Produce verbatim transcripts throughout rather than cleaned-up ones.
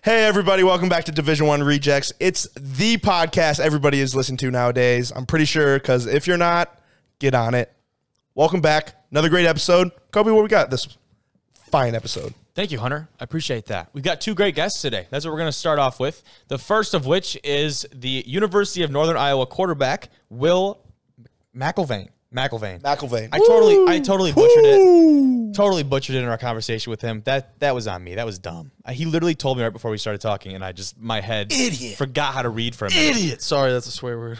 Hey, everybody. Welcome back to Division One Rejects. It's the podcast everybody is listening to nowadays. I'm pretty sure, because if you're not, get on it. Welcome back. Another great episode. Kobe, what we got this fine episode? Thank you, Hunter. I appreciate that. We've got two great guests today. That's what we're going to start off with. The first of which is the University of Northern Iowa quarterback, Will McElvain. McElvain. McElvain. I totally, I totally butchered it. Totally butchered it in our conversation with him. That that was on me. That was dumb. He literally told me right before we started talking, and I just my head Idiot. forgot how to read for a minute. Idiot. Sorry, that's a swear word.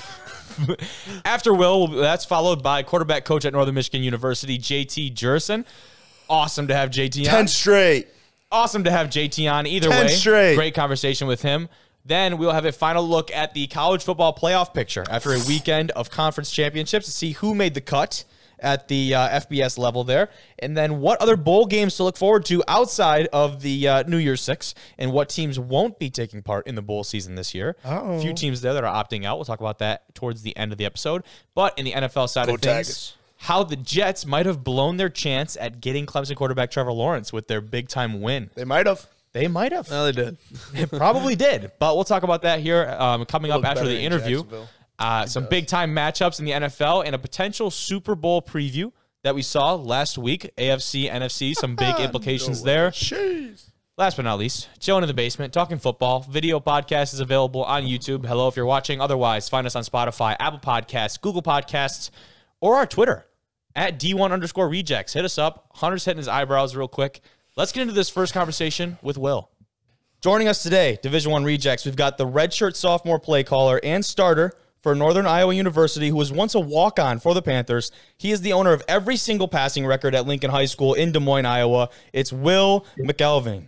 After Will, that's followed by quarterback coach at Northern Michigan University, J T Jurasin. Awesome to have J T on. Ten straight. Awesome to have J T on. Either Ten way, straight. Great conversation with him. Then we'll have a final look at the college football playoff picture after a weekend of conference championships to see who made the cut at the uh, F B S level there. And then what other bowl games to look forward to outside of the uh, New Year's Six, and what teams won't be taking part in the bowl season this year. Uh-oh. A few teams there that are opting out. We'll talk about that towards the end of the episode. But in the N F L side Go of things, Tigers. how the Jets might have blown their chance at getting Clemson quarterback Trevor Lawrence with their big-time win. They might have. They might have. No, they did. It probably did, but we'll talk about that here um, coming up Look after better the in interview. Jacksonville. Uh, some big-time matchups in the N F L and a potential Super Bowl preview that we saw last week, A F C, N F C, some big implications No there. Jeez. Last but not least, chilling in the basement, talking football. Video podcast is available on YouTube. Hello if you're watching. Otherwise, find us on Spotify, Apple Podcasts, Google Podcasts, or our Twitter, at D one underscore rejects. Hit us up. Hunter's hitting his eyebrows real quick. Let's get into this first conversation with Will. Joining us today, Division One Rejects, we've got the redshirt sophomore play caller and starter for Northern Iowa University, who was once a walk-on for the Panthers. He is the owner of every single passing record at Lincoln High School in Des Moines, Iowa. It's Will McElvain.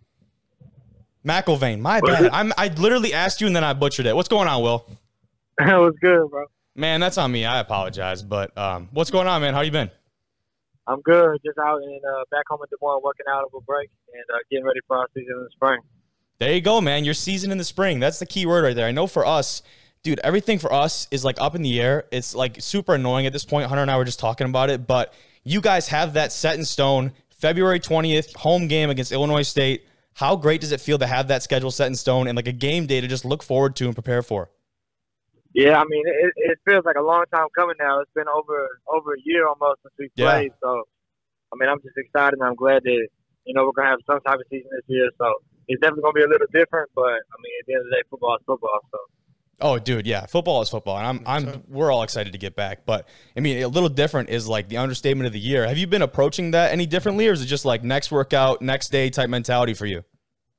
McElvain, my bad. I'm, I literally asked you and then I butchered it. What's going on, Will? That was good, bro. Man, that's on me. I apologize. But um, what's going on, man? How you been? I'm good. Just out and uh, back home in Des Moines, working out over break and uh, getting ready for our season in the spring. There you go, man. Your season in the spring. That's the key word right there. I know for us, dude, everything for us is like up in the air. It's like super annoying at this point. Hunter and I were just talking about it, but you guys have that set in stone. February twentieth, home game against Illinois State. How great does it feel to have that schedule set in stone and like a game day to just look forward to and prepare for? Yeah, I mean, it, it feels like a long time coming now. It's been over over a year almost since we Yeah. played. So, I mean, I'm just excited and I'm glad that, you know, we're going to have some type of season this year. So, it's definitely going to be a little different, but, I mean, at the end of the day, football is football. So, Oh, dude, yeah. Football is football, and I'm, I'm, we're all excited to get back. But I mean, a little different is like the understatement of the year. Have you been approaching that any differently, or is it just like next workout, next day type mentality for you?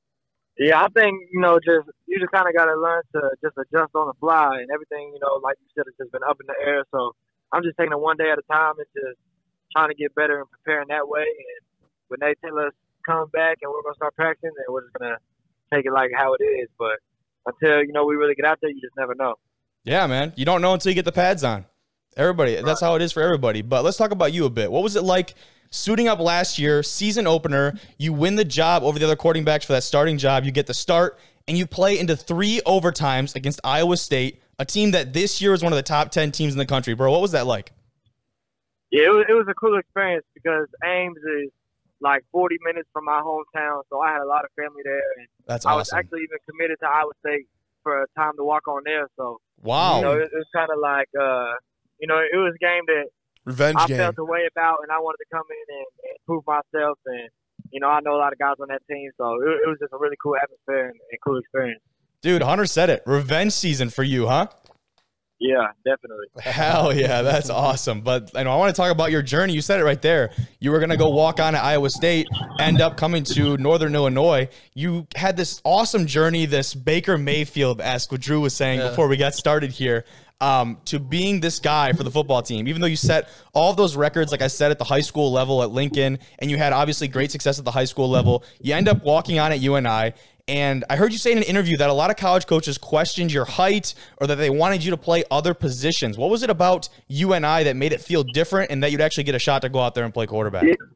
yeah, I think, you know, just you just kind of got to learn to just adjust on the fly and everything, you know, like you said, it's just been up in the air. So, I'm just taking it one day at a time and just trying to get better and preparing that way. And when they tell us come back and we're going to start practicing, then we're just going to take it like how it is. But until, you know, we really get out there, you just never know. Yeah, man. You don't know until you get the pads on. Everybody, Right. That's how it is for everybody. But let's talk about you a bit. What was it like suiting up last year, season opener? You win the job over the other quarterbacks for that starting job. You get the start, and you play into three overtimes against Iowa State, a team that this year is one of the top ten teams in the country. Bro, what was that like? Yeah, it was, it was a cool experience because Ames is like forty minutes from my hometown, so I had a lot of family there. And That's I was awesome. actually even committed to Iowa State for a time to walk on there. So, Wow. you know, it, it was kind of like, uh, you know, it was a game that Revenge I game. felt a way about, and I wanted to come in and, and prove myself. And, you know, I know a lot of guys on that team, so it, it was just a really cool atmosphere and, and cool experience. Dude, Hunter said it. Revenge season for you, huh? Yeah, definitely. Hell yeah, that's awesome. But you know, I want to talk about your journey. You said it right there. You were going to go walk on at Iowa State, end up coming to Northern Illinois. You had this awesome journey, this Baker Mayfield-esque, what Drew was saying Yeah. before we got started here, um, to being this guy for the football team. Even though you set all of those records, like I said, at the high school level at Lincoln, and you had obviously great success at the high school level, you end up walking on at U N I. And I heard you say in an interview that a lot of college coaches questioned your height or that they wanted you to play other positions. What was it about U N I that made it feel different and that you'd actually get a shot to go out there and play quarterback? Yeah,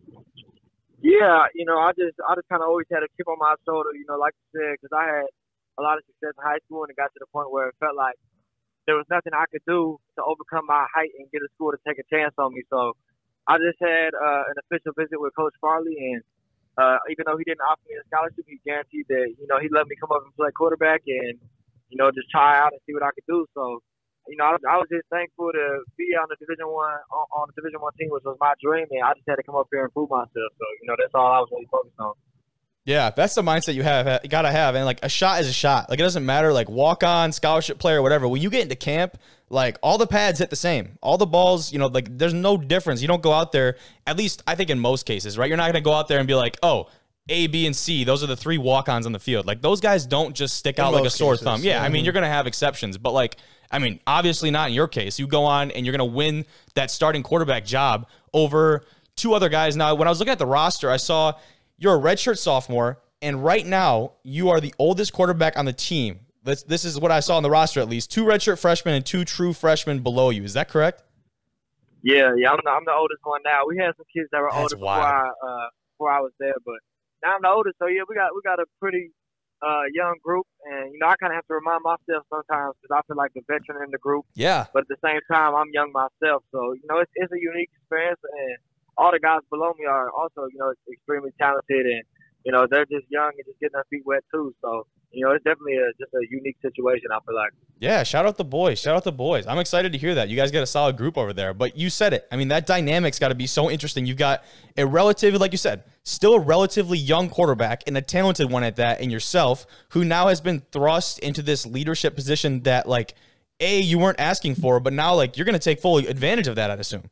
yeah you know, I just I just kind of always had a chip on my shoulder, you know, like you said, because I had a lot of success in high school and it got to the point where it felt like there was nothing I could do to overcome my height and get a school to take a chance on me. So I just had uh, an official visit with Coach Farley, and uh, even though he didn't offer me a scholarship, he guaranteed that, you know, he'd let me come up and play quarterback and, you know, just try out and see what I could do. So, you know, I was, I was just thankful to be on the Division One on, on the Division One team, which was my dream, and I just had to come up here and prove myself. So, you know, that's all I was really focused on. Yeah, that's the mindset you have. You gotta have, and like a shot is a shot. Like it doesn't matter, like walk on, scholarship player, whatever. When you get into camp, like all the pads hit the same. All the balls, you know, like there's no difference. You don't go out there. At least I think in most cases, right? You're not gonna go out there and be like, oh, A, B, and C. Those are the three walk-ons on the field. Like those guys don't just stick out like a sore thumb. Yeah, I mean you're gonna have exceptions, but like I mean obviously not in your case. You go on and you're gonna win that starting quarterback job over two other guys. Now, when I was looking at the roster, I saw you're a redshirt sophomore. And right now, you are the oldest quarterback on the team. This, this is what I saw on the roster, at least. Two redshirt freshmen and two true freshmen below you. Is that correct? Yeah, yeah. I'm the, I'm the oldest one now. We had some kids that were That's older before I, uh, before I was there, but now I'm the oldest. So yeah, we got we got a pretty uh, young group, and you know I kind of have to remind myself sometimes because I feel like the veteran in the group. Yeah. But at the same time, I'm young myself, so you know it's it's a unique experience, and all the guys below me are also you know extremely talented and. You know, they're just young and just getting their feet wet, too. So, you know, it's definitely a, just a unique situation, I feel like. Yeah, shout out the boys. Shout out the boys. I'm excited to hear that. You guys got a solid group over there. But you said it. I mean, that dynamic's got to be so interesting. You've got a relatively, like you said, still a relatively young quarterback and a talented one at that in yourself who now has been thrust into this leadership position that, like, A, you weren't asking for, but now, like, you're going to take full advantage of that, I'd assume.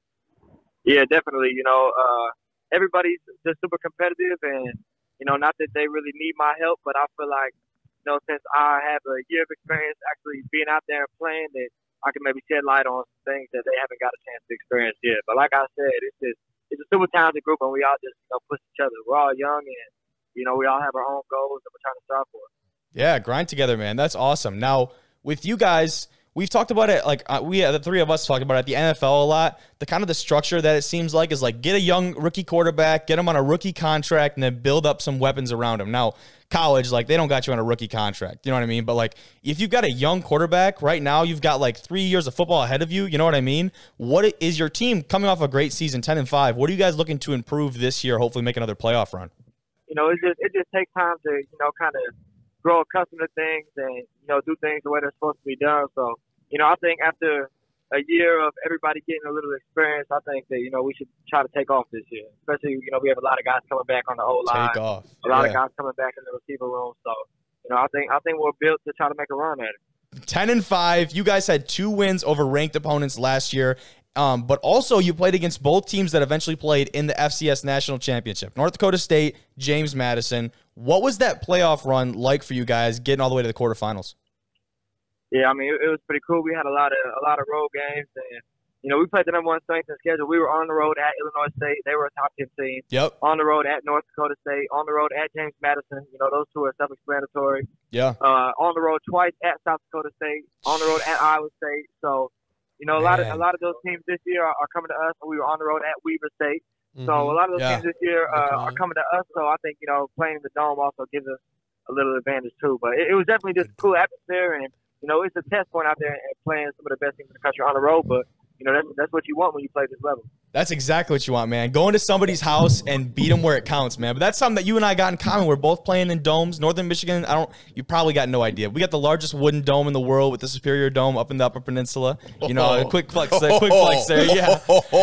Yeah, definitely. You know, uh, everybody's just super competitive and, you know, not that they really need my help, but I feel like, you know, since I have a year of experience actually being out there and playing, that I can maybe shed light on some things that they haven't got a chance to experience yet. But like I said, it's just, it's a super talented group and we all just, you know, push each other. We're all young and, you know, we all have our own goals that we're trying to strive for. Yeah, grind together, man. That's awesome. Now, with you guys, we've talked about it, like uh, we, uh, the three of us talked about it at the N F L a lot. The kind of the structure that it seems like is like get a young rookie quarterback, get him on a rookie contract, and then build up some weapons around him. Now, college, like they don't got you on a rookie contract. You know what I mean? But like if you've got a young quarterback right now, you've got like three years of football ahead of you. You know what I mean? What is your team coming off a great season, ten and five? What are you guys looking to improve this year? Hopefully, make another playoff run. You know, it just it just takes time to you know kind of grow accustomed to things and you know do things the way they're supposed to be done. So. You know, I think after a year of everybody getting a little experience, I think that, you know, we should try to take off this year. Especially, you know, we have a lot of guys coming back on the O-line. Take off. A lot yeah. of guys coming back in the receiver room. So, you know, I think I think we're built to try to make a run at it. ten and five. You guys had two wins over ranked opponents last year. Um, but also you played against both teams that eventually played in the F C S National Championship. North Dakota State, James Madison. What was that playoff run like for you guys getting all the way to the quarterfinals? Yeah, I mean, it, it was pretty cool. We had a lot of a lot of road games, and you know, we played the number one strength and schedule. We were on the road at Illinois State; they were a top ten team. Yep. On the road at North Dakota State. On the road at James Madison. You know, those two are self-explanatory. Yeah. Uh, on the road twice at South Dakota State. On the road at Iowa State. So, you know, a lot of a lot of those teams this year are, are coming to us. We were on the road at Weber State. Mm-hmm. So a lot of those yeah. teams this year uh, are coming to us. So I think you know, playing in the dome also gives us a little advantage too. But it, it was definitely just a cool atmosphere and. You know, it's a test point out there and playing some of the best teams in the country on the road, but, you know, that's, that's what you want when you play this level. That's exactly what you want, man. Going to somebody's house and beat them where it counts, man. But that's something that you and I got in common. We're both playing in domes. Northern Michigan, I don't, you probably got no idea. We got the largest wooden dome in the world with the Superior Dome up in the Upper Peninsula. You know, a quick flex there, quick flex there, yeah.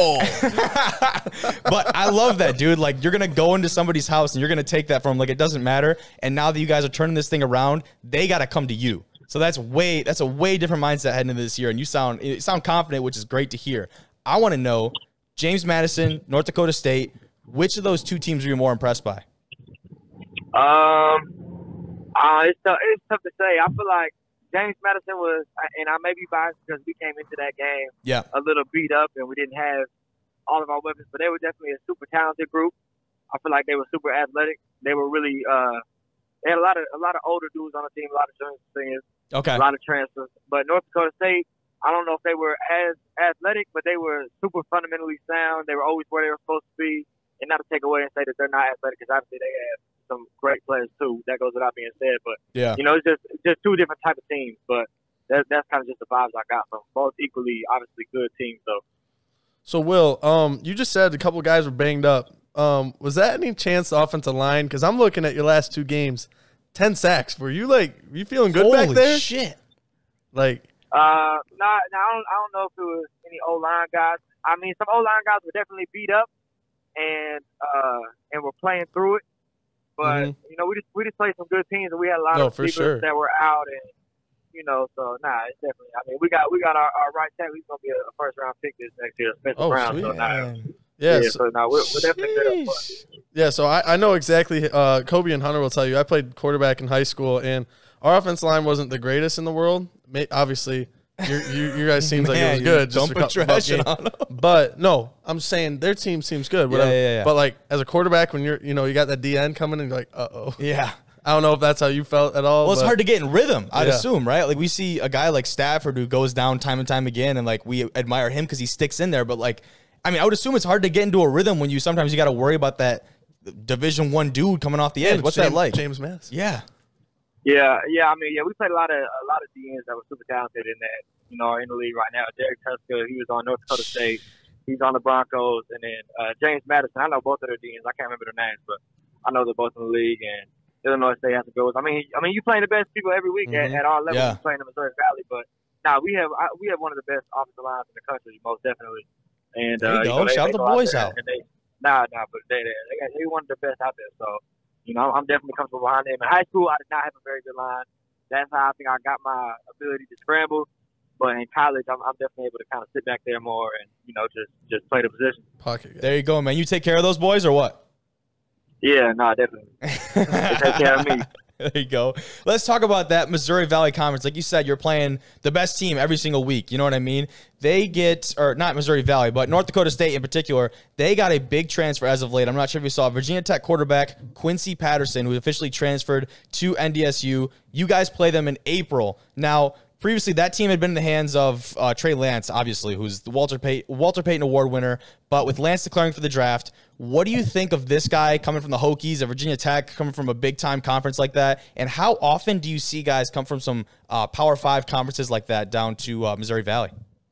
But I love that, dude. Like, you're going to go into somebody's house and you're going to take that from them. Like, it doesn't matter. And now that you guys are turning this thing around, they got to come to you. So that's way that's a way different mindset heading into this year, and you sound you sound confident, which is great to hear. I want to know, James Madison, North Dakota State, which of those two teams are you more impressed by? Um, uh, it's tough, it's tough to say. I feel like James Madison was, and I may be biased because we came into that game yeah. a little beat up, and we didn't have all of our weapons, but they were definitely a super talented group. I feel like they were super athletic. They were really uh, they had a lot of a lot of older dudes on the team, a lot of junior seniors. Okay. A lot of transfers. But North Dakota State, I don't know if they were as athletic, but they were super fundamentally sound. They were always where they were supposed to be. And not to take away and say that they're not athletic, because obviously they have some great players too. That goes without being said. But, yeah. you know, it's just it's just two different type of teams. But that, that's kind of just the vibes I got from both equally, obviously, good teams. So, so Will, um, you just said a couple of guys were banged up. Um, was that any chance the offensive line? Because I'm looking at your last two games, ten sacks. Were you like, were you feeling good Holy back there? shit. Like, Uh, not, I don't, I don't know if it was any O line guys. I mean, some O line guys were definitely beat up, and uh, and were playing through it. But Mhm. you know, we just we just played some good teams, and we had a lot No, of for receivers sure. that were out, and you know, so nah, it's definitely. I mean, we got we got our, our right tackle. He's gonna be a first round pick this next year, Spencer Oh, Brown. sweet. So nah, Man. yeah, yeah, so, so nah, we're, we're definitely good. Up front. yeah. So I, I know exactly. Uh, Kobe and Hunter will tell you. I played quarterback in high school, and our offense line wasn't the greatest in the world. May, obviously, you you you guys seems like it was Man, good. you just a dumping couple trash game. on 'em. But no, I'm saying their team seems good. Whatever. yeah, yeah. But like as a quarterback, when you're you know you got that D N coming, and you're like, uh oh. Yeah. I don't know if that's how you felt at all. Well, it's but- hard to get in rhythm, I'd Yeah. assume, right? Like, we see a guy like Stafford who goes down time and time again, and, like, we admire him because he sticks in there. But, like, I mean, I would assume it's hard to get into a rhythm when you sometimes you got to worry about that Division One dude coming off the edge. What's James, that like? James Mass. Yeah. Yeah, yeah. I mean, yeah, we played a lot of a lot of D Ns that were super talented in that. You know, are in the league right now. Derek Tusker, he was on North Dakota State. He's on the Broncos, and then uh, James Madison. I know both of their D Ns. I can't remember their names, but I know they're both in the league. And Illinois State has to go. I mean, I mean, you playing the best people every week Mhm. at, at our level. Yeah. You playing in Missouri Valley, but nah, we have I, we have one of the best offensive lines in the country, most definitely. And There you uh, go. know, they, Shout they the go boys there out. And they, nah, nah, but they they they, got, they one of the best out there. So, you know, I'm definitely comfortable behind them. In high school, I did not have a very good line. That's how I think I got my ability to scramble. But in college, I'm, I'm definitely able to kind of sit back there more and, you know, just, just play the position. Pocket guy. There you go, man. You take care of those boys or what? Yeah, no, definitely. They take care of me. There you go. Let's talk about that Missouri Valley Conference. Like you said, you're playing the best team every single week. You know what I mean? They get, or not Missouri Valley, but North Dakota State in particular, they got a big transfer as of late. I'm not sure if you saw Virginia Tech quarterback Quincy Patterson, who officially transferred to N D S U. You guys play them in April. Now, previously, that team had been in the hands of uh, Trey Lance, obviously, who's the Walter, Pay- Walter Payton Award winner. But with Lance declaring for the draft, what do you think of this guy coming from the Hokies, of Virginia Tech, coming from a big-time conference like that? And how often do you see guys come from some uh, Power Five conferences like that down to uh, Missouri Valley?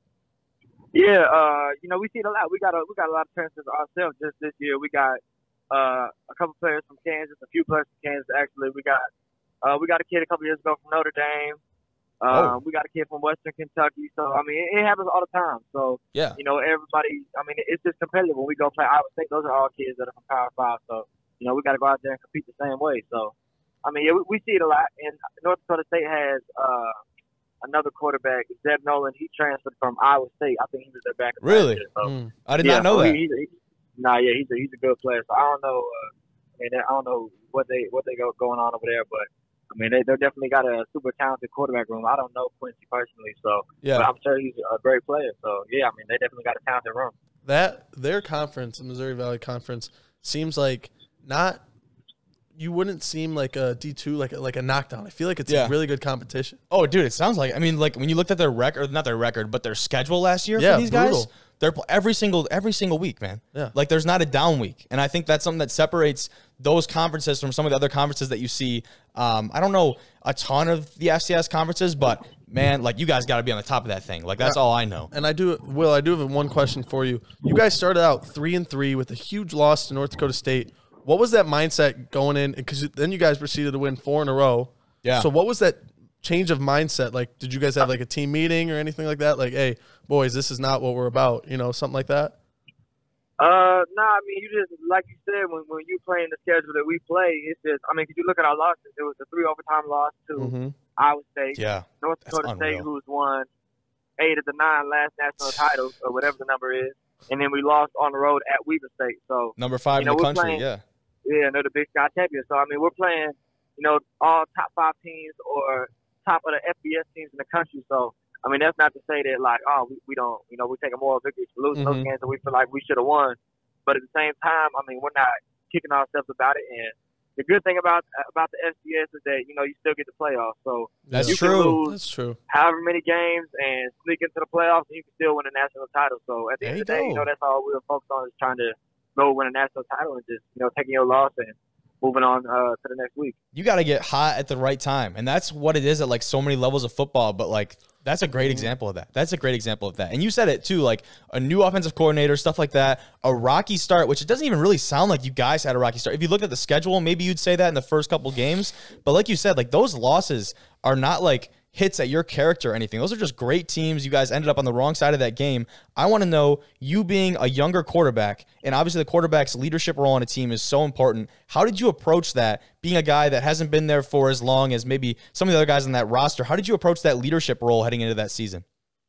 Yeah, uh, you know, we see it a lot. We got a we got a lot of transfers ourselves just this year. We got uh, a couple players from Kansas, a few players from Kansas actually. We got uh, we got a kid a couple years ago from Notre Dame. Uh, Oh. We got a kid from Western Kentucky. So I mean, it, it happens all the time. So Yeah. you know, everybody. I mean, it's just competitive when we go play Iowa State. Those are all kids that are from Power Five. So you know, we got to go out there and compete the same way. So I mean, yeah, we, we see it a lot. And North Dakota State has uh, another quarterback, Zeb Nolan. He transferred from Iowa State. I think he was their backup. Really? last year. So, Mm. I did yeah, not know so that. He, he's a, he, nah, yeah, he's a he's a good player. So I don't know. Uh, I mean, I don't know what they what they got going on over there, but I mean, they they definitely got a super talented quarterback room. I don't know Quincy personally, so Yeah. but I'm sure he's a great player. So yeah, I mean, they definitely got a talented room. That their conference, the Missouri Valley Conference, seems like not. You wouldn't seem like a D two, like a, like a knockdown. I feel like it's Yeah. a really good competition. Oh, dude, it sounds like. I mean, like when you looked at their record, not their record, but their schedule last year Yeah, for these guys, brutal. they're pl- every single every single week, man. Yeah. Like there's not a down week, and I think that's something that separates those conferences from some of the other conferences that you see. Um, I don't know a ton of the F C S conferences, but man, like you guys got to be on the top of that thing. Like that's all I know. And I do, Will, I do have one question for you. You guys started out three and three with a huge loss to North Dakota State. What was that mindset going in? Because then you guys proceeded to win four in a row. Yeah. So what was that change of mindset? Like, did you guys have like a team meeting or anything like that? Like, hey, boys, this is not what we're about. You know, something like that. Uh, nah, I mean, you just like you said when when you playing the schedule that we play, it's just I mean, if you look at our losses, it was a three overtime loss to Mm-hmm. Iowa State, Yeah. North That's Dakota State, unreal. who's won eight of the nine last national titles or whatever the number is, and then we lost on the road at Weber State. So Number five You know, in the we're country. playing- Yeah. yeah, and they're the Big Sky champions. So I mean, we're playing, you know, all top five teams or top of the F B S teams in the country. So I mean, that's not to say that like, oh, we, we don't, you know, we take a moral victory for losing Mhm. those games that we feel like we should have won. But at the same time, I mean, we're not kicking ourselves about it. And the good thing about about the F C S is that you know you still get the playoffs. So That's you true. can lose That's true. however many games and sneak into the playoffs, and you can still win a national title. So at the There end you of the day, go. you know, that's all we were focused on is trying to go win a national title and just, you know, taking your loss and moving on uh, to the next week. You got to get hot at the right time, and that's what it is at like so many levels of football. But like that's a great example of that. That's a great example of that. And you said it too, like a new offensive coordinator, stuff like that. A rocky start, which it doesn't even really sound like you guys had a rocky start. If you looked at the schedule, maybe you'd say that in the first couple games. But like you said, like those losses are not like hits at your character or anything. Those are just great teams. You guys ended up on the wrong side of that game. I want to know, you being a younger quarterback, and obviously the quarterback's leadership role on a team is so important. How did you approach that, being a guy that hasn't been there for as long as maybe some of the other guys on that roster? How did you approach that leadership role heading into that season?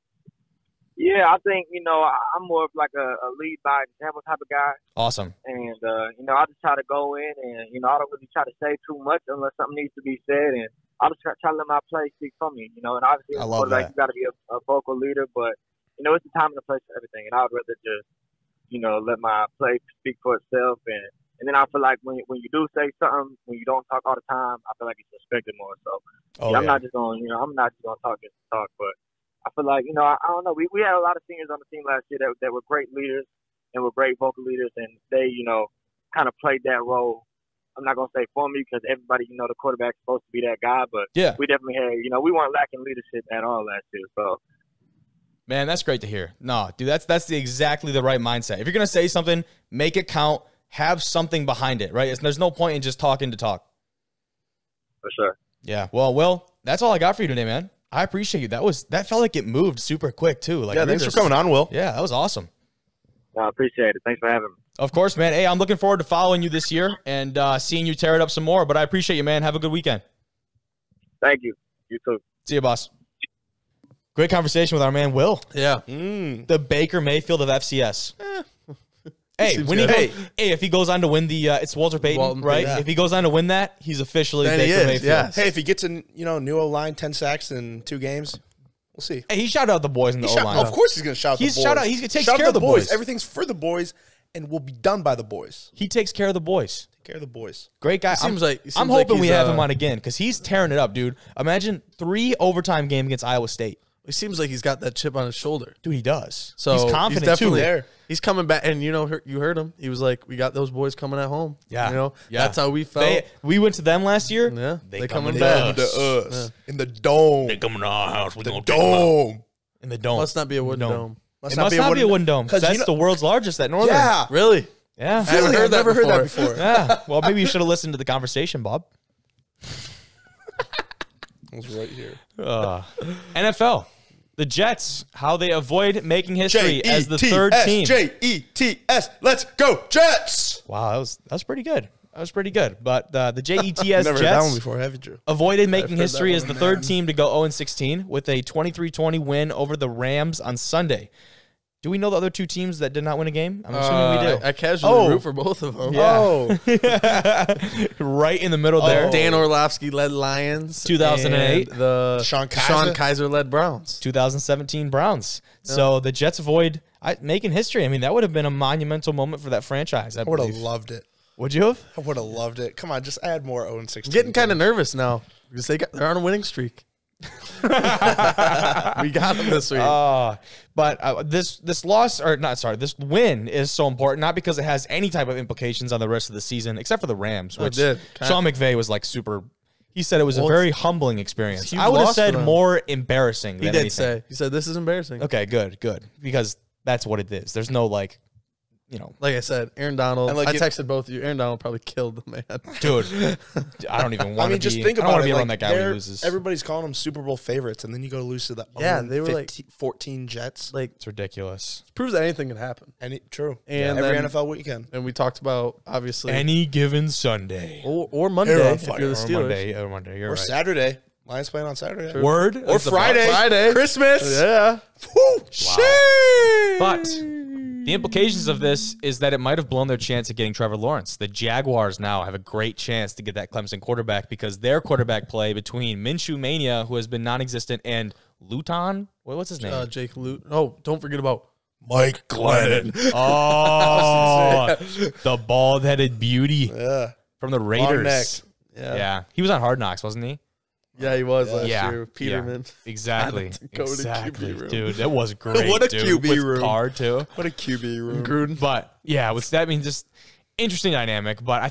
Yeah, I think, you know, I'm more of like a, a lead by example type of guy. Awesome. And, uh, you know, I just try to go in and, you know, I don't really try to say too much unless something needs to be said. And I'll just try, try to let my play speak for me, you know. And obviously, I love like, that. you got to be a, a vocal leader. But, you know, it's the time and the place for everything. And I would rather just, you know, let my play speak for itself. And, and then I feel like when, when you do say something, when you don't talk all the time, I feel like it's respected more. So, Oh, yeah, I'm yeah. not just going, you know, I'm not just going to talk just to talk. But I feel like, you know, I, I don't know. We we had a lot of seniors on the team last year that, that were great leaders and were great vocal leaders, and they, you know, kind of played that role. I'm not going to say for me because everybody, you know, the quarterback's supposed to be that guy, but Yeah. we definitely had, you know, we weren't lacking leadership at all last year. So, Man, that's great to hear. No, dude, that's that's the exactly the right mindset. If you're going to say something, make it count, have something behind it, right? It's, there's no point in just talking to talk. for sure. Yeah. Well, Will, that's all I got for you today, man. I appreciate you. That was that felt like it moved super quick too. Like, Yeah, we thanks just- for coming on, Will. Yeah, that was awesome. No, I appreciate it. Thanks for having me. Of course, man. Hey, I'm looking forward to following you this year and uh, seeing you tear it up some more. But I appreciate you, man. Have a good weekend. Thank you. You too. See you, boss. Great conversation with our man Will, Yeah. Mm. the Baker Mayfield of F C S. Hey, Seems when he good. go, hey, if he goes on to win the, uh, it's Walter Payton, Walton right? Payton, yeah. If he goes on to win that, he's officially Then he Baker is, Mayfield. yes. Hey, if he gets in, you know, new O-line, ten sacks in two games, we'll see. Hey, he shouted out the boys in the He O shout- line. of course he's going to shout He's the boys. shout out- he's gonna take Shout care out of the boys. Everything's for the boys and will be done by the boys. He takes care of the boys. Take care of the boys. Great guy. seems I'm, like- it I'm seems like hoping we he's, have uh, him on again because he's tearing it up, dude. Imagine three overtime game against Iowa State. It seems like he's got that chip on his shoulder. Dude, he does. So he's confident definitely too. there. He's coming back, and you know, her- you heard him. He was like, "We got those boys coming at home." Yeah, you know, yeah. that's how we felt. They, we went to them last year. yeah, They they coming coming to back. us. To us. In the dome. coming to our house. We The dome. in the dome. Must not be a wooden Dome. dome. Must it must not be a wooden dome 'cause because you that's know- the world's largest at Northern. Yeah. Really? yeah. haven't Really? heard I've that never heard that before. before. Yeah. Well, maybe you should have listened to the conversation, Bob. It was right here. Uh, N F L. The Jets, how they avoid making history as the J E T S, third team. J E T S. Let's go, Jets. Wow, that was that was pretty good. That was pretty good. But uh, the J E T S Never heard that one Jets before, have you, Drew? avoided making heard history that as one, the third man. team to go oh and sixteen with a twenty-three twenty win over the Rams on Sunday. Do we know the other two teams that did not win a game? I'm assuming we do. Uh, I, I casually Oh. root for both of them. Yeah. Oh, Right in the middle there. Dan Orlovsky led Lions. two thousand eight. and the Sean Kaiser? Sean Kaiser led Browns. two thousand seventeen Browns. So the Jets avoid I, making history. I mean, that would have been a monumental moment for that franchise. I I would have believe. loved it. Would you have? I would have loved it. Come on, just add more oh and sixteen. I'm getting kind of nervous now because they got, they're on a winning streak. We got them this week. Uh, but uh, this this loss, or not, sorry, this win is so important, not because it has any type of implications on the rest of the season, except for the Rams, Well, it which did. Sean McVay was like super, he said it was Well, a it's- very humbling experience. huge I would have loss for said them. more embarrassing he than did anything. say. He said, this is embarrassing. Okay, good, good. Because that's what it is. There's no like, you know, Like I said, Aaron Donald. And like I it- texted both of you. Aaron Donald probably killed the man. dude, I don't even want I mean, to just be, think I don't about wanna it. be like, around that guy when he they're- loses. Everybody's calling them Super Bowl favorites, and then you go to lose to the Yeah, oh, they were like- fifteen, fourteen Jets. Like, It's ridiculous. proves that anything can happen. And it, true. And every then- N F L weekend. And we talked about, obviously, Any given Sunday. or, or Monday They're on if fire. you're the Or Steelers. Monday, or Monday, you're Or right. Saturday. Lions playing on Saturday. Word. Or It's the Friday. Friday. Christmas. Yeah. Woo, shit. But the implications of this is that it might have blown their chance at getting Trevor Lawrence. The Jaguars now have a great chance to get that Clemson quarterback because their quarterback play between Minshew Mania, who has been non-existent, and Luton, what, what's his name? Uh, Jake Luton. Oh, don't forget about Mike Glennon. oh, the bald-headed beauty Yeah. from the Long Raiders. neck. yeah. Yeah, he was on Hard Knocks, wasn't he? Yeah, he was last Yeah, year. Peterman. yeah, exactly. Had to go to the exactly, Q B room. dude. That was great. What a dude, Q B with room. Carr too. What a Q B room. Gruden. But yeah, with that means just interesting dynamic. But I think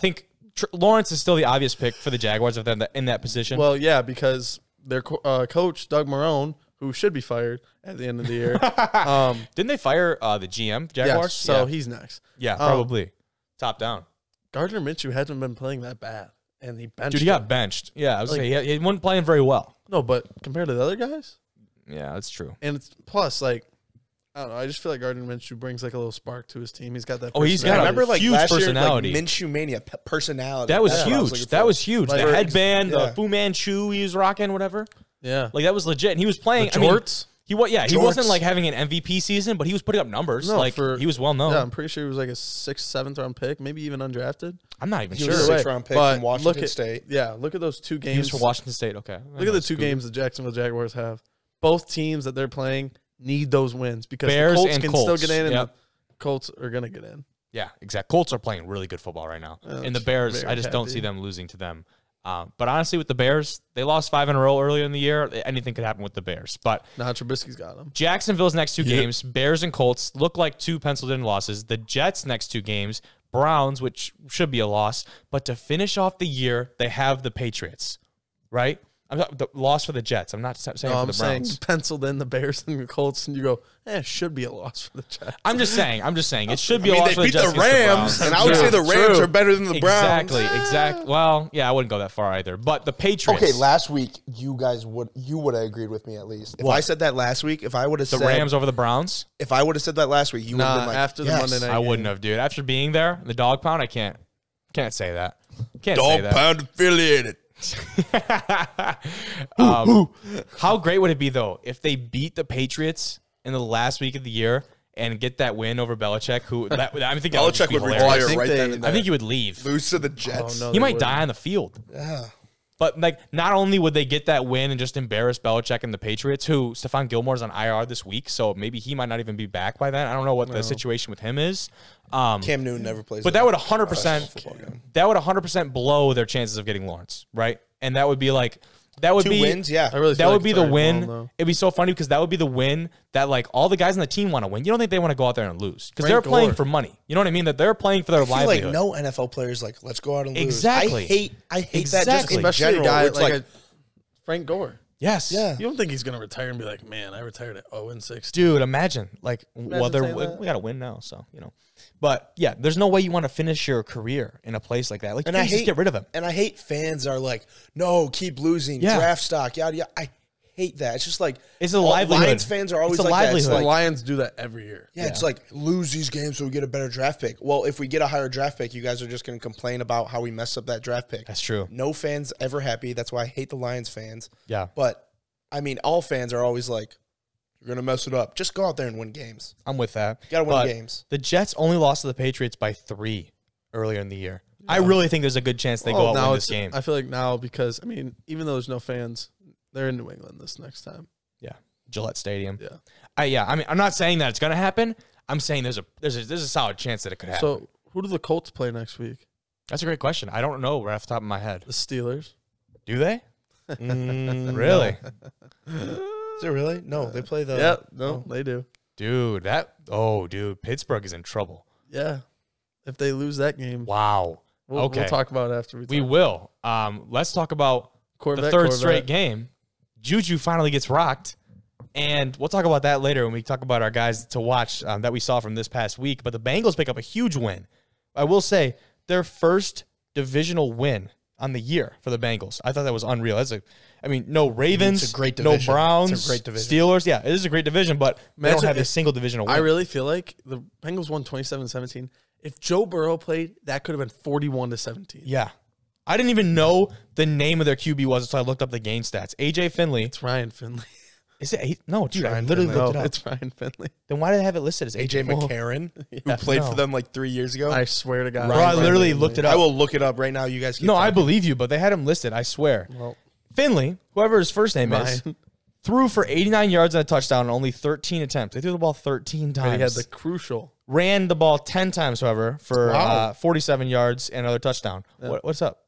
Tr- Lawrence is still the obvious pick for the Jaguars if they're in that, in that position. Well, yeah, because their co- uh, coach, Doug Marrone, who should be fired at the end of the year. um, Didn't they fire uh, the G M, Jaguars? yes, so yeah. he's next. yeah, um, probably. Top down. Gardner Minshew hasn't been playing that bad, and he benched Dude, he got him. benched. Yeah, I was Like- saying he, he wasn't playing very well. No, but compared to the other guys, Yeah, that's true. and it's plus, like, I don't know, I just feel like Gardner Minshew brings, like, a little spark to his team. He's got that Oh, he's I got a personality. remember like huge last personality. year, like Minshew Mania p- personality. That was That's what I huge. looking that for. was huge. Like, the for- headband, yeah. the Fu Manchu he was rocking, whatever. Yeah. Like that was legit. And he was playing. The I mean, jorts? he was yeah. He Jorts. wasn't like having an M V P season, but he was putting up numbers. No, like for- he was well known. Yeah, I'm pretty sure he was like a sixth, seventh round pick, maybe even undrafted. I'm not even He sure. was a Either sixth way, round pick but from Washington look at, State. Yeah, look at those two He was games. for Washington State. Okay. Look at the two games the Jacksonville Jaguars have. Both teams that they're playing need those wins because Bears the Colts and can Colts. still get in, and Yep. the Colts are gonna get in. Yeah, exactly. Colts are playing really good football right now, Yeah, and the that's Bears. very I just don't happy. see them losing to them. Um, but honestly, with the Bears, they lost five in a row earlier in the year. Anything could happen with the Bears. But Nah, Trubisky's got them. Jacksonville's next two Yeah. games, Bears and Colts, look like two penciled in losses. The Jets' next two games, Browns, which should be a loss. But to finish off the year, they have the Patriots, right? I'm not, the loss for the Jets. I'm not saying No, for I'm the saying Browns. penciled in the Bears and the Colts, and you go, eh, it should be a loss for the Jets. I'm just saying. I'm just saying. It should I be a mean, loss they for the beat Jets the against Rams, the and Browns. I would say the Rams True. are better than the Browns. Exactly, exactly. Well, yeah, I wouldn't go that far either. But the Patriots, Okay, last week you guys would you would have agreed with me at least. If What? I said that last week, if I would have the said Rams over the Browns, if I would have said that last week, you would have Nah, been like after the yes. Monday night I wouldn't have, dude. After being there, the dog pound, I can't, can't say that. Can't say Dog that. pound affiliated. um, how great would it be though if they beat the Patriots in the last week of the year and get that win over Belichick? Who that, I think that would, just Belichick be would hilarious. retire I think right they- then and there. I think he would leave. lose to the Jets. Oh, no. He they might wouldn't. die on the field. Yeah. But like, not only would they get that win and just embarrass Belichick and the Patriots, who Stephon Gilmore's on I R this week, so maybe he might not even be back by then. I don't know what the situation with him is. Um, Cam Newton never plays. but that would one hundred percent that would one hundred percent blow their chances of getting Lawrence, right? And that would be like that would two be wins. Yeah, I really that feel would like be it's the already win. blown, though. It'd be so funny because that would be the win that like all the guys on the team want to win. You don't think they want to go out there and lose because Frank they're playing Gore. for money. You know what I mean? That they're playing for their I feel livelihood. like no N F L players like let's go out and lose. Exactly. I hate. I hate that just Exactly. in Especially general. a guy It's like, like, a Frank Gore. Yes. yeah. You don't think he's gonna retire and be like, man, I retired at oh and six. Dude, imagine like well, they're, saying we, that. we got to win now, so you know. But yeah, there's no way you want to finish your career in a place like that. Like, And you I can just hate get rid of him. And I hate fans are like, no, keep losing, Yeah. draft stock, yada yada. I hate that. It's just like It's a all livelihood. Lions fans are always It's a like that. It's The livelihood. like, Lions do that every year. yeah, it's like lose these games so we get a better draft pick. Well, if we get a higher draft pick, you guys are just going to complain about how we messed up that draft pick. That's true. No fans ever happy. That's why I hate the Lions fans. Yeah. But I mean, all fans are always like, you're going to mess it up. Just go out there and win games. I'm with that. You got to win But games. The Jets only lost to the Patriots by three earlier in the year. I really think there's a good chance they Well, go out now and win this it's- game. I feel like now because I mean, even though there's no fans, they're in New England this next time. Yeah. Gillette Stadium. Yeah. I, yeah. I mean, I'm not saying that it's going to happen. I'm saying there's a there's a there's a solid chance that it could happen. So who do the Colts play next week? That's a great question. I don't know right off the top of my head. The Steelers. Do they? Mm, Really? Is it really? No, they play the. yeah, no, they do. Dude, that oh dude, Pittsburgh is in trouble. Yeah. If they lose that game, Wow. we'll, okay. we'll talk about it after we talk. We will. Um, let's talk about Corvette, the third Corvette. straight game. Juju finally gets rocked. And we'll talk about that later when we talk about our guys to watch um, that we saw from this past week. But the Bengals pick up a huge win. I will say their first divisional win on the year for the Bengals. I thought that was unreal. That's a, I mean, no Ravens, It's a great no division. Browns, It's a great division. Steelers. Yeah, it is a great division, but they don't Imagine have a if- single divisional win. I really feel like the Bengals won twenty-seven seventeen. If Joe Burrow played, that could have been forty-one to seventeen. yeah. I didn't even know the name of their Q B was until I looked up the game stats. A J Finley. It's Ryan Finley. Is it eight? No, dude, I Ryan literally Finley. looked No, it up. it's Ryan Finley. Then why did they have it listed as A J McCarron, who Yeah, played no. for them like three years ago. I swear to God. Bro, I Ryan literally Finley. looked it up. I will look it up right now. You guys keep No, I talking. believe you, but they had him listed. I swear. Well, Finley, whoever his first name is, Ryan. threw for eighty-nine yards and a touchdown on only thirteen attempts. They threw the ball thirteen times. But he had the crucial. Ran the ball ten times, however, for Wow. uh, forty-seven yards and another touchdown. What, what's up?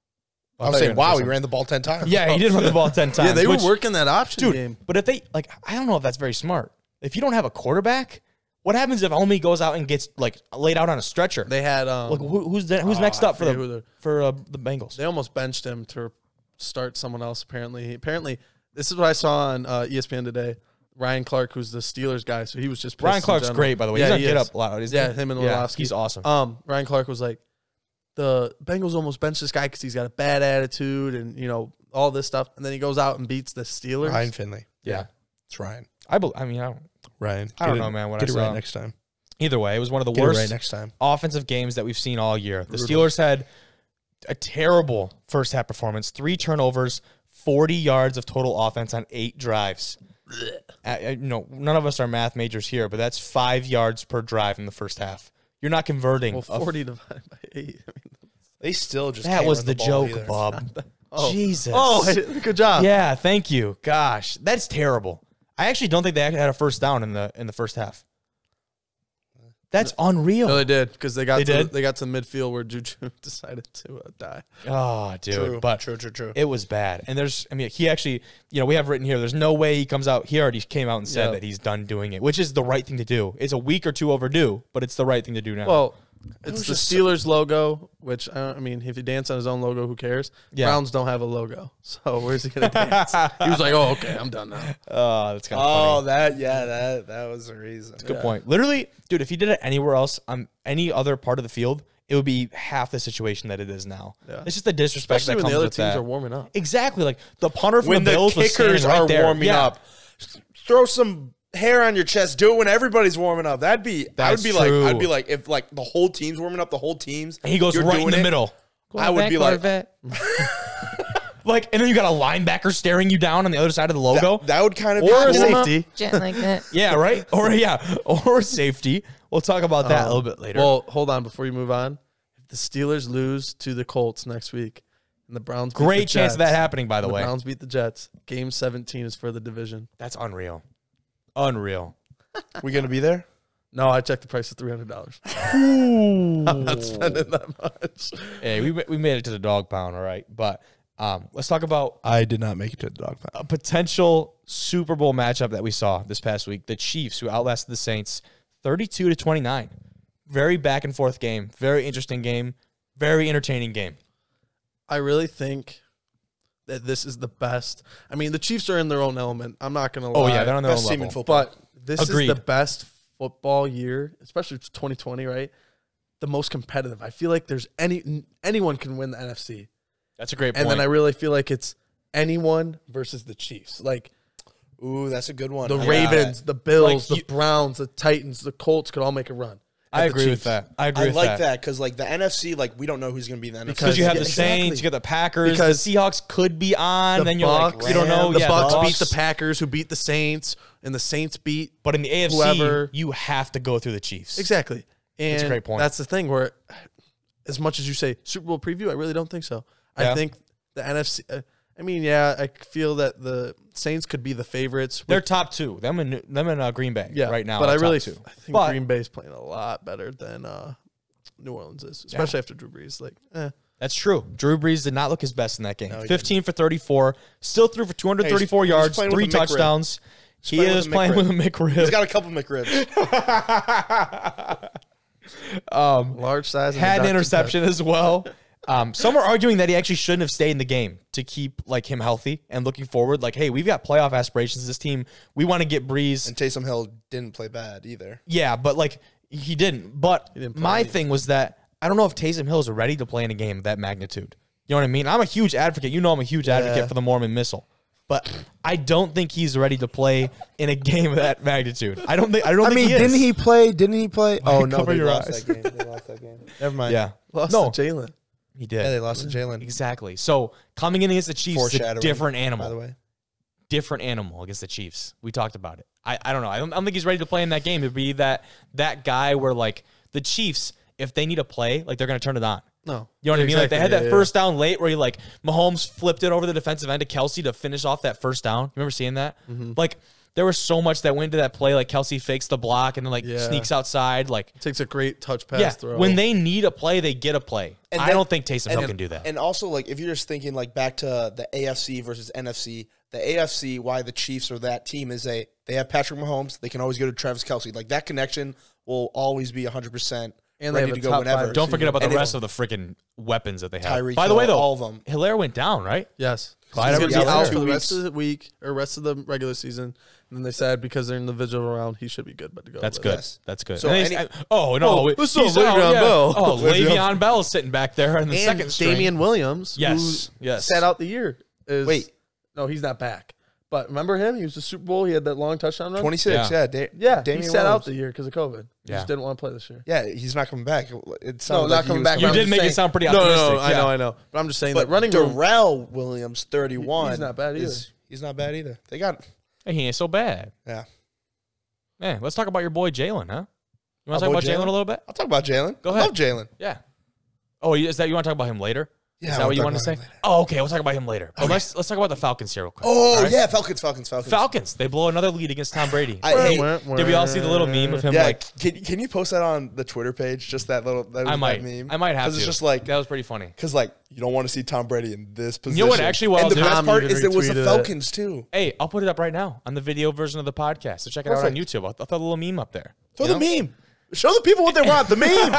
I was thought you saying, were gonna wow, say he ran the ball ten times. Yeah, he did run the ball ten times. Yeah, they which- were working that option dude. game. But if they like, I don't know if that's very smart. If you don't have a quarterback, What happens if Omi goes out and gets like laid out on a stretcher? They had um, Like who, who's the, who's oh, next I up for forget the who the- for uh, the Bengals? they almost benched him to start someone else. Apparently, apparently, this is what I saw on uh, E S P N today. Ryan Clark, who's the Steelers guy, so he was just pissed Ryan in Clark's general. great, by the way. Yeah, he's on he Get is. Up Loud. Isn't Yeah, he? him and yeah, Orlovsky. he's awesome. Um, Ryan Clark was like, the Bengals almost benched this guy because he's got a bad attitude and you know all this stuff, and then he goes out and beats the Steelers. Ryan Finley. yeah, It's Ryan. I bel I mean, I don't, Ryan. I don't Get know, it- man. When Get I it saw right him. next time. Either way, it was one of the Get it worst right next time. offensive games that we've seen all year. The Steelers had a terrible first half performance, three turnovers, forty yards of total offense on eight drives. Uh, uh, no, none of us are math majors here, but that's five yards per drive in the first half. You're not converting. Well, a- forty divided by eight. I mean, They still just that can't was run the, ball joke, either. Bob. oh. Jesus. Oh, good job. Yeah, thank you. Gosh, that's terrible. I actually don't think they actually had a first down in the in the first half. That's unreal. No, they did because they got They to, did? they got to midfield where Juju decided to uh, die. Oh, dude. True, but true, true, true. it was bad. And there's, I mean, he actually, you know, we have written here, there's no way he comes out. He already came out and said Yeah. that he's done doing it, which is the right thing to do. It's a week or two overdue, but it's the right thing to do now. Well, it's was the just Steelers logo, which I, don't, I mean, if he dance on his own logo, who cares? Yeah. Browns don't have a logo, so where's he gonna dance? He was like, "Oh, okay, I'm done now." oh, that's kind of Oh, funny. that yeah, that that was the reason. Good point. Literally, dude, if he did it anywhere else on any other part of the field, it would be half the situation that it is now. Yeah. It's just the disrespect Especially that when comes the other with teams that. are warming up. Exactly. Like the punter from When the the Bills was kickers standing right are there. warming Yeah. up, throw some hair on your chest. Do it when everybody's warming up. That'd be. I would That's be true. like. I'd be like if like the whole team's warming up. The whole team's. And he goes you're right in doing the it, middle. I would be like. Like, and then you got a linebacker staring you down on the other side of the logo. That, that would kind of Or a be cool. safety. Jet like that. Yeah, right? Or, yeah, or safety. We'll talk about that a little bit later. Well, hold on before you move on. If the Steelers lose to the Colts next week, and the Browns beat Great the chance of Jets, that happening, by the and way. The Browns beat the Jets. Game seventeen is for the division. That's unreal. Unreal. We gonna be there? No, I checked the price of three hundred dollars. I'm not spending that much. Hey, we, we made it to the dog pound, all right? But um, let's talk about I did not make it to the dog pound. a potential Super Bowl matchup that we saw this past week. The Chiefs, who outlasted the Saints thirty-two to twenty-nine. Very back and forth game. Very interesting game. Very entertaining game. I really think that this is the best. I mean, the Chiefs are in their own element. I'm not going to lie. Oh, yeah, they're on their Best own team level. in football. But this Agreed. is the best football year, especially twenty twenty, right? The most competitive. I feel like there's any anyone can win the N F C. That's a great point. And then I really feel like it's anyone versus the Chiefs. Like Ooh, that's a good one. the I like Ravens, the Bills, Like you- the Browns, the Titans, the Colts could all make a run. I at the agree with Chiefs. that. I that. agree I with like that. that because like the N F C, like we don't know who's gonna be in the N F C. Because you have Yeah, the exactly. Saints, you got the Packers, Because the Seahawks could be on. The then you're Bucks, like, you don't know. The yeah, Bucks the beat the Packers, who beat the Saints, and the Saints beat But in the A F C, whoever. you have to go through the Chiefs. exactly. And That's a great point. That's the thing where, as much as you say Super Bowl preview, I really don't think so. Yeah. I think the N F C. Uh, I mean, yeah, I feel that the Saints could be the favorites. They're with- top two. Them in them in uh, Green Bay yeah, right now. But are I top really, two. I think But- Green Bay's playing a lot better than uh, New Orleans is, especially after Drew Brees. Like, eh. That's true. Drew Brees did not look his best in that game. No, he fifteen for thirty-four, still threw for two hundred thirty-four Hey, he's- he's yards, playing with three a McRib. touchdowns. He playing with is a playing McRib. with a McRib. He's got a couple McRibs. large size. and Had an Doctor interception as well. Um, some are arguing that he actually shouldn't have stayed in the game to keep like him healthy and looking forward. Like, hey, we've got playoff aspirations. This team, we want to get Breeze. And Taysom Hill didn't play bad either. Yeah, but like he didn't. But didn't play my either. thing was that I don't know if Taysom Hill is ready to play in a game of that magnitude. You know what I mean? I'm a huge advocate. You know, I'm a huge advocate Yeah. for the Mormon Missile, but I don't think he's ready to play in a game of that magnitude. I don't think. I don't I think mean, he is. didn't he play? Didn't he play? Oh no, Cover they your lost eyes. that game. They lost that game. Never mind. Yeah, Lost no, to Jalen. he did. Yeah, they lost to Jalen. Exactly. So coming in against the Chiefs is a Foreshadowing, different animal. by the way. Different animal against the Chiefs. We talked about it. I, I don't know. I don't, I don't think he's ready to play in that game. It'd be that that guy where like the Chiefs, if they need a play, like they're gonna turn it on. No, You know what I mean? Like they had Exactly, that yeah, first down late where he like Mahomes flipped it over the defensive end to Kelsey to finish off that first down. You remember seeing that? Mm-hmm. Like there was so much that went into that play. Like Kelsey fakes the block and then like Yeah. sneaks outside. Like yeah. Takes a great touch pass yeah, throw. when they need a play, they get a play. And I then- don't think Taysom Hill and- can do that. And also, like, if you're just thinking, like, back to the A F C versus N F C, the A F C, why the Chiefs are that team is a They have Patrick Mahomes. They can always go to Travis Kelce. Like, that connection will always be one hundred percent And they ready have to a go top whenever. five Don't forget about And the they rest don't- of the freaking weapons that they have. Tyreek By the way, Hill, though, all of them. Hilaire went down, right? Yes. Clyde He's Edwards gonna be out out for for two the rest weeks. of the week or rest of the regular season. And then they said because they're in the divisional round, he should be good, but to go. That's with good. Yes. That's good. So And he's- any- oh, no. Oh, he's let's not out, Le'Veon yeah. Bell. Oh, Le'Veon- Le'Veon Bell's sitting back there in the And second string. Damian Williams, Yes, who yes. sat out the year. Is, Wait. No, he's not back. But remember him? He was the Super Bowl. He had that long touchdown run. twenty-six, Yeah. yeah. Da- Yeah, Damian he sat Williams. out the year because of COVID. He Yeah. just didn't want to play this year. Yeah, he's not coming back. It No, sounded not like he coming was back. coming You I'm did just make it saying- sound pretty No, no, optimistic. no, I yeah. know, I know. But I'm just saying But that running room. Darrell Williams, thirty-one. He's not bad either. is- He's not bad either. They got, Hey, he ain't so bad. yeah. Man, let's talk about your boy Jalen, huh? You Our want to talk boy about Jalen Jalen? a little bit? I'll talk about Jalen. Go I ahead. love Jalen. Yeah. Oh, is that you want to talk about him later? Yeah, Is I that wanna what you talk want to about say? him later. Oh, okay. We'll talk about him later. But let's let's talk about the Falcons here real quick. Oh, all right? yeah, Falcons, Falcons, Falcons. Falcons. They blow another lead against Tom Brady. I hate, Did we all see the little meme of him? yeah, Like, can, can you post that on the Twitter page? Just that little that I that might, meme? I might have to. Because it's just like, that was pretty funny. because like, you don't want to see Tom Brady in this position. You know what, actually, what and I'll the do- best Tom part even is it was the retweeted it. Falcons, too. Hey, I'll put it up right now on the video version of the podcast. So check it out on Perfect. YouTube. I'll, I'll throw the little meme up there. Throw You the know? meme. Show the people what they want, the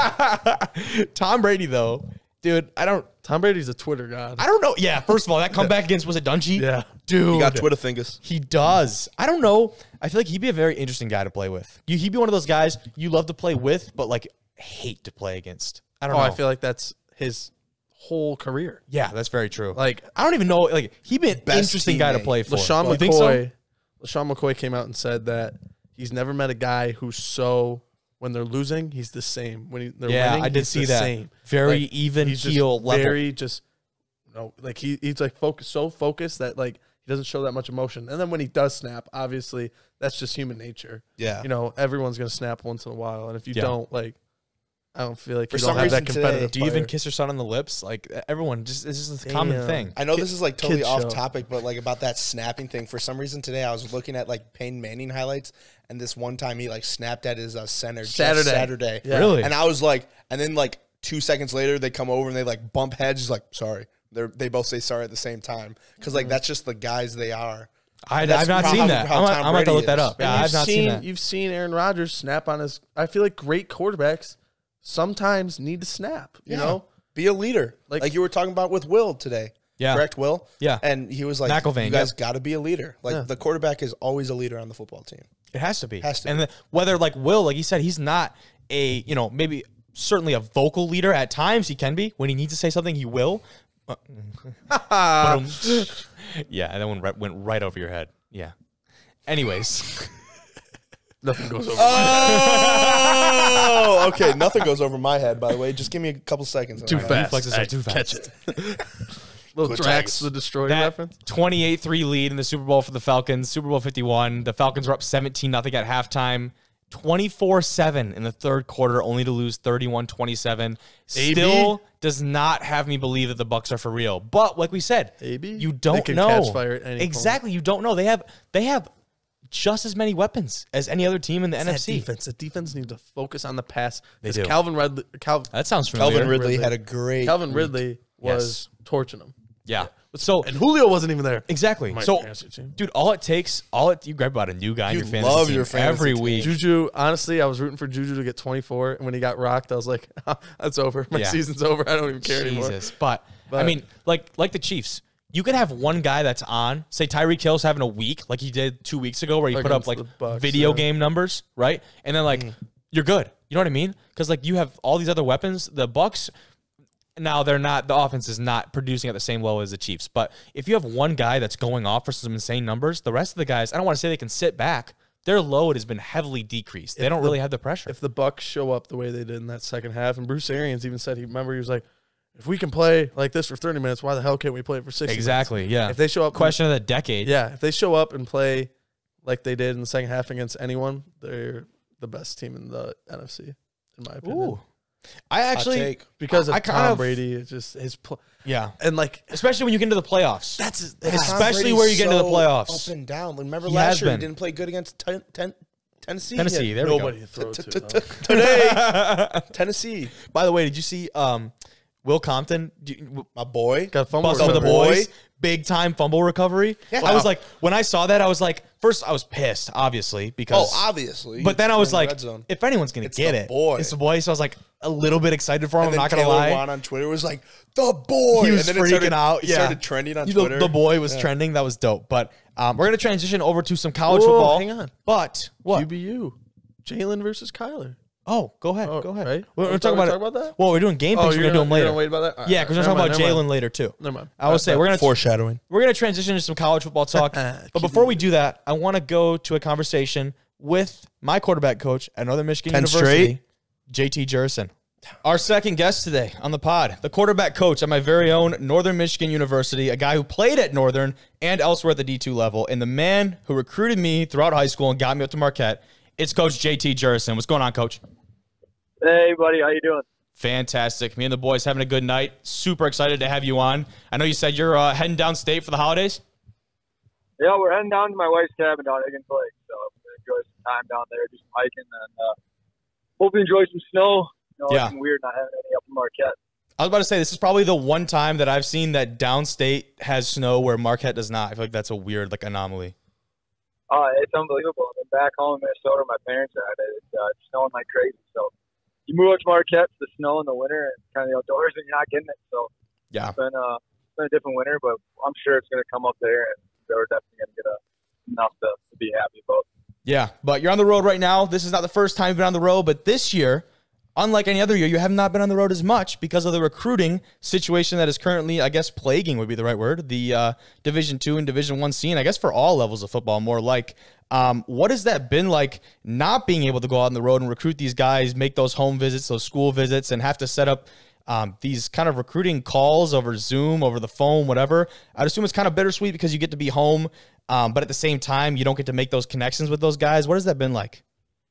meme. Tom Brady, though, dude, I don't, Tom Brady's a Twitter god. I don't know. Yeah, first of all, that comeback against was it Dungy? Yeah. dude, You got Twitter fingers. He does. I don't know. I feel like he'd be a very interesting guy to play with. You, he'd be one of those guys you love to play with, but like hate to play against. I don't Oh, know. I feel like that's his whole career. yeah, that's very true. Like I don't even know. Like he'd be an Best interesting guy to teammate. play for. LaShawn You think so? McCoy, LaShawn McCoy came out and said that he's never met a guy who's so when they're losing, he's the same. When he, they're Yeah, winning, I did he's see the that. Same. Very Like, even he's just keel level. Very just no, like he he's like focused, so focused that like he doesn't show that much emotion. And then when he does snap, obviously that's just human nature. Yeah. You know, everyone's gonna snap once in a while, and if you Yeah. don't, like, I don't feel like For you some don't have that reason today- competitive. Do you even fire. kiss your son on the lips? Like everyone, just it's just a common Damn. thing. I know this is like totally Kid off show. topic, but like about that snapping thing. For some reason today, I was looking at like Peyton Manning highlights, and this one time he like snapped at his uh, center just Saturday. Saturday. Yeah. Really? And I was like, and then like two seconds later, they come over and they like bump heads. He's like, sorry. They they both say sorry at the same time because like that's just the guys they are. I, That's I've not how- seen how- that. how I'm, Tom I'm about to Brady look that is. up. And Yeah, you've I've not seen, seen that. You've seen Aaron Rodgers snap on his. I feel like great quarterbacks sometimes need to snap. You Yeah. know, Be a leader, like, Like- you were talking about with Will today. Yeah. Correct, Will. Yeah. And he was like, McElvain, "You guys yep. got to be a leader. Like Yeah. the quarterback is always a leader on the football team." It has to be. Has to and be. The, whether like Will, like he said, he's not a, you know, maybe certainly a vocal leader at times. He can be. When he needs to say something, he will. Uh, but, um, yeah, and that one right, went right over your head. Yeah. Anyways. nothing goes over. Oh, okay. Nothing goes over my head, by the way. Just give me a couple seconds. Too All right. fast. Reflexes are Hey, too catch fast. it. Little Good Drax times. the Destroyer That reference. twenty-eight three lead in the Super Bowl for the Falcons. Super Bowl fifty-one. The Falcons were up seventeen nothing at halftime. twenty-four seven in the third quarter, only to lose thirty-one twenty-seven. A B? Still does not have me believe that the Bucs are for real. But like we said, A B? you They don't can know. catch fire at any point. Exactly, you don't know. They have they have just as many weapons as any other team in the N F C. That defense. The defense needs to focus on the pass. They 'Cause do. Calvin Ridley. Cal, That sounds familiar. Calvin Ridley, Ridley. had a great. Calvin week. Ridley was torching him. Yeah. So And Julio wasn't even there. exactly. My So fantasy team. dude, all it takes, all it you grab about a new guy in You your fantasy love team your fantasy every team. week. Juju, honestly, I was rooting for Juju to get twenty-four, and when he got rocked, I was like, "That's over. My Yeah. season's over. I don't even care anymore." Jesus. But, I But- mean, like like the Chiefs, you could have one guy that's on, say Tyreek Hill's having a week like he did two weeks ago where he put up Against like the Bucks, video yeah. game numbers, right? And then like you're good. You know what I mean? Because like you have all these other weapons. The Bucks, now they're not, the offense is not producing at the same level as the Chiefs. But if you have one guy that's going off for some insane numbers, the rest of the guys, I don't want to say they can sit back. Their load has been heavily decreased. They don't the- really have the pressure. If the Bucks show up the way they did in that second half, and Bruce Arians even said he remember he was like, "If we can play like this for thirty minutes, why the hell can't we play it for sixty?" Exactly. Yeah. Minutes? If they show up, Question of the decade. yeah, if they show up and play like they did in the second half against anyone, they're the best team in the N F C, in my opinion. Ooh. I Hot actually, take. Because of I kind Tom of- Brady, it's just his pl- yeah. and like Especially when you get into the playoffs. that's his, Tom Especially Brady's where you get into the so playoffs. Up and down. Remember He last has year been. he didn't play good against ten, ten, Tennessee. Tennessee, He had there we nobody go. to throw T- to. t- though. t- Today, Tennessee. By the way, did you see um, Will Compton, do you, My boy. Got a fumble busting with the recovery. boys, big time fumble recovery. Yeah. I was like, when I saw that, I was like, first I was pissed, obviously, because Oh, obviously. But then I was You're in the like, red zone. if anyone's gonna It's get the it, boy. it's the boy. So I was like a little bit excited for him. And I'm then not gonna Taylor lie. Wan on Twitter was like, the boy. He was and then freaking it started, out. It Yeah, started trending on The- Twitter. The boy was Yeah. trending. That was dope. But um, we're gonna transition over to some college Whoa, football. hang on. But what? Q B U. Jalen versus Kyler. Oh, go ahead. Oh, go ahead. right? We're, We're we're talking talking- about, talk about that? Well, we're doing game picks. We're you're gonna do them later. You're gonna wait about that? All Yeah, right, because we're never talking mind, about never Jalen mind. later too. Never mind. I will say we're gonna Foreshadowing. we're gonna transition to some college football talk. but before we do that, I want to go to a conversation with my quarterback coach at Northern Michigan Ten University, straight? J T Jurasin. Our second guest today on the pod, the quarterback coach at my very own Northern Michigan University, a guy who played at Northern and elsewhere at the D two level, and the man who recruited me throughout high school and got me up to Marquette. It's Coach J T Jurasin. What's going on, Coach? Hey, buddy, how you doing? Fantastic. Me and the boys having a good night. Super excited to have you on. I know you said you're uh, heading downstate for the holidays. Yeah, we're heading down to my wife's cabin down at Higgins Lake, so I'm gonna enjoy some time down there, do some hiking, and uh, hope you enjoy some snow. You know, Yeah. It's been weird not having any up in Marquette. I was about to say, this is probably the one time that I've seen that downstate has snow where Marquette does not. I feel like that's a weird like anomaly. Uh, it's unbelievable. I mean, back home in Minnesota, my parents are at it. It's, uh, it's snowing like crazy. So you move up to Marquette, the snow in the winter and kind of the outdoors, and you're not getting it. So Yeah. it's been, uh, it's been a different winter, but I'm sure it's going to come up there, and they're definitely going to get a, enough to, to be happy about. Yeah, but you're on the road right now. This is not the first time you've been on the road, but this year, unlike any other year, you have not been on the road as much because of the recruiting situation that is currently, I guess, plaguing would be the right word, the uh, Division Two and Division One scene, I guess, for all levels of football, more like. Um, what has that been like, not being able to go out on the road and recruit these guys, make those home visits, those school visits, and have to set up um, these kind of recruiting calls over Zoom, over the phone, whatever? I'd assume it's kind of bittersweet because you get to be home, um, but at the same time, you don't get to make those connections with those guys. What has that been like?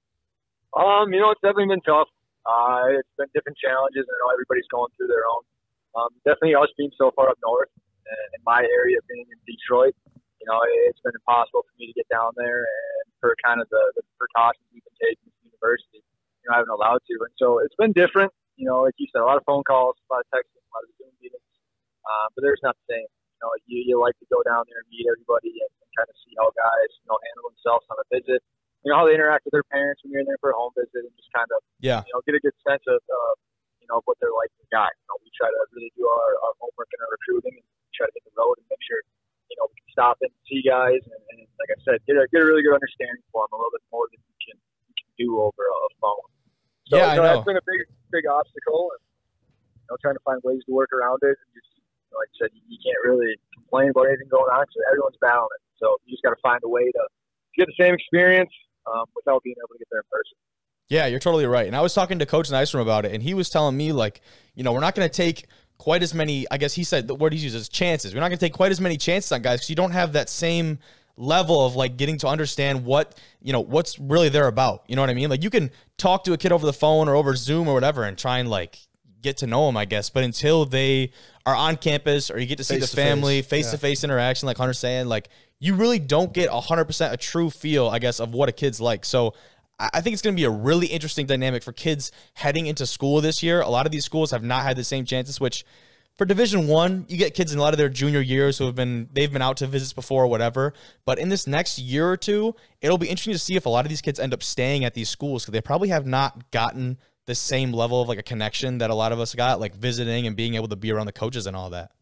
Um, you know, it's definitely been tough. Uh, it's been different challenges. I know everybody's going through their own. Um, definitely us being so far up north, and in my area being in Detroit, you know, it's been impossible for me to get down there, and for kind of the, the precautions we've been taking at the university, you know, I haven't allowed to. And so it's been different. You know, like you said, a lot of phone calls, a lot of texting, a lot of Zoom meetings, um, but there's not the same. You know, you, you like to go down there and meet everybody and, and kind of see how guys, you know, handle themselves on a visit. You know, how they interact with their parents when you're in there for a home visit, and just kind of, Yeah. you know, get a good sense of, uh, you know, what they're like as a guy. You know, we try to really do our, our homework and our recruiting, and try to hit the road and make sure, you know, we can stop and see guys, and, and like I said, get a get a really good understanding for them, a little bit more than you can you can do over a phone. So, Yeah, I you know, know. that's been a big big obstacle, and you know, trying to find ways to work around it. And just, you know, like I said, you, you can't really complain about anything going on because everyone's battling it. So you just got to find a way to get the same experience um, without being able to get there in person. Yeah, you're totally right. And I was talking to Coach Nystrom about it, and he was telling me, like, you know, we're not going to take quite as many, I guess he said the word he uses, chances. We're not going to take quite as many chances on guys because you don't have that same level of, like, getting to understand what, you know, what's really they're about. You know what I mean? Like, you can talk to a kid over the phone or over Zoom or whatever and try and, like, get to know them, I guess. But until they are on campus or you get to see Face the to family, face. face-to-face interaction, like Hunter's saying, like, you really don't get one hundred percent a true feel, I guess, of what a kid's like. So I think it's going to be a really interesting dynamic for kids heading into school this year. A lot of these schools have not had the same chances, which for Division One, you get kids in a lot of their junior years who have been, they've been out to visits before or whatever. But in this next year or two, it'll be interesting to see if a lot of these kids end up staying at these schools because they probably have not gotten the same level of like a connection that a lot of us got, like visiting and being able to be around the coaches and all that.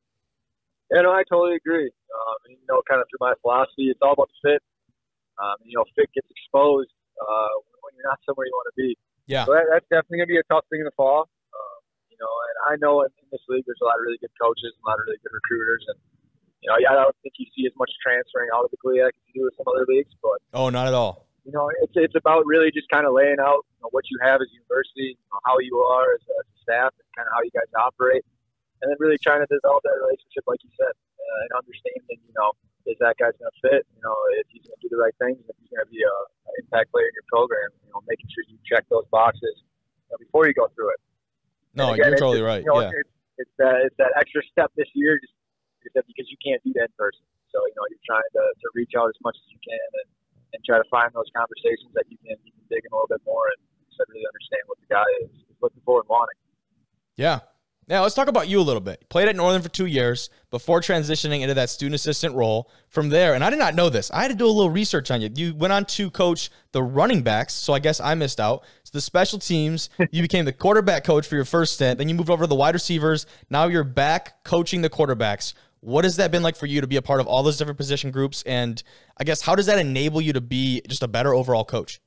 Yeah, no, I totally agree. Um, and, you know, kind of through my philosophy, it's all about the fit. Um, you know, fit gets exposed uh, when you're not somewhere you want to be. Yeah. So that, that's definitely going to be a tough thing in the fall. Um, you know, and I know in, in this league there's a lot of really good coaches, a lot of really good recruiters, and you know, I don't think you see as much transferring out of the GLIAC as you do with some other leagues. But Oh, not at all. you know, it's it's about really just kind of laying out, you know, what you have as a university, you know, how you are as a, as a staff, and kind of how you guys operate, and then really trying to develop that relationship, like you said, uh, and understanding, you know, is that guy's going to fit? You know, if he's going to do the right things, if he's going to be a, an impact player in your program, you know, making sure you check those boxes uh, before you go through it. No, And again, you're it's totally just, right. You know, Yeah. it's, it's that it's that extra step this year, just because you can't do that in person. So you know, you're trying to, to reach out as much as you can and, and try to find those conversations that you can you can dig in a little bit more and so really understand what the guy is, is looking for and wanting. Yeah. Now, let's talk about you a little bit. Played at Northern for two years before transitioning into that student assistant role. From there, and I did not know this, I had to do a little research on you. You went on to coach the running backs, so I guess I missed out. So the special teams, you became the quarterback coach for your first stint. Then you moved over to the wide receivers. Now you're back coaching the quarterbacks. What has that been like for you to be a part of all those different position groups? And I guess, how does that enable you to be just a better overall coach?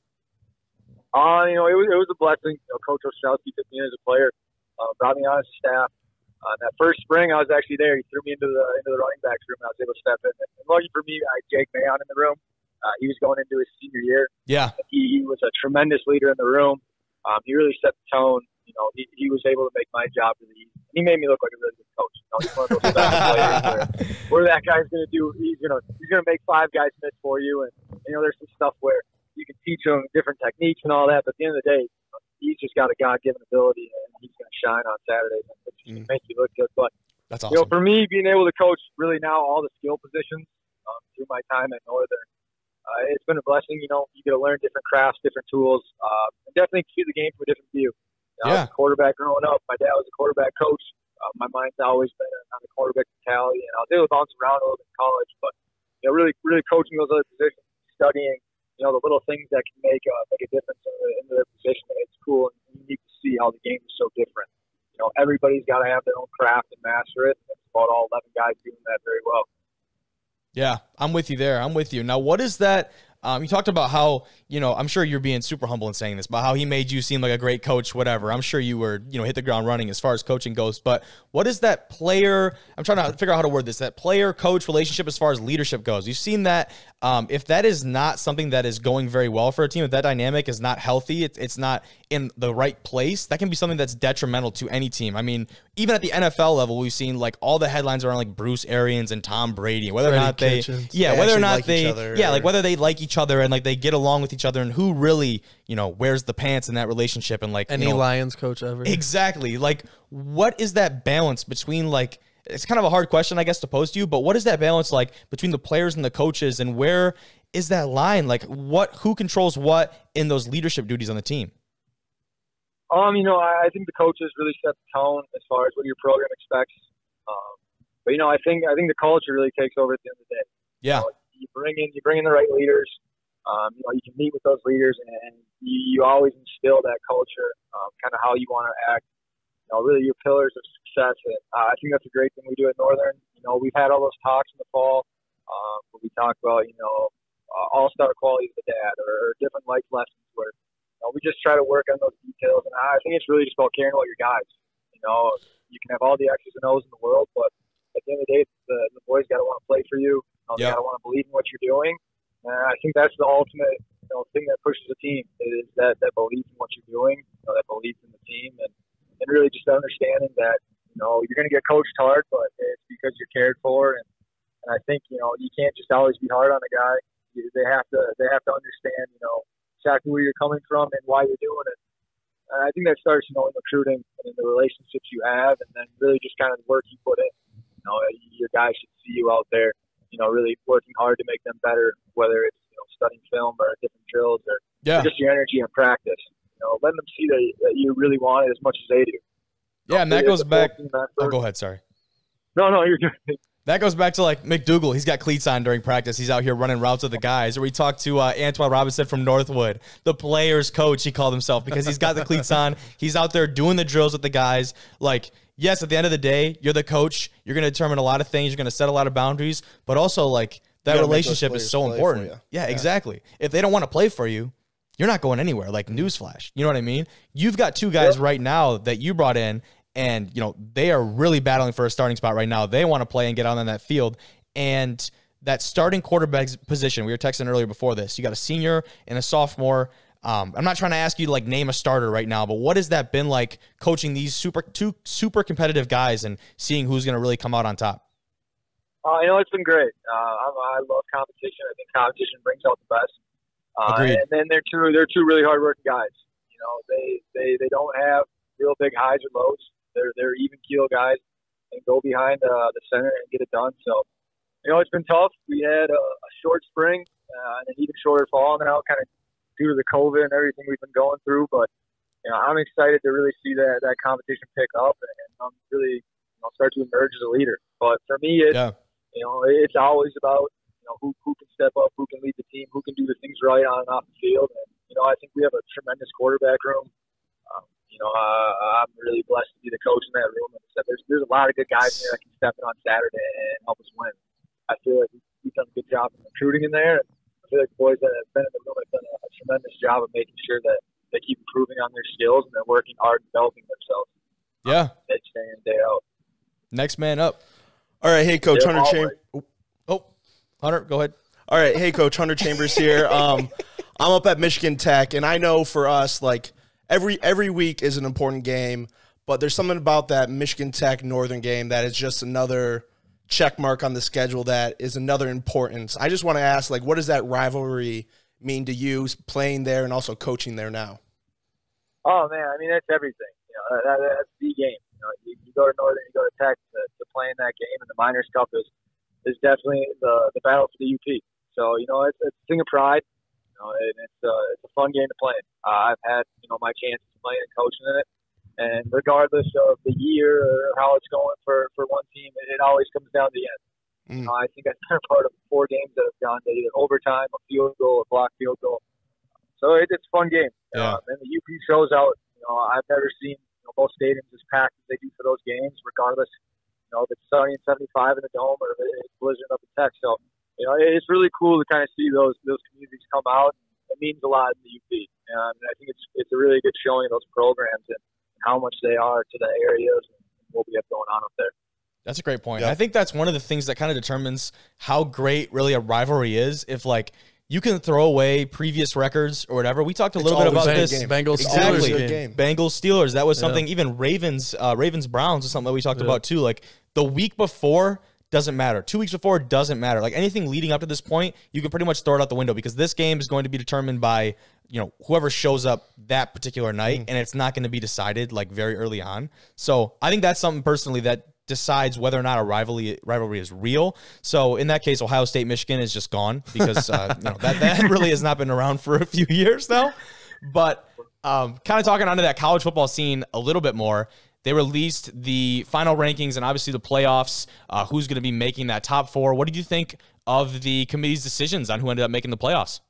Uh, you know, it was, it was a blessing. You know, Coach Ostrowski took me in as a player. Uh, brought me on his staff. Uh, that first spring, I was actually there. He threw me into the into the running backs room, and I was able to step in. And lucky for me, I had Jake Mayon in the room. Uh, he was going into his senior year. Yeah, he, he was a tremendous leader in the room. Um, he really set the tone. You know, he, he was able to make my job really easy. He made me look like a really good coach. You know, he's one of those special players where, where that guy's going to do. He's gonna he's gonna make five guys miss for you. And you know, there's some stuff where you can teach them different techniques and all that. But at the end of the day, he's just got a God-given ability, and he's going to shine on Saturdays and it's just mm. make you look good. But that's awesome. You know, for me, being able to coach really now all the skill positions um, through my time at Northern, uh, it's been a blessing. You know, you get to learn different crafts, different tools, uh, and definitely see the game from a different view. You know, yeah. I was a quarterback growing up. My dad was a quarterback coach. Uh, my mind's always been on the quarterback mentality, and I was able to bounce around a little bit in college. But you know, really, really coaching those other positions, studying. You know, the little things that can make uh, make a difference in, the, in their position. It's cool and unique to see how the game is so different. You know, everybody's got to have their own craft and master it. It's about all eleven guys doing that very well. Yeah, I'm with you there. I'm with you. Now, what is that? Um, you talked about how, you know, I'm sure you're being super humble in saying this, but how he made you seem like a great coach, whatever. I'm sure you were, you know, hit the ground running as far as coaching goes. But what is that player, I'm trying to figure out how to word this, that player-coach relationship as far as leadership goes? You've seen that um, if that is not something that is going very well for a team, if that dynamic is not healthy, it's, it's not in the right place, that can be something that's detrimental to any team. I mean, even at the N F L level, we've seen like all the headlines around like Bruce Arians and Tom Brady, whether Freddie or not they, Kitchens. yeah, They whether or actually not like they, each other, yeah, or- like whether they like each other and like they get along with each other and who really, you know, wears the pants in that relationship and like Any you know, Lions coach ever. exactly. Like, what is that balance between like, it's kind of a hard question, I guess, to pose to you, but what is that balance like between the players and the coaches, and where is that line? Like, what, who controls what in those leadership duties on the team? Um, you know, I, I think the coaches really set the tone as far as what your program expects. Um, but you know, I think I think the culture really takes over at the end of the day. Yeah, You know, you bring in you bring in the right leaders. Um, you know, you can meet with those leaders, and, and you, you always instill that culture, um, kind of how you want to act. You know, really your pillars of success. And uh, I think that's a great thing we do at Northern. You know, we've had all those talks in the fall um, where we talk about, you know, uh, all-star qualities of the dad or, or different life lessons where, you know, we just try to work on those details. And I think it's really just about caring about your guys. You know, you can have all the X's and O's in the world, but at the end of the day, the, the boys got to want to play for you. You know, they Yeah. got to want to believe in what you're doing. And I think that's the ultimate, you know, thing that pushes a team is that, that belief in what you're doing, you know, that belief in the team, and, and really just understanding that, you know, you're going to get coached hard, but it's because you're cared for. And, and I think, you know, you can't just always be hard on a guy. You, they have to they have to understand, you know, exactly where you're coming from and why you're doing it. And I think that starts, you know, in recruiting and in the relationships you have, and then really just kind of the work you put in. You know, your guys should see you out there, you know, really working hard to make them better, whether it's, you know, studying film or different drills or, yeah, or just your energy in practice. You know, letting them see that, that you really want it as much as they do. yeah, and that It's goes a back. full team Oh, effort. go ahead. Sorry. No, no, you're good. That goes back to like McDougal. He's got cleats on during practice. He's out here running routes with the guys. Or we talked to uh, Antoine Robinson from Northwood, the players coach, he called himself, because he's got the cleats on. He's out there doing the drills with the guys. Like, yes, at the end of the day, you're the coach. You're going to determine a lot of things. You're going to set a lot of boundaries. But also, like, that gotta make those relationship is players so play for important. you. Yeah, Yeah. exactly. If they don't want to play for you, you're not going anywhere. Like, newsflash. You know what I mean? You've got two guys Yep. right now that you brought in, and, you know, they are really battling for a starting spot right now. They want to play and get out on that field. And that starting quarterback position, we were texting earlier before this, you got a senior and a sophomore. Um, I'm not trying to ask you to like name a starter right now, but what has that been like coaching these super two super competitive guys and seeing who's going to really come out on top? Uh, you know, it's been great. Uh, I, I love competition. I think competition brings out the best. Uh, Agreed. and then they're two they're two really hardworking guys. You know, they, they, they don't have real big highs or lows. They're they're even keel guys and go behind uh, the center and get it done. So, you know, it's been tough. We had a, a short spring uh, and an even shorter fall now, kind of due to the COVID and everything we've been going through. But you know, I'm excited to really see that that competition pick up and, and um, really you know, start to emerge as a leader. But for me, it's Yeah. you know, it's always about you know who who can step up, who can lead the team, who can do the things right on and off the field. And you know, I think we have a tremendous quarterback room. Um, you know, uh, I'm really blessed to be the coach in that room. And so there's there's a lot of good guys in there that can step in on Saturday and help us win. I feel like we've done a good job of recruiting in there. I feel like the boys that have been in the room have done a, a tremendous job of making sure that they keep improving on their skills and they're working hard and developing themselves. Yeah. Day in and day out. Next man up. All right, hey Coach Yeah, Hunter always. Chambers. Oh, Hunter, go ahead. All right, hey Coach Hunter Chambers here. Um, I'm up at Michigan Tech, and I know for us, like every every week is an important game, but there's something about that Michigan Tech Northern game that is just another check mark on the schedule that is another importance. I just want to ask, like, what does that rivalry mean to you playing there and also coaching there now? Oh man, I mean that's everything. You know, that, that's the game. You know, you, you go to Northern, you go to Tech to, to play in that game, and the Miners Cup is is definitely the the battle for the U P. So you know, it's, it's a thing of pride. You know, and it's uh, it's a fun game to play in. Uh, I've had you know my chances playing and coaching in it, and regardless of the year or how it's going for, for one team, it, it always comes down to the end. Mm. Uh, I think I've been a part of four games that have gone to either overtime, a field goal, a block field goal. So it, it's a fun game. Yeah. Uh, and the U P shows out. You know, I've never seen you know, both stadiums as packed as they do for those games, regardless. You know, if it's sunny and seventy-five in the dome or if it's blizzard up in Tech. So, you know, it's really cool to kind of see those those communities come out. It means a lot in the U P. Um, and I think it's it's a really good showing of those programs and how much they are to the areas and what we have going on up there. That's a great point. Yep. I think that's one of the things that kind of determines how great really a rivalry is. If like you can throw away previous records or whatever. We talked a little bit always about a good this. game. Bengals It's Steelers always a Exactly. good game. game. Bengals Steelers. That was Yeah. something. Even Ravens uh, Ravens Browns is something that we talked Yeah. about too. Like the week before doesn't matter. Two weeks before doesn't matter. Like anything leading up to this point, you can pretty much throw it out the window because this game is going to be determined by you know whoever shows up that particular night, and it's not going to be decided like very early on. So I think that's something personally that decides whether or not a rivalry rivalry is real. So in that case, Ohio State Michigan is just gone because uh, you know that that really has not been around for a few years now. But um, kind of talking onto that college football scene a little bit more. They released the final rankings and obviously the playoffs. Uh, who's going to be making that top four? What did you think of the committee's decisions on who ended up making the playoffs?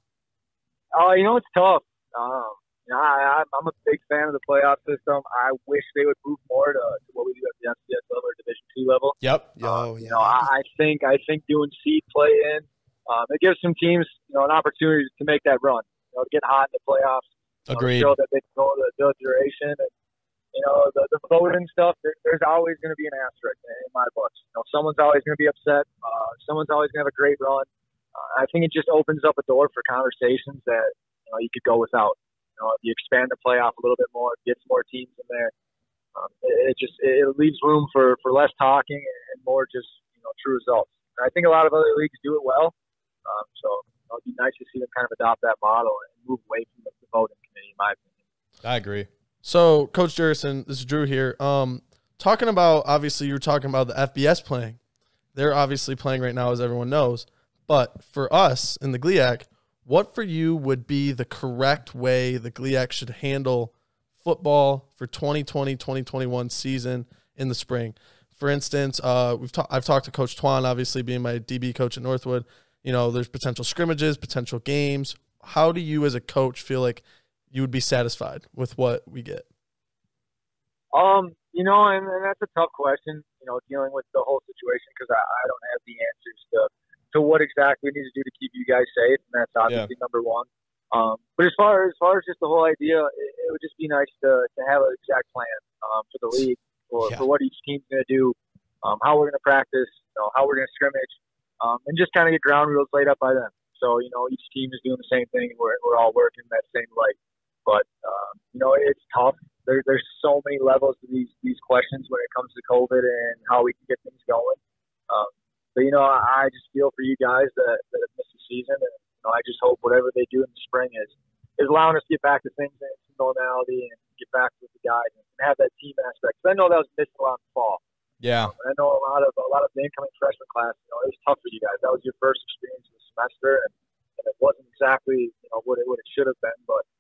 Oh, you know, it's tough. Um, you know, I, I'm a big fan of the playoff system. I wish they would move more to, to what we do at the F C S level or Division two level. Yep. Yo, Um, yeah. You know, I, I think I think doing seed play in, um, it gives some teams, you know, an opportunity to make that run. You know, to get hot in the playoffs. You know, Agreed. show that they can go the, the duration and you know the the voting stuff. There, there's always going to be an asterisk in my books. You know, someone's always going to be upset. Uh, someone's always going to have a great run. Uh, I think it just opens up a door for conversations that you know you could go without. You know, if you expand the playoff a little bit more, get some more teams in there. Um, it, it just it leaves room for, for less talking and more just you know true results. And I think a lot of other leagues do it well. Um, so you know, it'd be nice to see them kind of adopt that model and move away from the, the voting committee, in my opinion. I agree. So, Coach Jurasin, this is Drew here. Um, talking about, obviously, you were talking about the F B S playing. They're obviously playing right now, as everyone knows. But for us in the G L I A C, what for you would be the correct way the G L I A C should handle football for twenty twenty, twenty twenty-one season in the spring? For instance, uh, we've ta- I've talked to Coach Twan, obviously being my D B coach at Northwood. You know, there's potential scrimmages, potential games. How do you as a coach feel like you would be satisfied with what we get? Um, you know, and, and that's a tough question, you know, dealing with the whole situation because I, I don't have the answers to, to what exactly we need to do to keep you guys safe, and that's obviously yeah. number one. Um, but as far as far as just the whole idea, it, it would just be nice to, to have an exact plan um, for the league, for, yeah. for what each team's going to do, um, how we're going to practice, you know, how we're going to scrimmage, um, and just kind of get ground rules laid up by them. So, you know, each team is doing the same thing. We're, we're all working that same light. But, um, you know, it's tough. There, there's so many levels to these, these questions when it comes to COVID and how we can get things going. Um, but, you know, I, I just feel for you guys that, that have missed the season. And, you know, I just hope whatever they do in the spring is, is allowing us to get back to things in normality and get back with the guys and have that team aspect. Because I know that was missing a lot in the fall. Yeah. Um, and I know a lot of a lot of the incoming freshman class, you know, it was tough for you guys. That was your first experience of the semester, and, and it wasn't exactly, you know, what it, what it should have been. But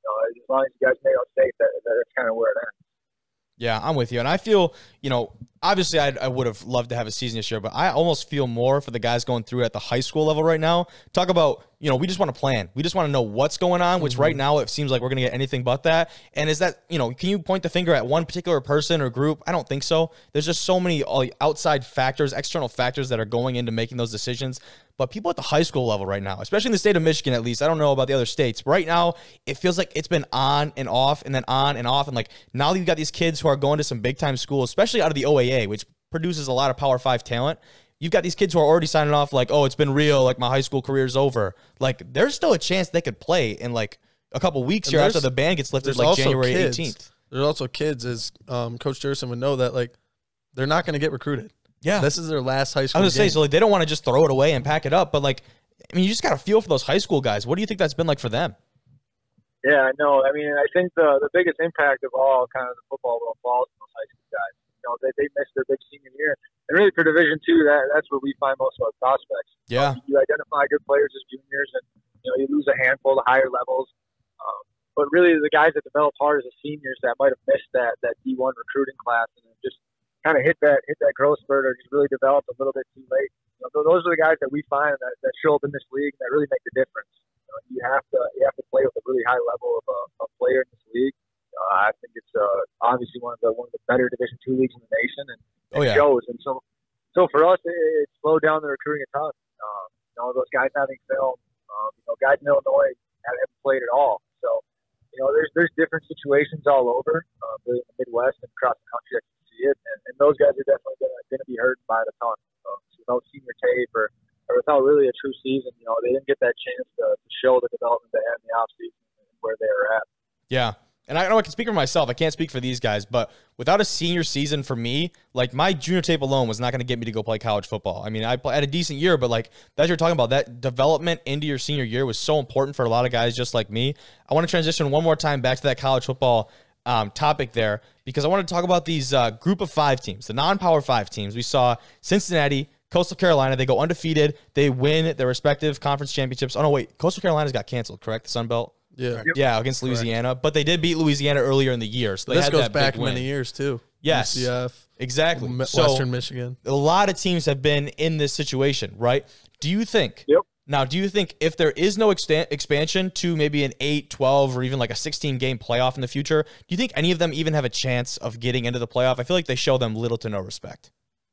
You know, as long as you guys make out safe, that, that that's kind of where it ends. Yeah, I'm with you. And I feel, you know, obviously I, I would have loved to have a season this year, but I almost feel more for the guys going through at the high school level right now. Talk about, you know, we just want to plan. We just want to know what's going on, which mm-hmm. right now it seems like we're going to get anything but that. And is that, you know, can you point the finger at one particular person or group? I don't think so. There's just so many outside factors, external factors that are going into making those decisions. But people at the high school level right now, especially in the state of Michigan, at least, I don't know about the other states. But right now, it feels like it's been on and off and then on and off. And like now you've got these kids who are going to some big time schools, especially out of the O A A, which produces a lot of Power Five talent. You've got these kids who are already signing off like, oh, it's been real. Like my high school career's over. Like there's still a chance they could play in like a couple weeks here after the ban gets lifted, like January kids. eighteenth. There's also kids, as um, Coach Jurasin would know, that like they're not going to get recruited. Yeah, this is their last high school. I was going to say, so like they don't want to just throw it away and pack it up, but like, I mean, you just got to feel for those high school guys. What do you think that's been like for them? Yeah, I know. I mean, I think the the biggest impact of all kind of the football world falls on those high school guys. You know, they they missed their big senior year, and really for Division Two, that that's where we find most of our prospects. Yeah, you, you identify good players as juniors, and you know you lose a handful of higher levels. Um, but really, the guys that develop hard as seniors that might have missed that that D one recruiting class and just kind of hit that hit that growth spurt or just really developed a little bit too late. You know, those are the guys that we find that, that show up in this league that really make the difference. You know, you have to you have to play with a really high level of a, a player in this league. Uh, I think it's uh, obviously one of the one of the better Division Two leagues in the nation, and it oh, yeah. shows. And so, so for us, it, it slowed down the recruiting a ton. Um, you know, those guys having film, um, you know, guys in Illinois haven't played at all. So, you know, there's there's different situations all over, uh, really in the Midwest and across the country. I can see it, and, and those guys are definitely going to be hurt by the ton. Um, so no senior tape or, or without really a true season, you know, they didn't get that chance to, to show the development they had in the offseason and where they were at. Yeah. And I know I can speak for myself. I can't speak for these guys, but without a senior season for me, like my junior tape alone was not going to get me to go play college football. I mean, I had a decent year, but like as you're talking about, that development into your senior year was so important for a lot of guys just like me. I want to transition one more time back to that college football um, topic there because I want to talk about these uh, group of five teams, the non-power five teams. We saw Cincinnati, Coastal Carolina. They go undefeated. They win their respective conference championships. Oh, no, wait. Coastal Carolina's got canceled, correct? The Sun Belt? Yeah, yeah, against Louisiana, correct. But they did beat Louisiana earlier in the year. So they this had goes that back big win. many years too. Yes, U C F, exactly. Western so, Michigan. A lot of teams have been in this situation, right? Do you think? Yep. Now, do you think if there is no extan- expansion to maybe an eight, twelve, or even like a sixteen game playoff in the future, do you think any of them even have a chance of getting into the playoff? I feel like they show them little to no respect.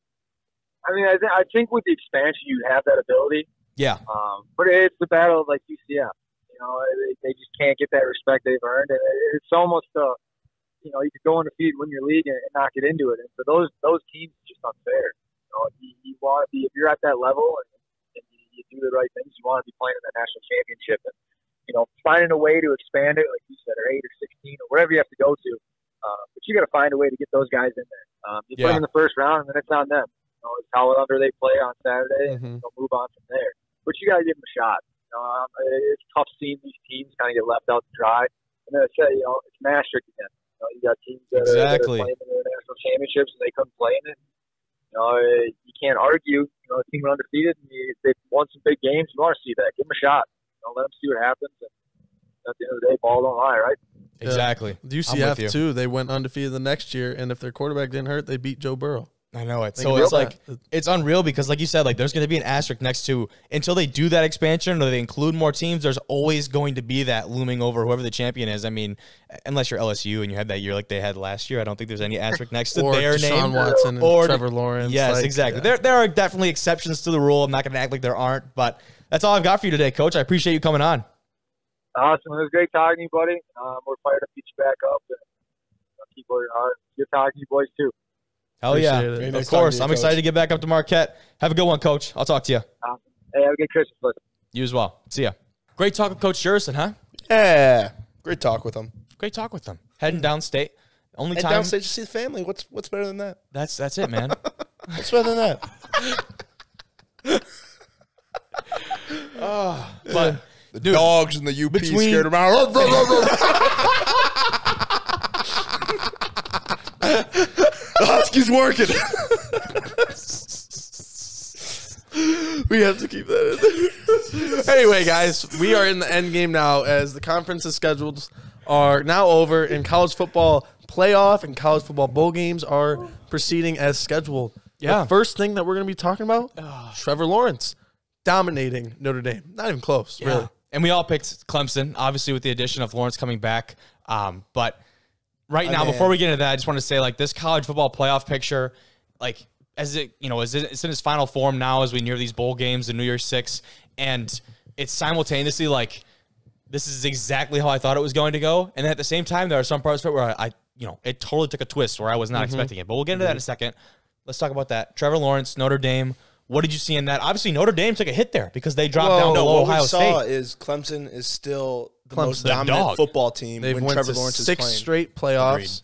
I mean, I, th- I think with the expansion, you have that ability. Yeah. Um, but it's the battle of like U C F. You know, they, they just can't get that respect they've earned, and it's almost uh, you know, you could go undefeated, win your league, and, and not get into it. And for those those teams, it's just unfair. You know, you, you want to be if you're at that level and, and you, you do the right things, you want to be playing in that national championship, and you know, finding a way to expand it, like you said, or eight or sixteen or whatever you have to go to. Uh, but you got to find a way to get those guys in there. Um, you yeah. put them in the first round, and then it's on them. You know, it's how under they play on Saturday, mm-hmm. and they'll move on from there. But you got to give them a shot. Um, it's tough seeing these teams kind of get left out to dry. And then I say, you know, it's Maastricht again. You know, you got teams that, exactly. are, that are playing in the national championships and they couldn't play in it. You know, you can't argue. You know, a team went undefeated and you, they've won some big games. You want to see that. Give them a shot. You know, let them see what happens. And at the end of the day, ball don't lie, right? Exactly. Yeah. The U C F, too, they went undefeated the next year, and if their quarterback didn't hurt, they beat Joe Burrow. I know it. Think So it's like that. it's unreal because, like you said, like there's going to be an asterisk next to until they do that expansion or they include more teams. There's always going to be that looming over whoever the champion is. I mean, unless you're L S U and you had that year like they had last year, I don't think there's any asterisk next to or their Deshaun name. Watson and or Trevor Lawrence. Yes, like, exactly. Yeah. There there are definitely exceptions to the rule. I'm not going to act like there aren't, but that's all I've got for you today, Coach. I appreciate you coming on. Awesome. It was great talking to you, buddy. Um, we're fired up to get you back up and you know, keep working hard. Good talking to you boys too. Hell yeah. Appreciate it. Of course. I'm excited to get back up to Marquette. Have a good one, Coach. I'll talk to you. Awesome. Hey, have a good Christmas, buddy. You as well. See ya. Great talk with Coach Jurasin, huh? Yeah. Great talk with him. Great talk with him. Heading downstate. Only Head time. downstate to see the family. What's what's better than that? That's that's it, man. What's better than that? oh, but the dude, dogs and the U P between- scared him out. The Husky's working. We have to keep that in there. Anyway, guys, we are in the end game now as the conference is scheduled are now over, and college football playoff and college football bowl games are proceeding as scheduled. Yeah. The first thing that we're going to be talking about, Trevor Lawrence dominating Notre Dame. Not even close, really. And we all picked Clemson, obviously with the addition of Lawrence coming back. Um, but right I now, mean, before we get into that, I just want to say, like, this college football playoff picture, like, as it, you know, as it, it's in its final form now as we near these bowl games in New Year's Six, and it's simultaneously like, this is exactly how I thought it was going to go. And then at the same time, there are some parts of it where I, I you know, it totally took a twist where I was not mm-hmm. expecting it. But we'll get into mm-hmm. that in a second. Let's talk about that. Trevor Lawrence, Notre Dame. What did you see in that? Obviously, Notre Dame took a hit there because they dropped well, down to no, low what Ohio we saw State. is Clemson is still the Clemson. most They're dominant dog. football team They've when went Trevor to Lawrence is six playing. straight playoffs.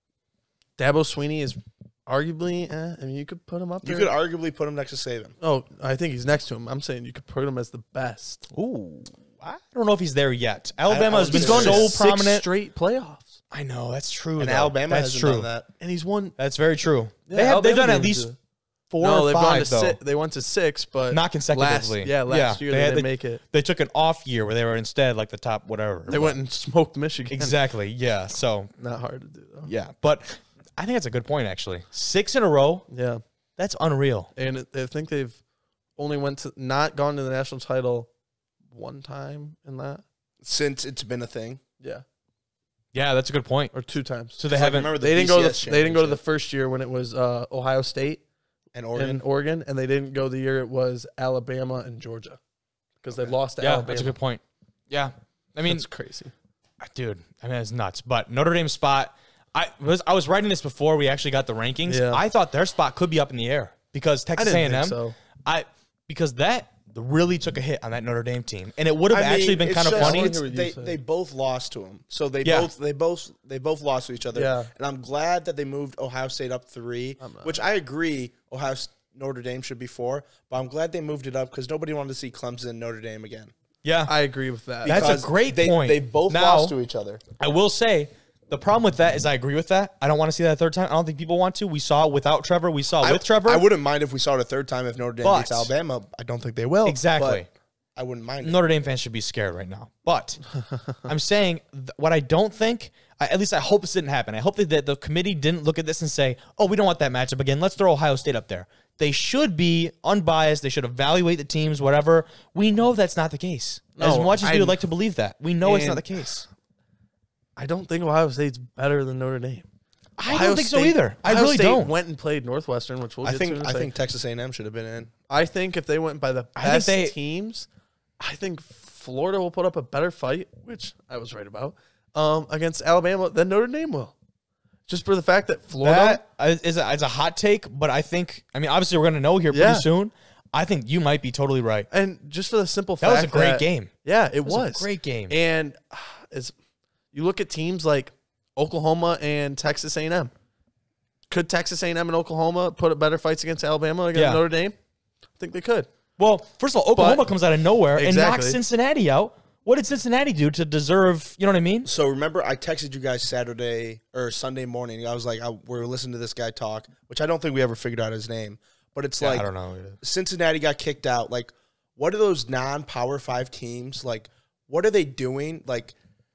Dabo Swinney is arguably, eh, I mean, you could put him up You there. could arguably put him next to Saban. Oh, I think he's next to him. I'm saying you could put him as the best. Ooh, I don't know if he's there yet. Alabama I has been would so say Six prominent. straight playoffs. I know, that's true. And though. Alabama that's hasn't true. done that. And he's won. That's very true. Yeah, they have, they've Alabama done at didn't least do it. four No, or they've five, gone to though. six. They went to six, but Not consecutively. Last, yeah, last Yeah, year they they, had didn't the- make it. They took an off year where they were instead like the top whatever. They went and smoked Michigan. Exactly, yeah. So, Not hard to do, though. yeah. But I think that's a good point, actually. Six in a row, Yeah. that's unreal. And it- I think they've only went to not gone to the national title one time in that. Since it's been a thing. Yeah. Yeah, that's a good point. Or two times. So they Like, haven't. remember the They didn't go to B C S the, they didn't go to the championship first year when it was uh, Ohio State and Oregon. and Oregon, and they didn't go the year it was Alabama and Georgia because they lost to yeah, Alabama. that's a good point. Yeah. I mean, That's crazy. dude, I mean, it's nuts. But Notre Dame's spot, I was I was writing this before we actually got the rankings. Yeah. I thought their spot could be up in the air because I Texas didn't A and M, think so. I because that really took a hit on that Notre Dame team, and it would have I mean, actually been it's kind of just- funny. I wanna hear what you They say. they both lost to him, so they Yeah. both they both they both lost to each other. Yeah. And I'm glad that they moved Ohio State up three, which I agree. Ohio S- Notre Dame should be four, but I'm glad they moved it up because nobody wanted to see Clemson Notre Dame again. Yeah, I agree with that. That's a Because great they, point. They both Now- lost to each other. I will say the problem with that is I agree with that. I don't want to see that a third time. I don't think people want to. We saw it without Trevor. We saw it I, with Trevor. I wouldn't mind if we saw it a third time if Notre Dame But- beats Alabama. I don't think they will. Exactly. but I wouldn't mind it. Notre Dame fans should be scared right now. But I'm saying th- what I don't think, I, at least I hope this didn't happen. I hope that the, the committee didn't look at this and say, oh, we don't want that matchup again. Let's throw Ohio State up there. They should be unbiased. They should evaluate the teams, whatever. We know that's not the case. as No, much as we I- would like to believe that. We know it's not And- the case. I don't think Ohio State's better than Notre Dame. I Ohio don't think so State- either. I Ohio really State don't. went and played Northwestern, which we'll I get think to in a I second. think Texas A and M should have been in. I think if they went by the I think best they- teams, I think Florida will put up a better fight, which I was right about, um, against Alabama than Notre Dame will. Just for the fact that Florida, That is a, is a hot take, but I think, I mean, obviously we're going to know here pretty Yeah. soon. I think you might be totally right. and just for the simple That fact was a great that- game. Yeah, it It was, was, a great game. And uh, as you look at teams like Oklahoma and Texas A and M, could Texas A and M and Oklahoma put up better fights against Alabama against Yeah. Notre Dame? I think they could. Well, first of all, Oklahoma But- comes out of nowhere and knocks Exactly. Cincinnati out. What did Cincinnati do to deserve, you know what I mean? So remember, I texted you guys Saturday or Sunday morning. I was like, I, we were listening to this guy talk, which I don't think we ever figured out his name. But it's like I don't know. Cincinnati got kicked out. Like, what are those non-power five teams? Like, what are they doing? Like,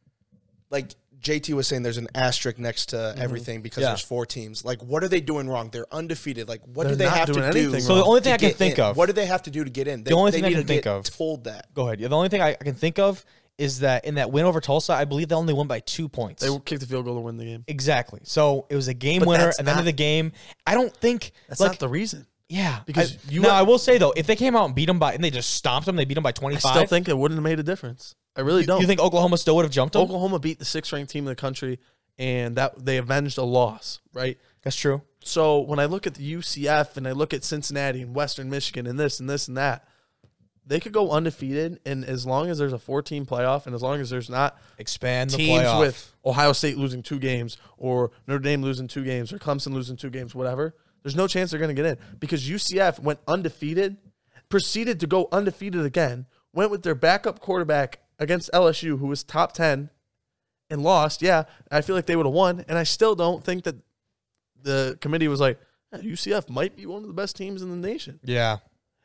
like J T was saying, there's an asterisk next to everything because Yeah. there's four teams. Like, what are they doing wrong? They're undefeated. Like, what They're do they not have to doing do? anything So the wrong. only thing to I can get think in? of, What do they have to do to get in? They, only they thing I need can to think get of- told that. go ahead. Yeah, the only thing I, I can think of is that in that win over Tulsa, I believe they only won by two points. They kicked the field goal to win the game. Exactly. So it was a game But winner that's at the end of not- the game. I don't think That's like not the reason. yeah because I, you now have- I will say though, if they came out and beat them by and they just stomped them, they beat them by I twenty-five. still think it wouldn't have made a difference. I really you, don't. you think Oklahoma still would have jumped them? Oklahoma beat the sixth ranked team in the country, and that they avenged a loss, right? That's true. So when I look at the U C F and I look at Cincinnati and Western Michigan and this and this and that, they could go undefeated, and as long as there's a four-team playoff, and as long as there's not Expand the teams playoff. with Ohio State losing two games, or Notre Dame losing two games, or Clemson losing two games, whatever, there's no chance they're going to get in because U C F went undefeated, proceeded to go undefeated again, went with their backup quarterback against L S U, who was top ten, and lost. Yeah, I feel like they would have won, and I still don't think that the committee was like, "Eh, U C F might be one of the best teams in the nation." Yeah.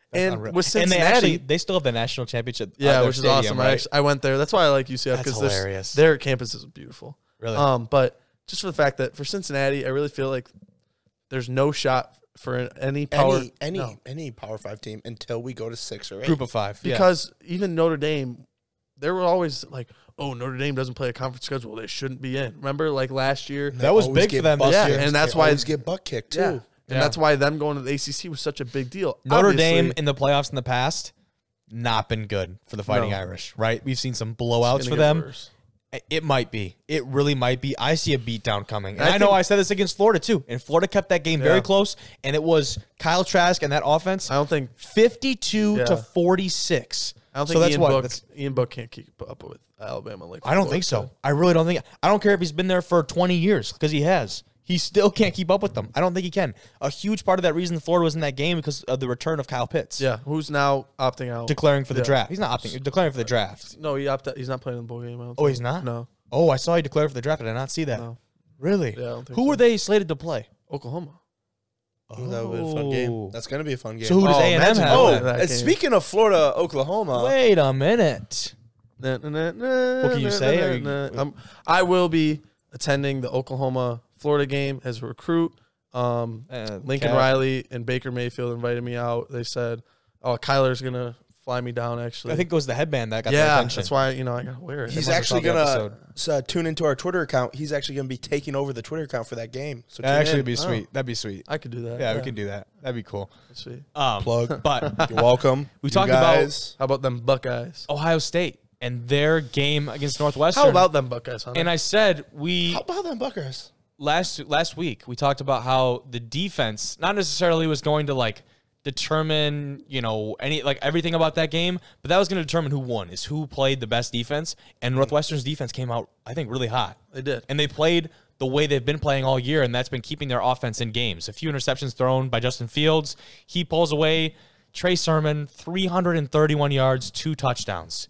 and unreal. with and Cincinnati, they actually they still have the national championship. yeah, uh, their which is stadium, awesome. I, Right? actually, I went there. That's why I like U C F That's because hilarious. their campus is beautiful. Really? Um, but just for the fact that for Cincinnati, I really feel like there's no shot for any power Any any no. any Power Five team until we go to six or eight. Group of five. Yeah. because even Notre Dame, they were always like, "Oh, Notre Dame doesn't play a conference schedule; they shouldn't be in." Remember, like last year, That was always big for get them butt this yeah, year. kicked. and that's They why always get butt kicked too. yeah, and Yeah. that's why them going to the A C C was such a big deal. Notre Obviously, Dame in the playoffs in the past, not been good for the Fighting No. Irish, right? We've seen some it's blowouts gonna for get them. worse. It might be. It really might be. I see a beatdown coming. And I I, know think- I said this against Florida, too. And Florida kept that game very Yeah. close. And it was Kyle Trask and that offense, I don't think fifty-two Yeah. to forty-six. I don't so think that's Ian what. Book That's, Ian Book can't keep up with Alabama like I don't Florida think so. did. I really don't think. I don't care if he's been there for twenty years because he has. He still can't keep up with them. I don't think he can. A huge part of that reason Florida was in that game because of the return of Kyle Pitts. Yeah, who's now opting out? Declaring for the Yeah. draft. He's not opting. Declaring for the draft. No, he opted. He's not playing in the bowl game. I don't Oh, think. he's not? No, Oh, I saw he declared for the draft. I did not see that. no. Really? Yeah, I don't think Who so. were they slated to play? Oklahoma. Ooh, that would be a fun game. Oh. That's gonna be a fun game. So who does Oh, A and M imagine have? oh, that- that and game. speaking of Florida, Oklahoma. Wait a minute. What What can you say? Are you- um, I will be attending the Oklahoma Florida game as a recruit. Um, Uh, Lincoln Cal- Riley and Baker Mayfield invited me out. They said, "Oh, Kyler's gonna fly me down." Actually, I think it was the headband that got the yeah, attention. that's why you know I gotta wear it. He's must have actually saw the gonna episode. uh, tune into our Twitter account. He's actually gonna be taking over the Twitter account for that game. So That tune actually in. would be Oh. sweet. That'd be sweet. I could do that. Yeah, we can do that. That'd be cool. Sweet. Um, Plug. But You're welcome. We You talked about- guys. How about them Buckeyes? Ohio State and their game against Northwestern. How about them Buckeyes? Hunter? And I said we How about them Buckers? last last week we talked about how the defense not necessarily was going to like determine, you know, any like everything about that game, but that was going to determine who won, is who played the best defense. And Northwestern's defense came out, I think, really hot. they did. And they played the way they've been playing all year, and that's been keeping their offense in games. A few interceptions thrown by Justin Fields. He pulls away. Trey Sermon, three hundred thirty-one yards, two touchdowns.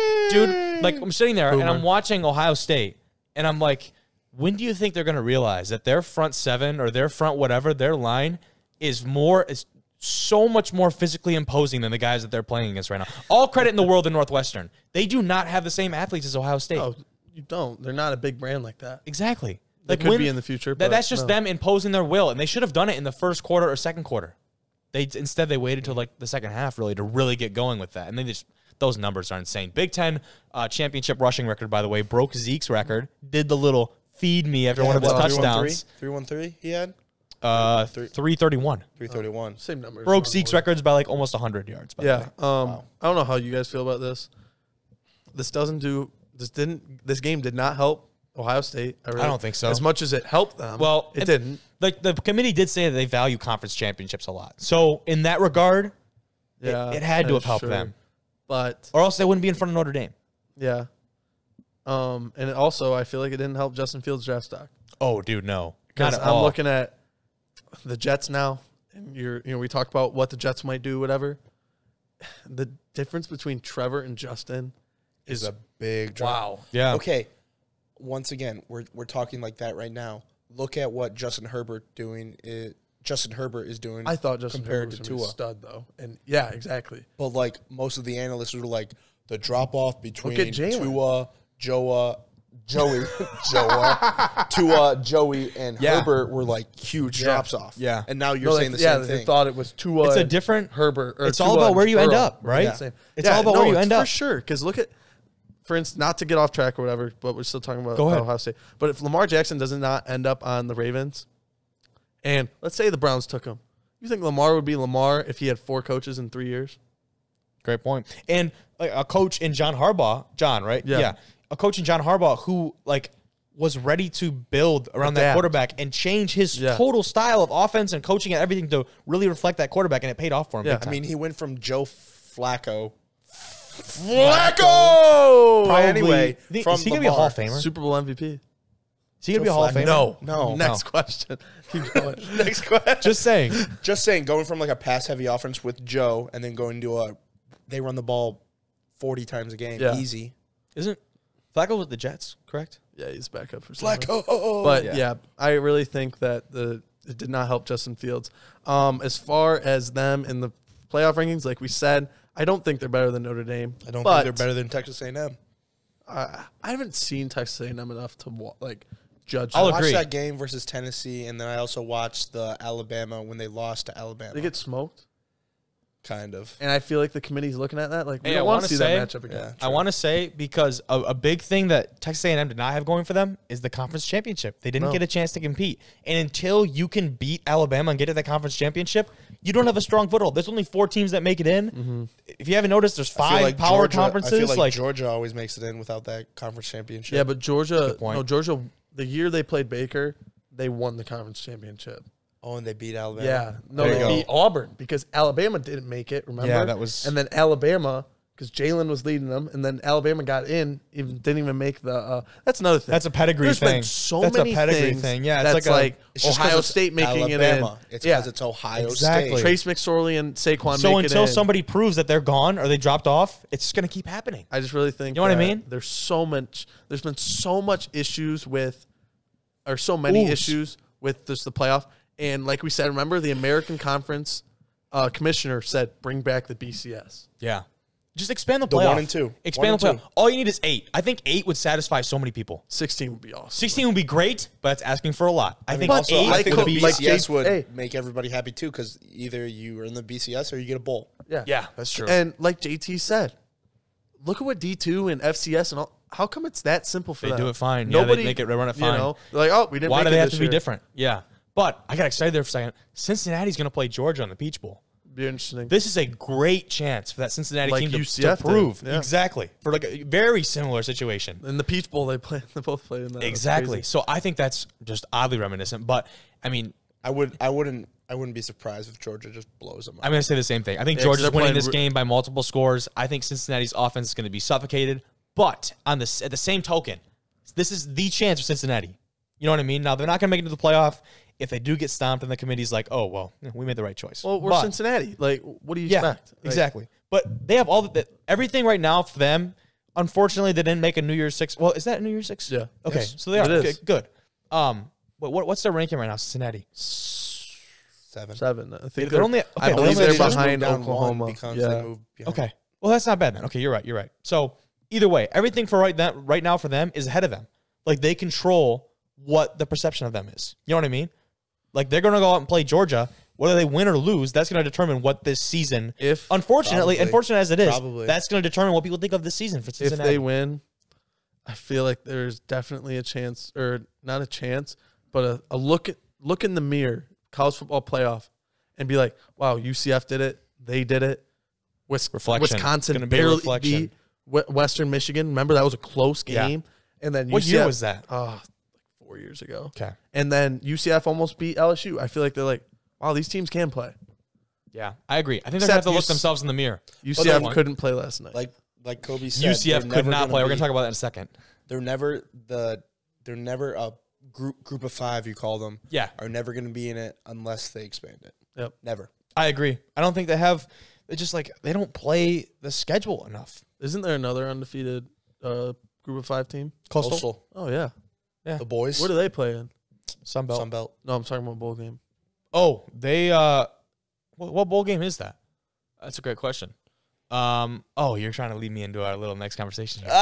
Dude, like I'm sitting there and I'm watching Ohio State, and I'm like, when do you think they're going to realize that their front seven or their front whatever, their line is more is so much more physically imposing than the guys that they're playing against right now? All credit in the world to Northwestern. They do not have the same athletes as Ohio State. Oh, you don't. They're not a big brand like that. Exactly. They Like could when- be in the future. That, But that's just no. them imposing their will, and they should have done it in the first quarter or second quarter. They instead they waited till like the second half really to really get going with that, and they just those numbers are insane. Big Ten uh, championship rushing record, by the way, broke Zeke's record. Did the little feed me after one of his touchdowns. three one three he had? Uh, Three- three thirty-one. three thirty-one. Same numbers. Broke around Zeke's the board. records by like almost one hundred yards. By the Yeah. way. Um, Wow. I don't know how you guys feel about this. This doesn't do. This didn't. This game did not help Ohio State. I, really, I don't think so. As much as it helped them. Well, it and- didn't. Like the committee did say that they value conference championships a lot. So in that regard, it- Yeah, it, had to have uh, helped sure. them, But or else they wouldn't be in front of Notre Dame. yeah. Um, and it also, I feel like it didn't help Justin Fields' draft stock. Oh, dude, no, not Because at I'm all. looking at the Jets now, and you're, you know, we talked about what the Jets might do, whatever. The difference between Trevor and Justin Is is a big drop. wow. Yeah. Okay. Once again, we're we're talking like that right now. Look at what Justin Herbert doing. It, Justin Herbert is doing. I thought Justin compared Herbert was to gonna be a Tua. stud though, and yeah, exactly. But like most of the analysts were like the drop off between Look at Jalen. Tua, Joa, Joey, Joa, Tua, Joey, and Yeah. Herbert were like huge Yeah. drops off. Yeah. and now you're No, saying they, the yeah, same they thing. thought it was Tua. It's a and different Herbert. Or It's all Tua about and where you end Burrow. up, right? Yeah. It's all about where you it's end for up. sure. Because look at, for instance, not to get off track or whatever, but we're still talking about Go ahead. Ohio State. But if Lamar Jackson does not end up on the Ravens, and let's say the Browns took him, you think Lamar would be Lamar if he had four coaches in three years? Great point. And like a coach in John Harbaugh, John, right? Yeah. A coach in John Harbaugh who like was ready to build around that Adapt. quarterback and change his Yeah. total style of offense and coaching and everything to really reflect that quarterback, and it paid off for him. Yeah. big I time. mean, he went from Joe Flacco. Flacco! But anyway, Think- from is he gonna be a Lamar. Hall of Famer? Super Bowl M V P. Is he gonna be a Joe Hall of Flacco? Famer? No. No. Next question. Keep going. Next question. Just saying. Just saying, going from like a pass heavy offense with Joe and then going to a, they run the ball forty times a game, Yeah. easy. Isn't Flacco with the Jets, correct? Yeah, he's back up for something. Flacco. But Yeah. yeah. I really think that the it did not help Justin Fields. Um, as far as them in the playoff rankings, like we said, I don't think they're better than Notre Dame. I don't but think they're better than Texas A and M. Uh, I haven't seen Texas A and M enough to wa- like judge. I'll them. I agree. watched that game versus Tennessee, and then I also watched the Alabama when they lost to Alabama. They get smoked, kind of. and I feel like the committee's looking at that. Like we Hey, I don't want wanna to see say- that matchup again. Yeah. I want to say because a, a big thing that Texas A and M did not have going for them is the conference championship. They didn't No. get a chance to compete. And until you can beat Alabama and get to the conference championship, you don't have a strong foothold. There's only four teams that make it in. Mm-hmm. If you haven't noticed, there's I feel five like power Georgia- conferences. I feel like, like Georgia always makes it in without that conference championship. Yeah, but Georgia, Good point. no Georgia. The year they played Baker, they won the conference championship. oh, and they beat Alabama. Yeah, no, There you they go. beat Auburn because Alabama didn't make it. Remember? Yeah, that was- And then Alabama, because Jalen was leading them, and then Alabama got in, even didn't even make the. Uh, that's another thing. That's a pedigree There's thing. been so That's a many pedigree things thing. Yeah, it's that's like a- like It's just 'cause Ohio it's State making Alabama. it in. It's yeah, because it's Ohio Exactly. State. Trace McSorley and Saquon. so make until it in. somebody proves that they're gone or they dropped off, it's just going to keep happening. I just really think You know what I that mean? There's so much. There's been so much issues with, or so many Ooh. issues with just the playoff. And like we said, remember the American Conference uh, commissioner said, "Bring back the B C S." Yeah. Just expand the The playoff. one and two. Expand One the and playoff. All you need is eight. I think eight would satisfy so many people. Sixteen would be awesome. sixteen would be great, but it's asking for a lot. I, I mean, think also, eight I think would the be like B C S J- would hey. make everybody happy too, because either you are in the B C S or you get a bowl. Yeah, Yeah, that's true. And like J T said, look at what D two and F C S and all. How come it's that simple for They them? do it fine. Yeah, they Nobody make it- they run it You fine. know, they're like, oh, we didn't. Why make do it they have this to be year. different? Yeah. But I got excited there for a second. Cincinnati's going to play Georgia on the Peach Bowl. Be interesting. This is a great chance for that Cincinnati Like team to, U C to F did. prove. Yeah. Exactly. For like a very similar situation. In the Peach Bowl, they play. They both played in that. That's Exactly. crazy. So I think that's just oddly reminiscent. But, I mean, I would, I wouldn't, I wouldn't be surprised if Georgia just blows them up. I'm going to say the same thing. I think Yeah, 'cause Georgia's they're winning playing this re- game by multiple scores. I think Cincinnati's offense is going to be suffocated. But on the at the same token, this is the chance for Cincinnati. You know what I mean? Now, they're not going to make it to the playoff. If they do get stomped, and the committee's like, oh, well, we made the right choice. Well, we're But- Cincinnati. Like, what do you Yeah, expect? Like, exactly. But they have all the, the everything right now for them. Unfortunately, they didn't make a New Year's Six. Well, is that New Year's Six? Yeah. Okay, Yes. so they are It is. good. good. Um, but what, what's their ranking right now? Cincinnati. Seven. Seven. I think They're they're, only- okay, I they're believe only- they're they just behind moved down Oklahoma. one because yeah. they moved behind. Okay. Well, that's not bad then. Okay, you're right. You're right. So either way, everything for right that right now for them is ahead of them. Like they control what the perception of them is. You know what I mean? Like they're going to go out and play Georgia. Whether they win or lose, that's going to determine what this season. If Unfortunately, Probably. unfortunate as it is, Probably. that's going to determine what people think of this season for if Cincinnati. they win, I feel like there's definitely a chance, or not a chance, but a, a look at look in the mirror, college football playoff, and be like, wow, U C F did it, they did it. Wis- Reflection. Wisconsin Gonna be a barely reflection. beat we- Western Michigan. Remember that was a close Yeah. game, and then What U C F, year was that? Oh, like four years ago. Okay. And then U C F almost beat L S U. I feel like they're like, wow, these teams can play. Yeah, I agree. I think they're going to Except have to you look s- themselves in the mirror. U C F one- couldn't play last night. Like, like Kobe said, U C F they're could never not gonna play. We're going be- to talk about that in a second. They're never the. They're never a group group of five. You call them. Yeah. Are never going to be in it unless they expand it. Yep. Never. I agree. I don't think they have. They just like they don't play the schedule enough. Isn't there another undefeated uh, group of five team? Coastal, Coastal. Oh yeah. Yeah. The boys. Where do they play in? Sunbelt. Sunbelt. No, I'm talking about bowl game. Oh, they. uh what, what bowl game is that? That's a great question. Um. Oh, you're trying to lead me into our little next conversation here.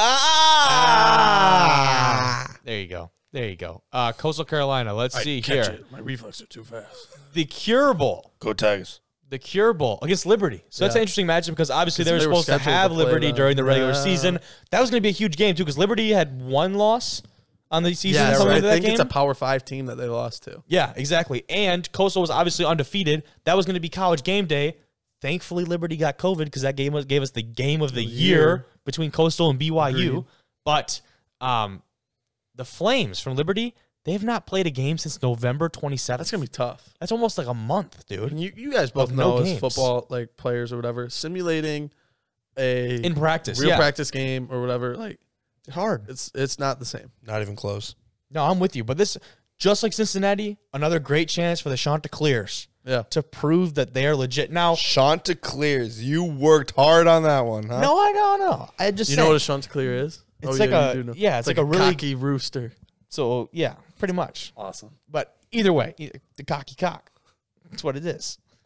Ah! There you go. There you go. Uh, Coastal Carolina. Let's see here. My reflexes are too fast. The Cure Bowl. Go Tigers. The Cure Bowl against Liberty. So that's Yeah. an interesting matchup because obviously they were Because they were supposed to scheduled have to play Liberty them. during the regular Yeah. season. That was going to be a huge game too because Liberty had one loss on the season Yeah, coming right. into I that think game. it's a Power Five team that they lost to. Yeah, exactly. And Coastal was obviously undefeated. That was going to be college game day. Thankfully, Liberty got COVID because that game was, gave us the game of the year, Year. between Coastal and B Y U. Agreed. But um, the Flames from Liberty, they have not played a game since November twenty-seventh. That's gonna be tough. That's almost like a month, dude. And you, you guys both Of no know as games. football like players or whatever, simulating a In practice, real yeah. practice game or whatever, like It's hard. it's it's not the same. Not even close. No, I'm with you. But this, just like Cincinnati, another great chance for the Chanticleers Yeah. to prove that they are legit. Now, Chanticleers, you worked hard on that one, huh? no, I don't know. I just You say, know what a Chanticleer is? It's Oh, like yeah, a- you do know. yeah, it's like a really- cocky rooster. so yeah, pretty much. Awesome. But either way, e- the cocky cock. That's what it is.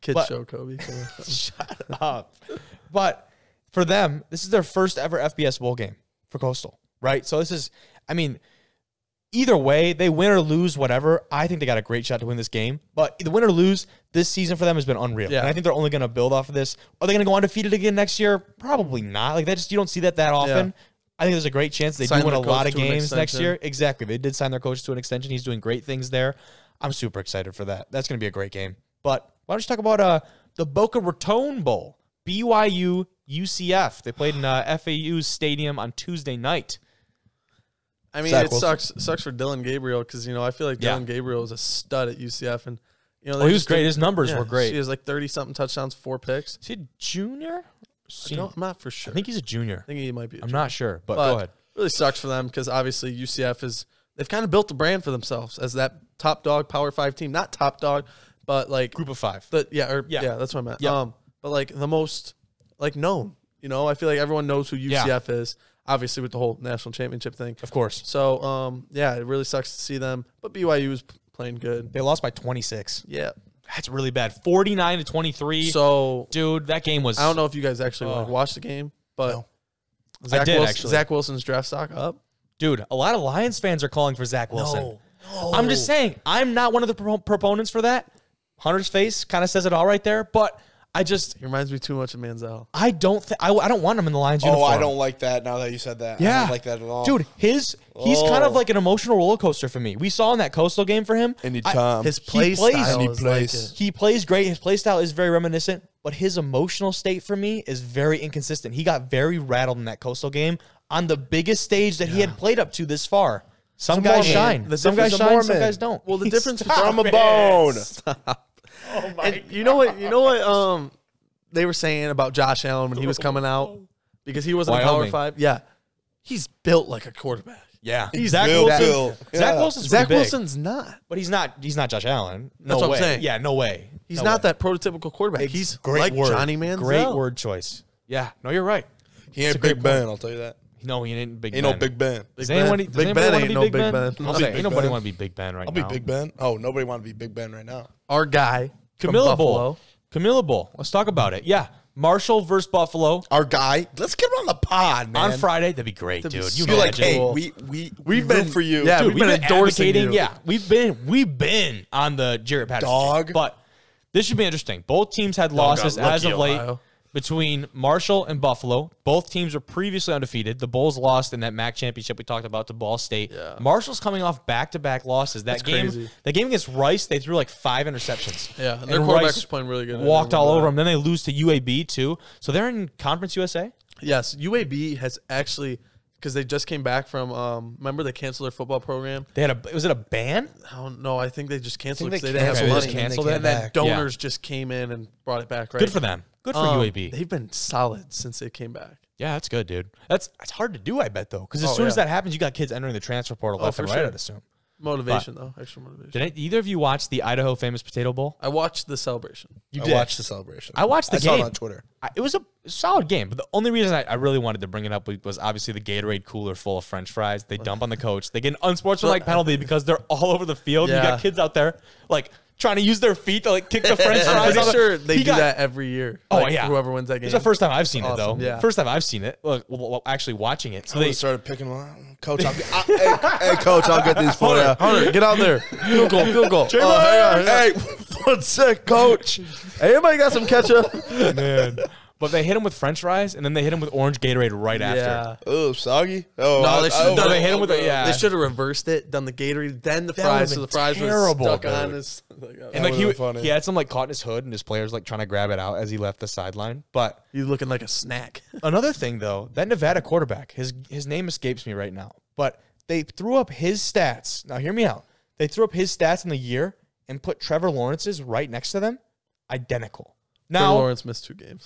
Kid But- show, Kobe. Come on. Shut up. But for them, this is their first ever F B S bowl game for Coastal, right? So this is, I mean, either way, they win or lose, whatever. I think they got a great shot to win this game. But the win or lose, this season for them has been unreal. Yeah. And I think they're only going to build off of this. Are they going to go undefeated again next year? Probably not. Like that, just you don't see that that often. Yeah. I think there's a great chance they Sign do win a their lot coach of to an games next extension. year. Exactly. They did sign their coach to an extension. He's doing great things there. I'm super excited for that. That's going to be a great game. But why don't you talk about uh, the Boca Raton Bowl? B Y U U C F. They played in uh, F A U's stadium on Tuesday night. I mean, Zach it Wilson. sucks sucks for Dylan Gabriel because, you know, I feel like Yeah. Dylan Gabriel is a stud at U C F. And, you know, Oh, they he was just great. did- His numbers yeah, were great. He has like thirty-something touchdowns, four picks. Is he a junior? I Senior? don't, I'm not for sure. I think he's a junior. I think he might be a I'm junior. not sure, but, But go ahead. really sucks for them because obviously U C F is they've kind of built a brand for themselves as that top dog Power Five team. Not top dog, but like Group of five. the yeah or Yeah. yeah, that's what I meant. Yep. Um, but like the most like known. You know, I feel like everyone knows who U C F is. Obviously, with the whole national championship thing. Of course. So um, yeah, it really sucks to see them. But B Y U is p- playing good. They lost by twenty-six. Yeah. That's really bad. forty-nine to twenty-three. So Dude, that game was. I don't know if you guys actually Oh. like watched the game, but No. Zach, I did, Wilson, actually. Zach Wilson's draft stock up. Dude, a lot of Lions fans are calling for Zach Wilson. No. I'm just saying, I'm not one of the pro- proponents for that. Hunter's face kind of says it all right there, but I just, He reminds me too much of Manziel. I don't think, I, I don't want him in the Lions Oh, uniform. I don't like that now that you said that. I Yeah. don't like that at all. Dude, his, he's Oh. kind of like an emotional roller coaster for me. We saw in that Coastal game for him. Anytime. His He play plays- style He is plays. like it. He plays great. His play style is very reminiscent, but his emotional state for me is very inconsistent. He got very rattled in that Coastal game on the biggest stage that he had played up to this far. Some He's a guys Mormon. shine. The Some guys difference- shine, Mormon. some guys don't. Well, the difference Stop From a it. bone. Oh my And you know what? You know what? Um, they were saying about Josh Allen when he was coming out because he wasn't a Power Wyoming. Five. Yeah, he's built like a quarterback. Yeah, He's Zach built, Wilson. built. Zach Yeah. Wilson's Zach pretty big, Wilson's not. but he's not. He's not Josh Allen. No That's what I'm way. saying. Yeah, no way. He's No not way. that prototypical quarterback. Ex- He's great like word. Johnny Manziel. Great word choice. Yeah, no, you're right. He ain't a great Big Ben, I'll tell you that. No, he ain't Big Ain't Ben. no Big Ben. Big Does anyone, Ben. does Big anybody Ben want to ain't be no Big Big Ben? Ben. I'll I'll say, be ain't Big nobody Ben. want to be Big Ben right I'll now. be Big Ben. Oh, nobody want to be Big Ben right now. Our guy, from Camilla Bowl. Buffalo. Camilla Bowl. Let's talk about it. Yeah, Marshall versus Buffalo Our guy. Let's get him on the pod, man. on Friday. That'd be great, That'd be dude. so You Be like, imagine. hey, Cool. we we We've we've been- been for you. yeah, Dude, we've we've been been, endorsing advocating. you. Yeah, we've been we've been on the Jarrett Patterson Dog. train. But this should be interesting. Both teams had losses got as lucky, of late Ohio. between Marshall and Buffalo. Both teams were previously undefeated. The Bulls lost in that M A C championship we talked about to Ball State. Yeah. Marshall's coming off back-to-back losses. That That's game, crazy. that game against Rice, they threw like five interceptions. Yeah, and And their quarterback Rice was playing really good. I Walked remember all that. over them. Then they lose to U A B too. So they're in Conference U S A. Yes, U A B has actually because they just came back from. Um, remember they canceled their football program. They had a was it a ban? I don't know. I think they just canceled think it because they they didn't have canceled money. it. Just canceled and it. then back. donors just came in and brought it back. Right. Good for them. Good for Um, U A B. They've been solid since they came back. Yeah, that's good, dude. That's it's hard to do, I bet, though, because as Oh, soon as yeah. that happens, you got kids entering the transfer portal Oh, left for and right. sure. I'd assume. Motivation though, extra motivation. Did any, either of you watch the Idaho Famous Potato Bowl? I watched the celebration. You I did. watched the celebration. I watched the I saw it game. on Twitter. I, it was a solid game, but the only reason I, I really wanted to bring it up was obviously the Gatorade cooler full of French fries. They dump on the coach. They get an unsportsmanlike penalty because they're all over the field. You Yeah. got kids out there like trying to use their feet to like kick the French I'm fries. pretty on the- sure they He do got- that every year. Oh, Like, yeah. whoever wins that game. It's the first time I've seen Awesome. it though. Yeah. First time I've seen it. Well, well, well, actually watching it. So They they started picking them up. Coach, I'll get, I, hey, hey, coach, I'll get these for you. Hunter, get out there. Field goal, field goal. Oh, hang on. Hey, one sec, coach. Hey, everybody got some ketchup? man. But they hit him with French fries, and then they hit him with orange Gatorade right after. Yeah. Oh, soggy. Oh, No, I- they I- should've No, done they hit him with a yeah. They should have reversed it, done the Gatorade, then the That fries, would've so been the fries terrible, were stuck dude. on his. Like, oh, And like he, would've been funny. he had some like caught in his hood, and his players like trying to grab it out as he left the sideline. But you looking like a snack. another thing though, that Nevada quarterback, his his name escapes me right now, but they threw up his stats. Now hear me out. They threw up his stats in the year and put Trevor Lawrence's right next to them, identical. Trevor Now Lawrence missed two games.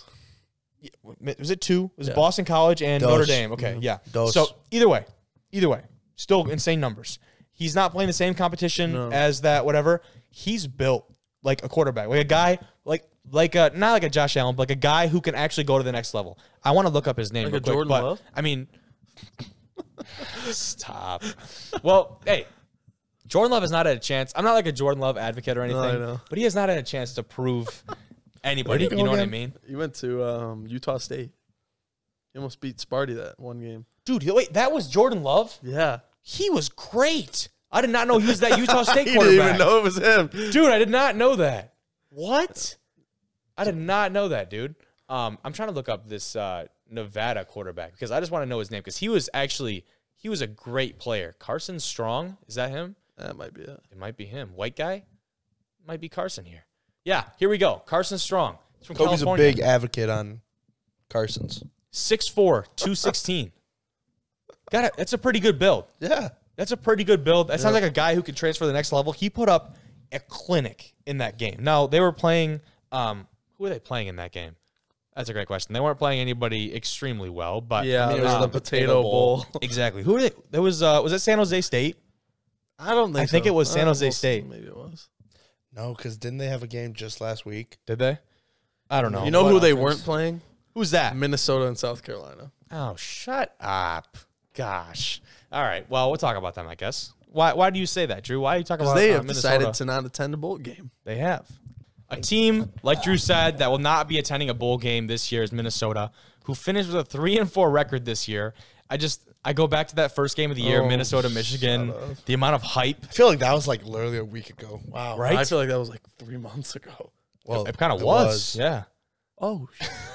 was it two? It was Yeah. Boston College and Dos. Notre Dame. Okay, yeah. Dos. So either way, either way, still insane numbers. He's not playing the same competition No. as that. Whatever. He's built like a quarterback, like a guy, like like a not like a Josh Allen, but like a guy who can actually go to the next level. I want to look up his name. Like real a quick, Jordan but, Love? I mean, stop. Well, hey. Jordan Love has not had a chance. I'm not like a Jordan Love advocate or anything, I know. but he has not had a chance to prove anybody. You go know what I again? mean? He went to um, Utah State. He almost beat Sparty that one game. Dude, wait, that was Jordan Love? Yeah. He was great. I did not know he was that Utah State He quarterback. didn't even know it was him. Dude, I did not know that. What? I did not know that, dude. Um, I'm trying to look up this uh, Nevada quarterback because I just want to know his name because he was actually he was a great player. Carson Strong, is that him? That might be it. It might be him. White guy? Might be Carson here. Yeah, here we go. Carson Strong. He's from Kobe's California. a big advocate on Carson's. six four, two sixteen. Got it. That's a pretty good build. Yeah. That's a pretty good build. That sounds like a guy who could transfer to the next level. He put up a clinic in that game. Now, they were playing um, – who were they playing in that game? That's a great question. They weren't playing anybody extremely well, but Yeah, I mean, it was um, the Potato Bowl. exactly. Who were they? There was uh, was it San Jose State? I don't think I think so. it was San Uh, Jose we'll- State. Maybe it was. No, because didn't they have a game just last week? Did they? I don't know. You know What who they offense? weren't playing? Who's that? Minnesota and South Carolina. Oh, shut up. Gosh. All right. Well, we'll talk about them, I guess. Why Why do you say that, Drew? Why are you talking Because about they uh, have Minnesota? decided to not attend a bowl game. They have. A team, like Drew said, that will not be attending a bowl game this year is Minnesota, who finished with a three and four record this year. I just I go back to that first game of the year, Oh, Minnesota, Michigan. shut up. The amount of hype. I feel like that was like literally a week ago. Wow. Right? I feel like that was like three months ago. Well, It kind of it was. was. Yeah. Oh,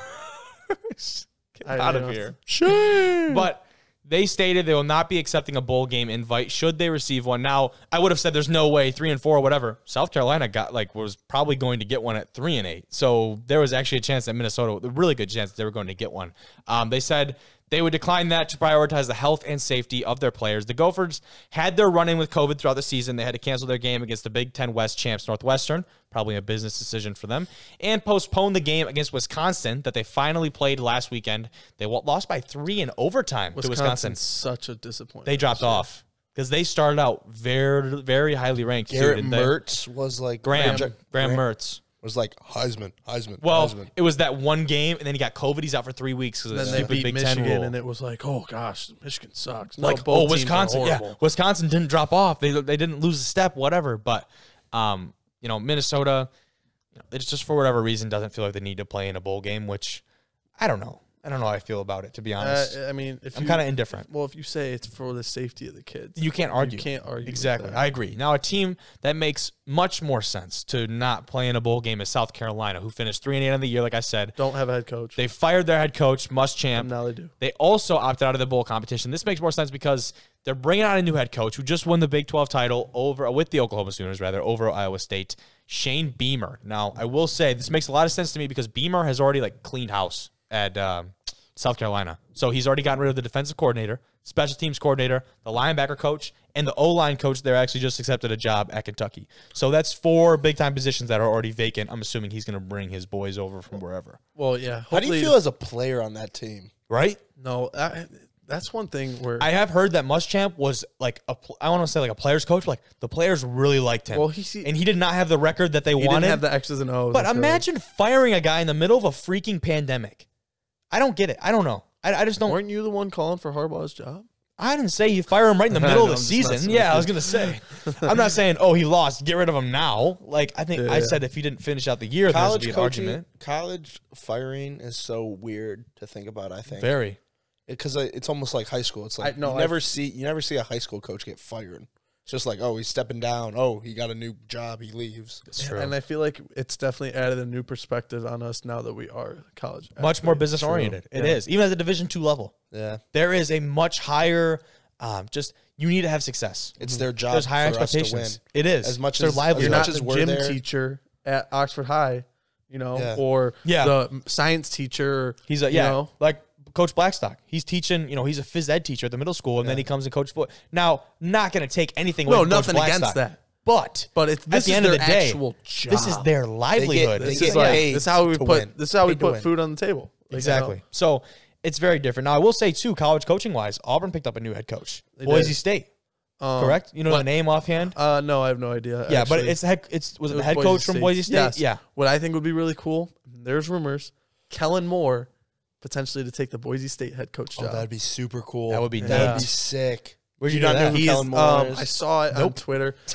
Get I out of know. here. Shame. But they stated they will not be accepting a bowl game invite should they receive one. Now, I would have said there's no way three and four or whatever. South Carolina got like was probably going to get one at three and eight. So there was actually a chance that Minnesota, a really good chance that they were going to get one. Um, they said they would decline that to prioritize the health and safety of their players. The Gophers had their run-in with COVID throughout the season. They had to cancel their game against the Big Ten West champs Northwestern, probably a business decision for them, and postpone the game against Wisconsin that they finally played last weekend. They wa- lost by three in overtime to Wisconsin. Wisconsin's such a disappointment. They dropped this year. off because they started out very, very highly ranked. too, Garrett didn't they? Mertz was like Graham, Graham, Graham Mertz. was like Heisman, Heisman, Well, Heisman. it was that one game, and then he got COVID. He's out for three weeks because of the Then they stupid beat Big Ten Michigan, rule. and it was like, oh gosh, Michigan sucks. No, like, both oh, teams are Wisconsin, yeah, horrible. Wisconsin didn't drop off. They they didn't lose a step, whatever. But, um, you know, Minnesota, you know, it's just for whatever reason doesn't feel like they need to play in a bowl game, which I don't know. I don't know how I feel about it, to be honest. Uh, I mean, if I'm you- kind of indifferent. Well, if you say it's for the safety of the kids, You can't argue. You can't argue. with Exactly. that. I agree. Now, a team that makes much more sense to not play in a bowl game is South Carolina, who finished three and eight on the year, like I said. Don't have a head coach. They fired their head coach, and Muschamp. now they do. They also opted out of the bowl competition. This makes more sense because they're bringing out a new head coach who just won the Big twelve title over with the Oklahoma Sooners, rather, over Iowa State, Shane Beamer. Now, I will say this makes a lot of sense to me because Beamer has already like cleaned house at um, South Carolina. So he's already gotten rid of the defensive coordinator, special teams coordinator, the linebacker coach, and the O-line coach. They're actually just accepted a job at Kentucky. So that's four big-time positions that are already vacant. I'm assuming he's going to bring his boys over from wherever. Well, yeah. How do you hopefully- feel as a player on that team? Right? No, I, that's one thing where. I have heard that Muschamp was like a, pl- I want to say like a player's coach. Like the players really liked him. Well, he see- and he did not have the record that they he wanted. didn't have the X's and O's. but I feel like. imagine firing a guy in the middle of a freaking pandemic. I don't get it. I don't know. I, I just don't. Weren't you the one calling for Harbaugh's job? I didn't say you fire him right in the middle No, of the I'm just season. messing Yeah, I was with gonna say. I'm not saying oh he lost, get rid of him now. Like I think Yeah, I yeah. said if he didn't finish out the year, there would College be an coaching, argument. college firing is so weird to think about. I think Very. because it's almost like high school. It's like I- no, you I- never see you never see a high school coach get fired. It's just like, oh, he's stepping down. Oh, he got a new job. He leaves. It's true. And I feel like it's definitely added a new perspective on us now that we are college. Much more athletes. business oriented. It Yeah. is even at the Division two level. Yeah, There is a much higher. Um, just you need to have success. it's their job. There's higher for us to expectations. win. It is As much It's their as- livelihood. You're much not as the we're gym there- teacher at Oxford High, you know, Yeah. or Yeah. the science teacher. He's a you yeah, know? like Coach Blackstock. He's teaching, you know, he's a phys ed teacher at the middle school, and then he comes and coaches foot. Now, not going to take anything away No, from Coach nothing against Blackstock, that. But But it's at this the is end of their the day, actual job. this is their livelihood. they This get is like paid this is how we to put win. this is how we Paid to put win. food on the table. Like, you Exactly. know? So it's very different. Now, I will say too, college coaching wise, Auburn picked up a new head coach, They Boise did. State. Um, Correct? You know but- the name offhand? Uh, no, I have no idea. Yeah, but actually. it's the head. It's was it, It the was head Boise coach from State. Boise State? Yes. Yeah. What I think would be really cool. There's rumors. Kellen Moore potentially to take the Boise State head coach Oh, job. that'd be super cool. That would be That'd nuts. be sick. Where'd Do you not that? know who He's, Kellen Moore um, is? I saw it on Nope. Twitter.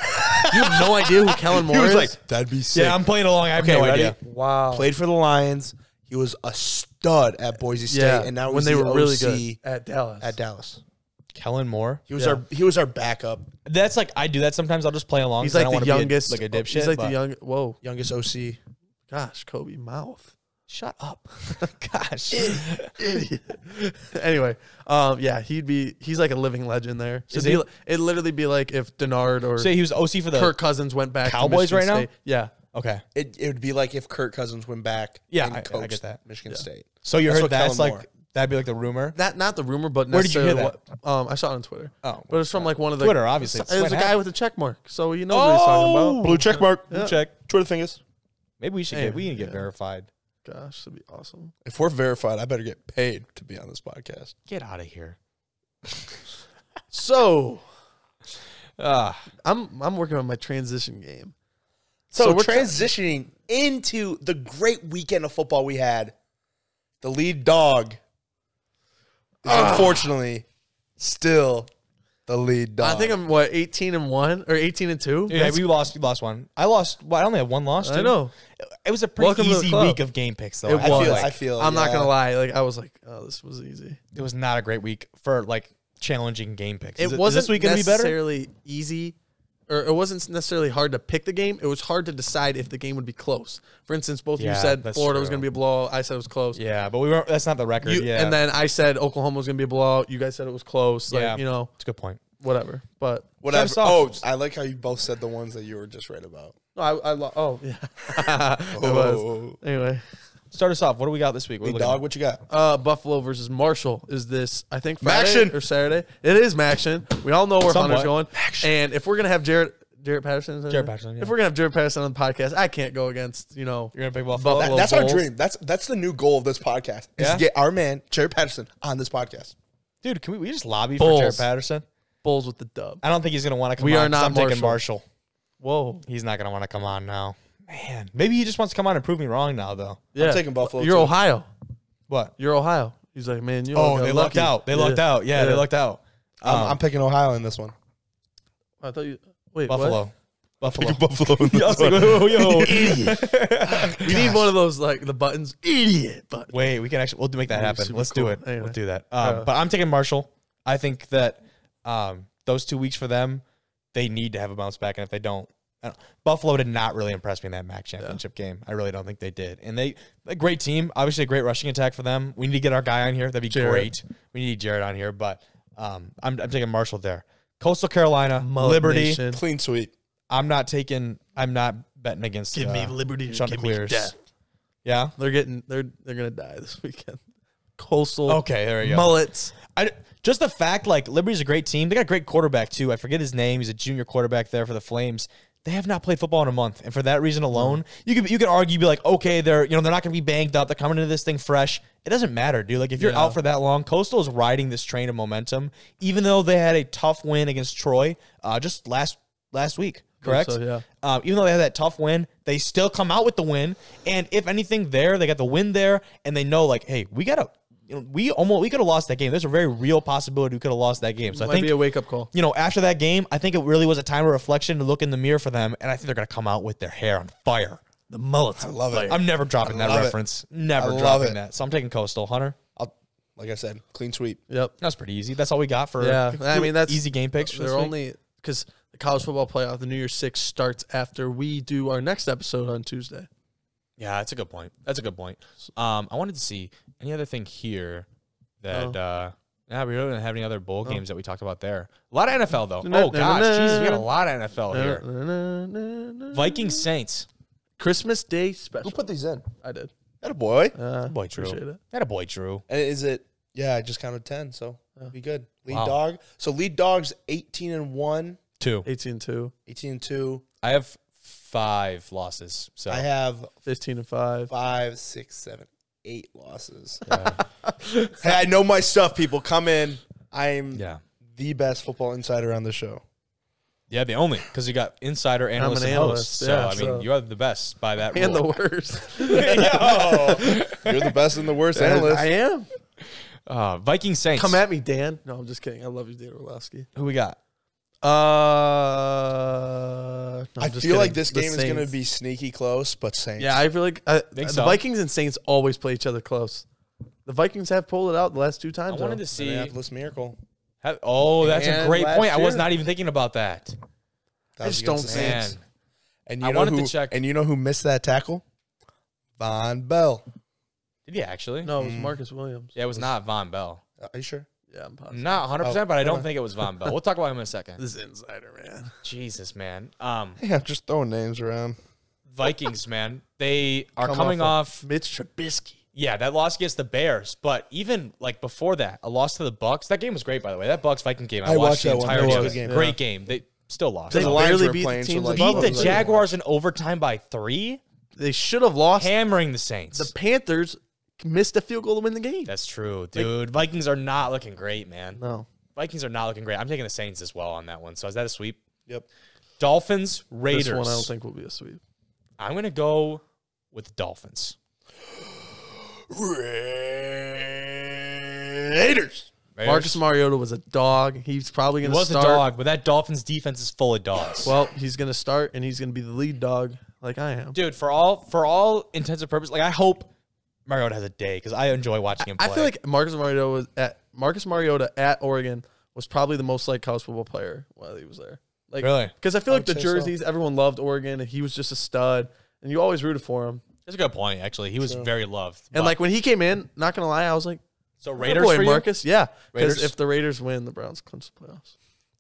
You have no idea who Kellen Moore He was is? like, that'd be sick. Yeah, I'm playing along. I have Okay, no ready? idea. Wow. Played for the Lions. He was a stud at Boise State, yeah, and now when he's they the were really O C good at Dallas. at Dallas. Kellen Moore. He was Yeah. our he was our backup, That's like I do that sometimes. I'll just play along. He's 'cause I like don't the wanna be a- youngest. like a dipshit. He's like but- the young. Whoa, youngest O C. gosh, Kobe mouth. Shut up. Gosh. Idiot. Anyway, um, yeah, he'd be. He's like a living legend there. So Is it'd, he? be, it'd literally be like if Denard or Say he was O C for the Kirk Cousins went back Cowboys to Michigan right now? State. Yeah, Okay. It, it would be like if Kirk Cousins went back. Yeah, and I- I coached get that. Michigan Yeah. State. So you That's heard what that's Kellen like Moore. that'd be like the rumor. that not the rumor, but Where did you hear necessarily what- Um, I saw it on Twitter. Oh, But it's from like one of the Twitter, obviously. It was a It's guy with a check mark, so he knows what he's talking about. Blue check mark. Blue Yeah. check. Twitter fingers. Maybe we should Hey, get we need to get yeah. verified. Gosh, that'd be awesome. If we're verified, I better get paid to be on this podcast. Get out of here. So Ah, I'm I'm working on my transition game. So, So we're we're tra- transitioning into the great weekend of football we had. The lead dog is unfortunately still the lead dog. I think I'm what eighteen and one or eighteen and two. yeah, we lost. We lost one. I lost. Well, I only had one loss. I dude. know. It was a pretty Welcome to the easy club. week of game picks, though. It I I was. feel. Feel like I feel. I'm not yeah. gonna lie. Like I was like, oh, this was easy. it was not a great week for like challenging game picks. Is It is wasn't this week gonna be better? necessarily easy, or it wasn't necessarily hard to pick the game. It was hard to decide if the game would be close. For instance, both of Yeah, you said that's Florida was true. going to be a blowout. I said it was close. Yeah, but we weren't. That's not the record. You- yeah, And then I said Oklahoma was going to be a blowout. You guys said it was close. Like, Yeah. you know, it's a good point. whatever. But Whatever. Start Oh, us off. I like how you both said the ones that you were just right about. no, I, I lo- oh yeah, it was. Oh. Anyway, Start us off. What do we got this week? What are we Lead looking dog, at? what you got? uh, Buffalo versus Marshall is this? I think Friday Maction. or Saturday. It is Maction. We all know where Somewhat. Hunter's going. And if we're gonna have Jared. Jarrett Patterson. is that Jarrett his name? Patterson, yeah. If we're gonna have Jarrett Patterson on the podcast, I can't go against you know. You're gonna pick Buffalo. Buffalo. That- that's our Bulls. dream. That's that's the new goal of this podcast. Is Yeah? to get our man Jared Patterson on this podcast. Dude, can we, we just lobby Bulls. for Jared Patterson? Bulls with the dub. I don't think he's gonna want to come. We on are 'cause not I'm taking Marshall. Marshall. Whoa. He's not gonna want to come on now. Man, maybe he just wants to come on and prove me wrong now, though. Yeah. taking Buffalo, You're too. Ohio. What? You're Ohio. He's like, man, you Oh, got they lucked lucky. out. They lucked out. Yeah, they lucked out. I'm, Um, I'm picking Ohio in this one. I thought you. Wait, Buffalo. What? Buffalo. Picking Buffalo in I this was like, one. yo, yo. We need one of those like the buttons. Idiot button. Wait, we can actually we'll make that That'd be happen. super Let's cool. do it. Anyway. We'll do that. Um, Uh, but I'm taking Marshall. I think that um, those two weeks for them, they need to have a bounce back, and if they don't, I don't Buffalo did not really impress me in that M A C championship game. I really don't think they did. And they a great team, obviously a great rushing attack for them. We need to get our guy on here. That'd be Jared. great. We need Jared on here, but um, I'm, I'm taking Marshall there. Coastal Carolina, Mullet Liberty. Nation. Clean sweep. I'm not taking. I'm not betting against. Give uh, me liberty. Or give me Chanticleers. death. Yeah. They're getting. They're they're gonna die this weekend. Coastal. Okay, there you go. Mullets. I, just the fact, like, Liberty's a great team. They got a great quarterback, too. I forget his name. He's a junior quarterback there for the Flames. They have not played football in a month. And for that reason alone, you could you could argue, be like, okay, they're you know they're not going to be banged up. They're coming into this thing fresh. It doesn't matter, dude. Like, if you're Yeah. out for that long, Coastal is riding this train of momentum, even though they had a tough win against Troy uh, just last last week, correct? so, yeah. Um, even though they had that tough win, they still come out with the win. And if anything, there, they got the win there, and they know, like, hey, we got to You know, we almost we could have lost that game. There's a very real possibility we could have lost that game. So Might I think be a wake up call. you know after that game, I think it really was a time of reflection to look in the mirror for them, and I think they're gonna come out with their hair on fire. The mullets. I love it. I'm never dropping I that love it. reference. Never I love dropping it. that. So I'm taking Coastal. Hunter. I'll, like I said, clean sweep. Yep. That's pretty easy. That's all we got for Yeah. I mean that's easy game picks. For They're this week. only because the college football playoff, the New Year's Six starts after we do our next episode on Tuesday. Yeah, that's a good point. That's a good point. Um, I wanted to see any other thing here that. Oh. Uh, yeah, we really didn't have any other bowl games that we talked about there. A lot of N F L though. Na- Oh na- gosh, na- Jesus, we got a lot of N F L here. Na- na- na- na- Vikings Saints. Christmas Day special. Who put these in? I did. That a boy. Uh, Boy, Drew. appreciate it. That a boy, Drew. And is it? Yeah, I just counted ten, so it'll be good. Lead Wow. dog. So lead dog's eighteen and one, Two. eighteen two, eighteen and two. I have five losses. So I have fifteen and five. five, six, seven, eight losses. Hey, I know my stuff. People, come in. I'm yeah, the best football insider on the show. yeah, the only because you got insider, analyst, an and analyst, host. So yeah, I mean, so- you are the best by that And the rule. worst. Yo. You're the best and the worst analyst. I am. Uh, Vikings Saints. Come at me, Dan. No, I'm just kidding. I love you, Dan Orlowski. Who we got? Uh, no, I I'm feel just like kidding. this The game is going to Saints. be sneaky close, but Saints. Yeah, I feel like uh, Think the so? Vikings and Saints always play each other close. The Vikings have pulled it out the last two I times. wanted though. to see. Minneapolis Miracle. Have- oh, that's a And great last point. I was year. not even thinking about that. That I was just against don't the Man, Saints. And you I know wanted to who, check- And you know who missed that tackle? Von Bell. did he actually? No, it was Mm. Marcus Williams. Yeah, it was not Von Bell. Are you sure? Yeah, I'm positive. Not one hundred percent, Oh, but I don't never think it was Von Bell. We'll talk about him in a second. This is insider, man. Jesus, man. Um, Yeah, just throwing names around. Vikings, man. They are Come coming off off. Mitch Trubisky. Yeah, that loss against the Bears, but even like before that, a loss to the Bucks. That game was great, by the way. That Bucks Viking game, I, I watched watched the that one. entirety That of was it. a good game. Great Yeah. game. They still lost. They The They Lions barely were beat the playing, so, teams like, above beat them. the Like, Jaguars in overtime by three, They should have lost. hammering the Saints. The Panthers missed a field goal to win the game. That's true, dude. Vikings are not looking great, man. No. Vikings are not looking great. I'm taking the Saints as well on that one. So is that a sweep? Yep. Dolphins, Raiders. This one I don't think will be a sweep. I'm going to go with the Dolphins. Raiders. Raiders. Marcus Mariota was a dog. He's probably He going to was start. a dog, but that Dolphins defense is full of dogs. Well, he's going to start, and he's going to be the lead dog like I am. Dude, for all for all intents and purposes, like I hope Mariota has a day because I enjoy watching him play. I feel like Marcus Mariota was at Marcus Mariota at Oregon was probably the most liked college football player while he was there. Like, Really? Because I feel I like the would say so. jerseys, everyone loved Oregon, and he was just a stud, and you always rooted for him. that's a good point. Actually, he was True. very loved. And But- like when he came in, not gonna lie, I was like, so "Oh, Raiders boy, for you? Marcus, yeah." Because Raiders? if the Raiders win, the Browns clinch the playoffs.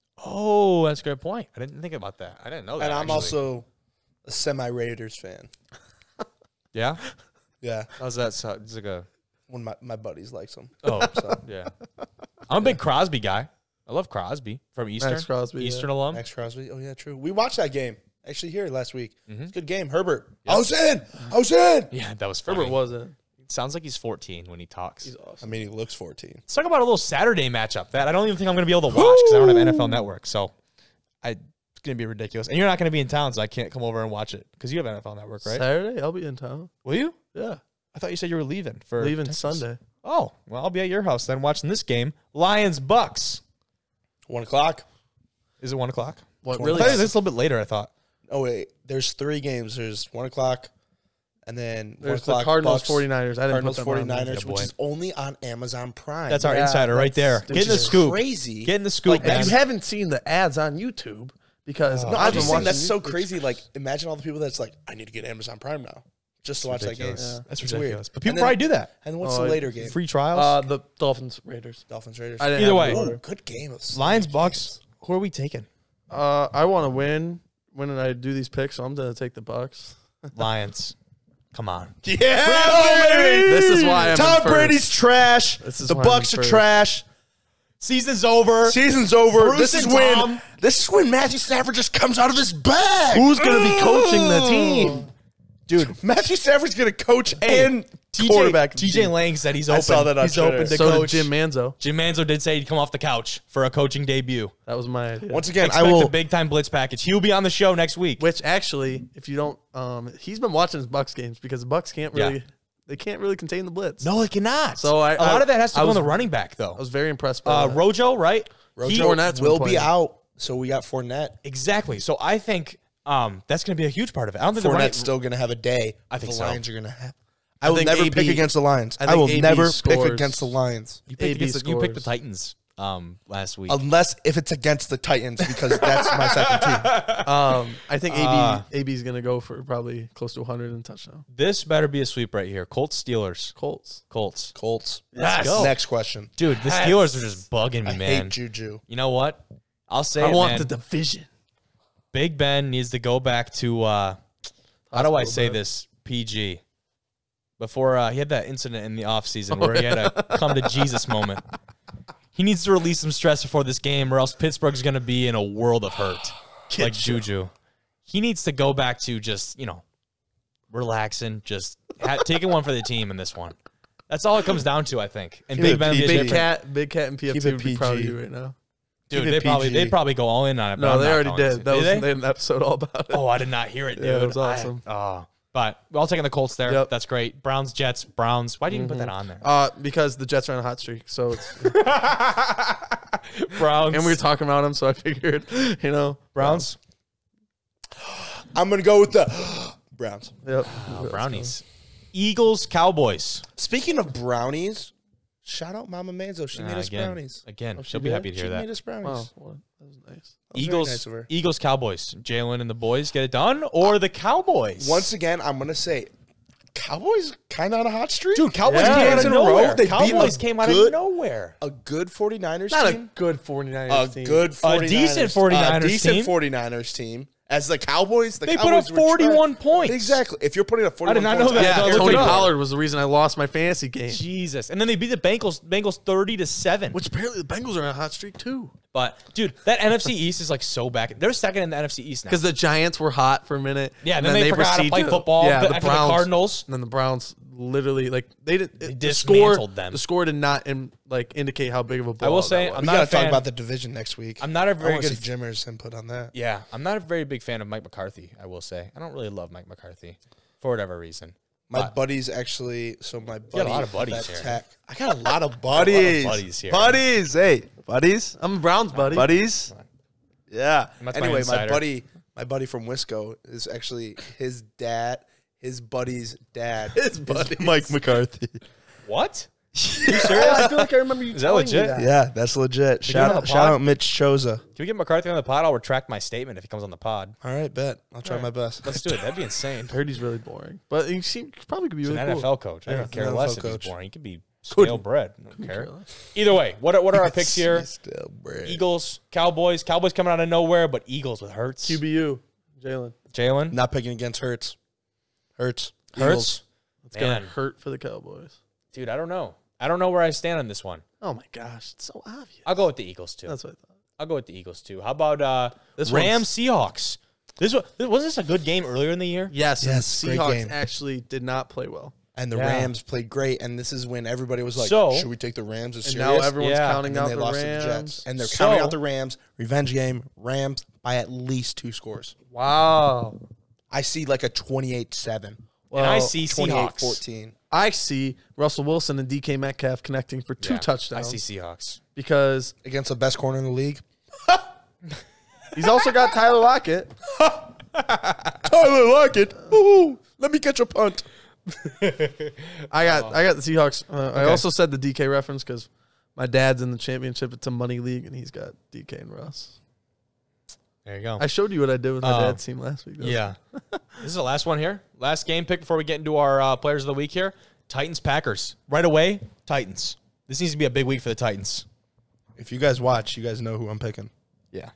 Oh, that's a good point. I didn't think about that. I didn't know that. And I'm actually. also a semi-Raiders fan. yeah. Yeah. How's that? So, it's like a One of my, my buddies likes them. oh So, yeah. I'm a big Crosby guy. I love Crosby from Eastern. Max Crosby, yeah. Eastern alum. Max Crosby. Oh, yeah, true. We watched that game actually here last week. Mhm. It's a good game. Herbert. Yep. I was in. I was in. Yeah, that was funny. Herbert wasn't. Sounds like he's fourteen when he talks. He's I awesome. mean, he looks fourteen. Let's talk about a little Saturday matchup that I don't even think I'm going to be able to watch because I don't have N F L Network. So I, it's going to be ridiculous. And you're not going to be in town, so I can't come over and watch it because you have N F L Network, right? Saturday, I'll be in town. Will you? Yeah, I thought you said you were leaving for leaving Texas. Sunday. Oh, well, I'll be at your house then watching this game. Lions Bucks. One o'clock. Is it one o'clock? What Twenty Really? really? It's a little bit later. I thought. Oh, wait. There's three games. There's one o'clock, and then There's one o'clock. the Cardinals, Bucks, 49ers. I didn't Cardinals, put them on there. forty-niners, Yeah, which boy. is only on Amazon Prime. That's our Yeah, insider right there. that's- Getting the which is scoop. crazy. Getting the scoop, Like, man. you haven't seen the ads on YouTube because No, I've I'm been just saying watching that's so YouTube. crazy. Like, imagine all the people that's like, I need to get Amazon Prime now just to watch that game. ridiculous. Yeah. That's It's ridiculous. weird. But people And then- probably do that. And what's Oh, the I- later game? Free trials. Uh, the Dolphins, Raiders. Dolphins Raiders. I didn't Either have way. the Ooh, order. good game. It was- Lions Bucks. Who are we taking? Uh, I want to win when I do these picks, so I'm gonna take the Bucks. Lions. Come on. Yeah, baby. This is why I'm Tom in first. Brady's trash. This is The why I'm Bucks in are first. trash. Season's over. Season's over. Bruce this is and when Tom. this is when Matthew Stafford just comes out of his bag. Who's gonna be coaching the team? Dude, Matthew Stafford's gonna coach Hey, and T J, quarterback. T J Lang said he's I open. saw that on he's Twitter. open to So coach. did Jim Manzo. Jim Manzo did say he'd come off the couch for a coaching debut. That was my idea. Once again, Expect I will. a big time blitz package. He'll be on the show next week. Which actually, if you don't, um, he's been watching his Bucks games because the Bucks can't really, Yeah. they can't really contain the blitz. No, it cannot. So I- a lot I- of that has to I go on was- the running back, I though. was very impressed by Uh, that. Rojo, right? He- Rojo Fournette's will been be playing. out, so we got Fournette. Exactly. So I think um, that's going to be a huge part of it. I don't think the running, Fournette's still gonna have a day. I think the so. Lions are gonna have. I will think never A B pick against the Lions. I I, think will A B never scores. pick against the Lions you, A picked B against the, you picked the scores. Titans um, last week. unless if it's against the Titans because that's my second team. Um, I think A B Uh, A B is gonna go for probably close to one hundred in touchdown. This better be a sweep right here. Colts, Steelers. Colts. Colts. Colts. Let's go. Next question. Dude, the Steelers are just bugging me, I man. hate Juju. You know what? I'll say I it, want man. the division. Big Ben needs to go back to, uh, how do I Hospital say bed. this? P G. Before uh, he had that incident in the offseason where he had a come to Jesus moment. He needs to release some stress before this game or else Pittsburgh's going to be in a world of hurt. like Juju. He needs to go back to just, you know, relaxing, just ha- taking one for the team in this one. That's all it comes down to, I think. And Keep Big it Ben would be a Big different- Cat, Big Cat, and P F Keep T it would be proud of P G. you right now. Dude, Keep it they probably P G. they probably go all in on it. but No, I'm they not already going did. to. That was Did they had an episode all about it. Oh, I did not hear it, dude. Yeah, it was I- awesome. oh, but we're all taking the Colts there. Yep. That's great. Browns, Jets, Browns. Why didn't you put that on there? Uh, because the Jets are on a hot streak, so it's Browns. And we were talking about them, so I figured, you know. Browns. I'm going to go with the Browns. Yep. Oh, Brownies. Eagles, Cowboys. Speaking of brownies, shout out Mama Manzo. She Uh, made us again, brownies. Again, Oh, she she'll be did? happy to hear She that. made us brownies. Wow. Well, that was nice. That was very Eagles, nice of her. Eagles, Cowboys. Jalen and the boys get it done, or the Cowboys? Once again, I'm going to say Cowboys kind of on a hot streak. Dude, Cowboys Yeah. came out Games of in a row, nowhere. they beat Cowboys a came out good- of nowhere. A good 49ers Not team. a good 49ers A team. good 49ers. decent 49ers a decent team. 49ers team. As the Cowboys, the They put Cowboys up were forty-one trying- points. Exactly. If you're putting up forty-one I did not points, know that. Yeah, Look it Tony up. Pollard was the reason I lost my fantasy game. Jesus. And then they beat the Bengals Bengals thirty to seven. Which apparently the Bengals are on a hot streak too. But dude, that N F C East is like so back. They're second in the N F C East now. Because the Giants were hot for a minute. Yeah, and then they forgot how to proceed play football Yeah, after the the Browns. Cardinals. And then the Browns literally like they did They the score. dismantled them. The score did not in, like indicate how big of a ball. I will that say, was. I'm we not got a to talk fan. about the division next week. I'm not a I very want to good. see Jimmer's input on that. Yeah, I'm not a very big fan of Mike McCarthy. I will say I don't really love Mike McCarthy for whatever reason. My But- buddies actually. So my buddy, got a lot of buddies that here. tech- I got a lot of buddies. buddies here. Buddies. Hey, buddies. I'm a Browns buddy. Buddies. Yeah. That's my Anyway, my insider. buddy, my buddy from Wisco is actually his dad, his buddy's dad. His buddy. Mike McCarthy. What? I feel like I remember you. Is that telling me legit? that. Yeah, that's legit. Did you Shout get on out, the shout pod? out Mitch Choza. Can we get McCarthy on the pod? I'll retract my statement if he comes on the pod. All right, bet. I'll try All my right. best. Let's do it. That'd be insane. I heard he's really boring, but he seems probably could be He's really an cool. N F L coach. I Yeah, don't care N F L less if coach. he's boring. He could be stale bread. I don't care. Either way, what are, what are our picks here? Still bread. Eagles, Cowboys. Cowboys coming out of nowhere, but Eagles with Hurts. Q B U, Jalen. Jalen. Not picking against Hurts. Hurts. Hurts. Eagles. It's Man. gonna hurt for the Cowboys. Dude, I don't know. I don't know where I stand on this one. Oh my gosh, it's so obvious. I'll go with the Eagles too. That's what I thought. I'll go with the Eagles too. How about uh, This Rams Seahawks? This was wasn't this a good game earlier in the year? Yes, and Yes, the great Seahawks game. actually did not play well, And the Yeah. Rams played great. And this is when everybody was like, So- should we take the Rams as and serious? now everyone's Yeah. counting and then out they the lost Rams. to the Jets. And they're So- counting out the Rams. Revenge game. Rams by at least two scores. Wow. I see like a twenty-eight seven. Well, and I see twenty-eight Seahawks. fourteen. I see Russell Wilson and D K Metcalf connecting for two Yeah, touchdowns. I see Seahawks. because Against the best corner in the league. he's also got Tyler Lockett. Tyler Lockett. Ooh, let me catch a punt. I got I got the Seahawks. Uh, I also said the D K reference because my dad's in the championship. It's a money league, and he's got D K and Russ. There you go. I showed you what I did with my Oh. dad's team last week. though. Yeah. This is the last one here. Last game pick before we get into our uh, players of the week here. Titans Packers. Right away, Titans. This needs to be a big week for the Titans. If you guys watch, you guys know who I'm picking. Yeah.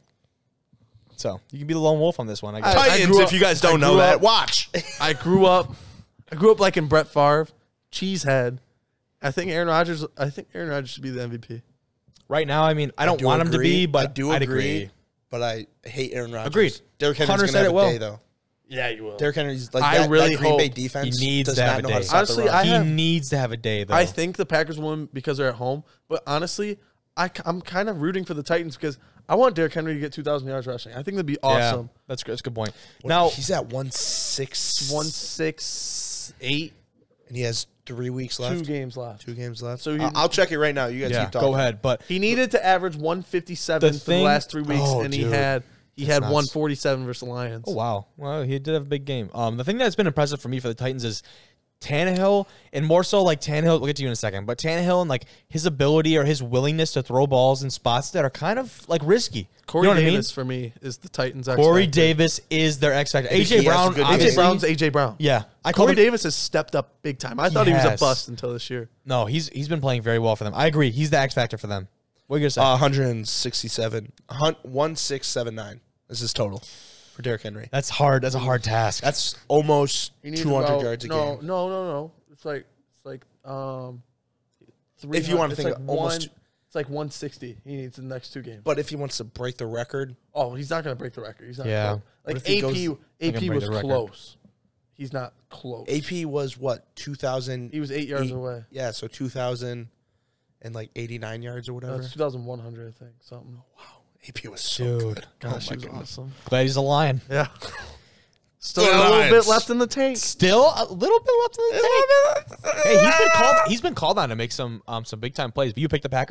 So you can be the lone wolf on this one, I guess. I- Titans, grew if up- you guys I don't know grew that, up- watch. I grew up. I grew up like in Brett Favre, cheesehead. I think Aaron Rodgers. I think Aaron Rodgers should be the M V P. Right now, I mean, I don't do want him to agree. be, but I do I'd agree. agree. But I hate Aaron Rodgers. Agreed. Derrick Henry's Hunter going to said have it a well. day, though. Yeah, you will. Derrick Henry's like I that, really that Green Bay hope defense he needs does to have not a know how day. to stop Honestly, the run. I he have- needs to have a day, though. I think the Packers won because they're at home. But honestly, I, am kind of rooting for the Titans because I want Derrick Henry to get two thousand yards rushing. I think that'd be Yeah, awesome. that's, that's a good point. What- Now, he's at one six One six eight, and he has three weeks left. two games left. Two games left. So So you- I'll, I'll check it right now. You guys yeah, keep talking. go ahead. But He needed to average one fifty-seven The for thing- the last three weeks, Oh, and he dude. had he That's had nuts. one forty-seven versus the Lions. Oh, wow. Well, he did have a big game. Um, the thing that's been impressive for me for the Titans is Tannehill, and more so like Tannehill, we'll get to you in a second, but Tannehill and like his ability or his willingness to throw balls in spots that are kind of like risky. Corey you know what Davis for me is the Titans. I X mean? Corey factor. Davis is their X factor. think A J he has a Brown, good A J obviously- Brown's A J Brown. Yeah, I call Corey him, Davis has stepped up big time. I thought he was Yes. a bust until this year. No, he's he's been playing very well for them. I agree. He's the X factor for them. What are you gonna say? Uh, one sixty-seven. one six seven nine is his total for Derrick Henry. that's hard. That's a hard task. That's almost He needs two hundred about- yards a no, game. No, no, no. It's like it's like um. If you wanna it's think like almost- one, it's like one sixty. He needs the next two games. But if he wants to break the record, Oh, he's not going to break the record. He's not. Yeah. close. What Like if he A P, goes- He A can P break was the record. close. He's not close. A P was what, two thousand? He was eight yards away. Yeah, so two thousand and like eighty-nine yards or whatever. That's two thousand one hundred, I think. Something. A P was so Dude. good. Gosh, oh my he was goodness. awesome. But he's a lion. Yeah. Still Go got a little Lions. bit left in the tank. Still a little bit left in the tank. Hey, he's been called. He's been called on to make some um some big time plays. But you picked the Packers.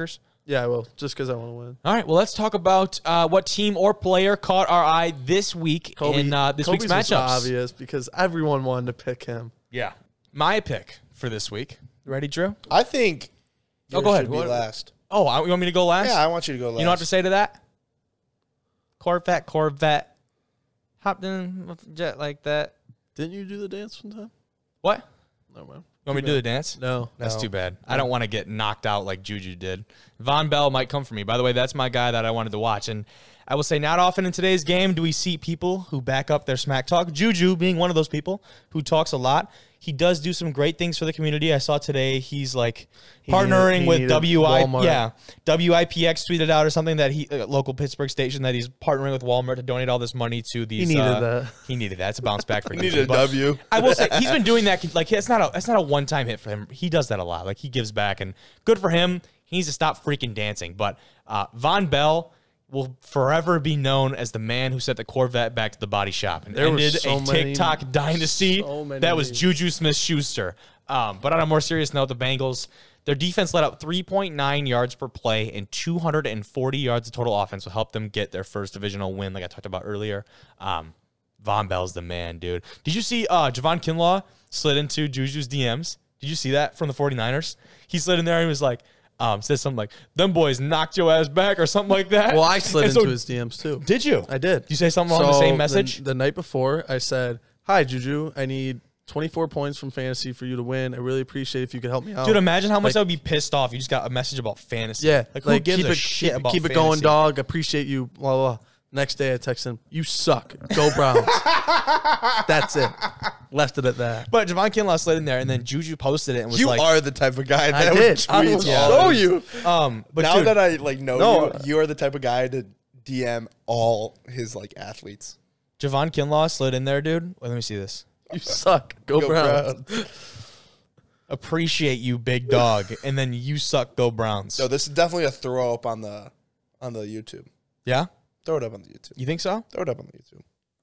Yeah, I will, just because I want to win. All right, well, let's talk about uh, what team or player caught our eye this week Kobe, in uh, this Kobe's week's was matchups. obvious because everyone wanted to pick him. Yeah. My pick for this week. You ready, Drew? I think. Oh, go ahead. Should be What- last. Oh, I- you want me to go last? Yeah, I want you to go last. You know what to say to that? Corvette, Corvette. Hopped in with a jet like that. Didn't you do the dance one time? What? No, man. You want me to do the dance? No. That's No. too bad. I don't want to get knocked out like Juju did. Von Bell might come for me. By the way, that's my guy that I wanted to watch. And I will say, not often in today's game do we see people who back up their smack talk. Juju being one of those people who talks a lot. He does do some great things for the community. I saw today he's like partnering needed- he with needed W I. Walmart. Yeah, W I P X tweeted out or something that he a local Pittsburgh station that he's partnering with Walmart to donate all this money to these. He needed uh, that. He needed that. It's a bounce back for him. Needed a But W. I will say he's been doing that. Like it's not a it's not a one time hit for him. He does that a lot. Like he gives back, and good for him. He needs to stop freaking dancing. But uh, Von Bell will forever be known as the man who sent the Corvette back to the body shop and There was ended so a many- TikTok dynasty so many that was memes. Juju Smith-Schuster. Um, but on a more serious note, the Bengals, their defense let up three point nine yards per play and two hundred forty yards of total offense will help them get their first divisional win, like I talked about earlier. Um, Von Bell's the man, dude. Did you see uh, Javon Kinlaw slid into Juju's D Ms? Did you see that from the 49ers? He slid in there and he was like, um, said something like, them boys knocked your ass back or something like that. Well, I slid And into so- his D Ms too. Did you? I did. Did you say something on the So same message? The, the night before, I said, "Hi, Juju. I need twenty-four points from fantasy for you to win. I really appreciate if you could help me out." Dude, imagine how much Like- I would be pissed off. You just got a message about fantasy. Yeah, Like, who gives keep a it, shit keep, about keep it fantasy? going, dog. Appreciate you. Blah blah. blah. Next day, I text him, "You suck. Go Browns." That's it. Left it at that. But Javon Kinlaw slid in there, and then Juju posted it and was You like, are the type of guy that I would did. I tweet will all show of- you. um, but now dude, that I like know No. you, you are the type of guy to D M all his like athletes. Javon Kinlaw slid in there, dude. Wait, let me see this. You suck. Go, Go Browns. Appreciate you, big dog, and then you suck. Go Browns. So this is definitely a throw up on the on the YouTube. yeah, Throw it up on the YouTube. you think so? Throw it up on the YouTube.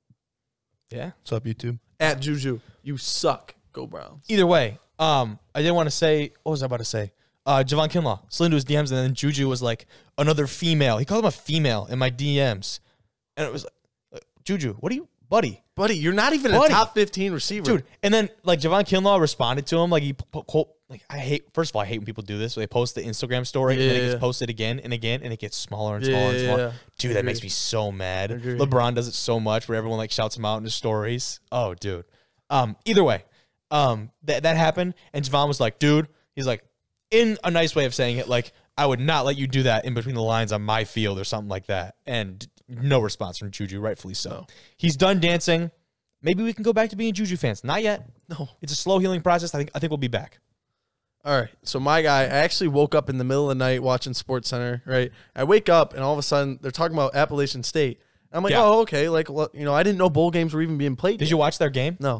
Yeah. What's up, YouTube? At Juju, you suck. Go Browns. Either way, um, I didn't want to say. What was I about to say? Uh, Javon Kinlaw slid into his D Ms, and then Juju was like another female. He called him a female in my D Ms, and it was like, Juju, what are you, buddy? Buddy, you're not even Buddy. a top fifteen receiver. Dude, and then like Javon Kinlaw responded to him like he po- quote like I hate first of all I hate when people do this. So they post the Instagram story and then it Yeah. gets posted again and again and it gets smaller and Yeah, smaller and yeah, smaller. yeah. Dude, that makes me so mad. Agree. LeBron does it so much where everyone like shouts him out in his stories. Oh, dude. Um, either way, um, that that happened and Javon was like, dude, he's like, in a nice way of saying it, like I would not let you do that in between the lines on my field or something like that. And no response from Juju, rightfully so. No. He's done dancing. Maybe we can go back to being Juju fans. Not yet. No. It's a slow healing process. I think I think we'll be back. All right. So my guy, I actually woke up in the middle of the night watching Sports Center, right? I wake up and all of a sudden they're talking about Appalachian State. I'm like, Yeah. oh, okay. Like, well, you know, I didn't know bowl games were even being played. Did yet. you watch their game? No.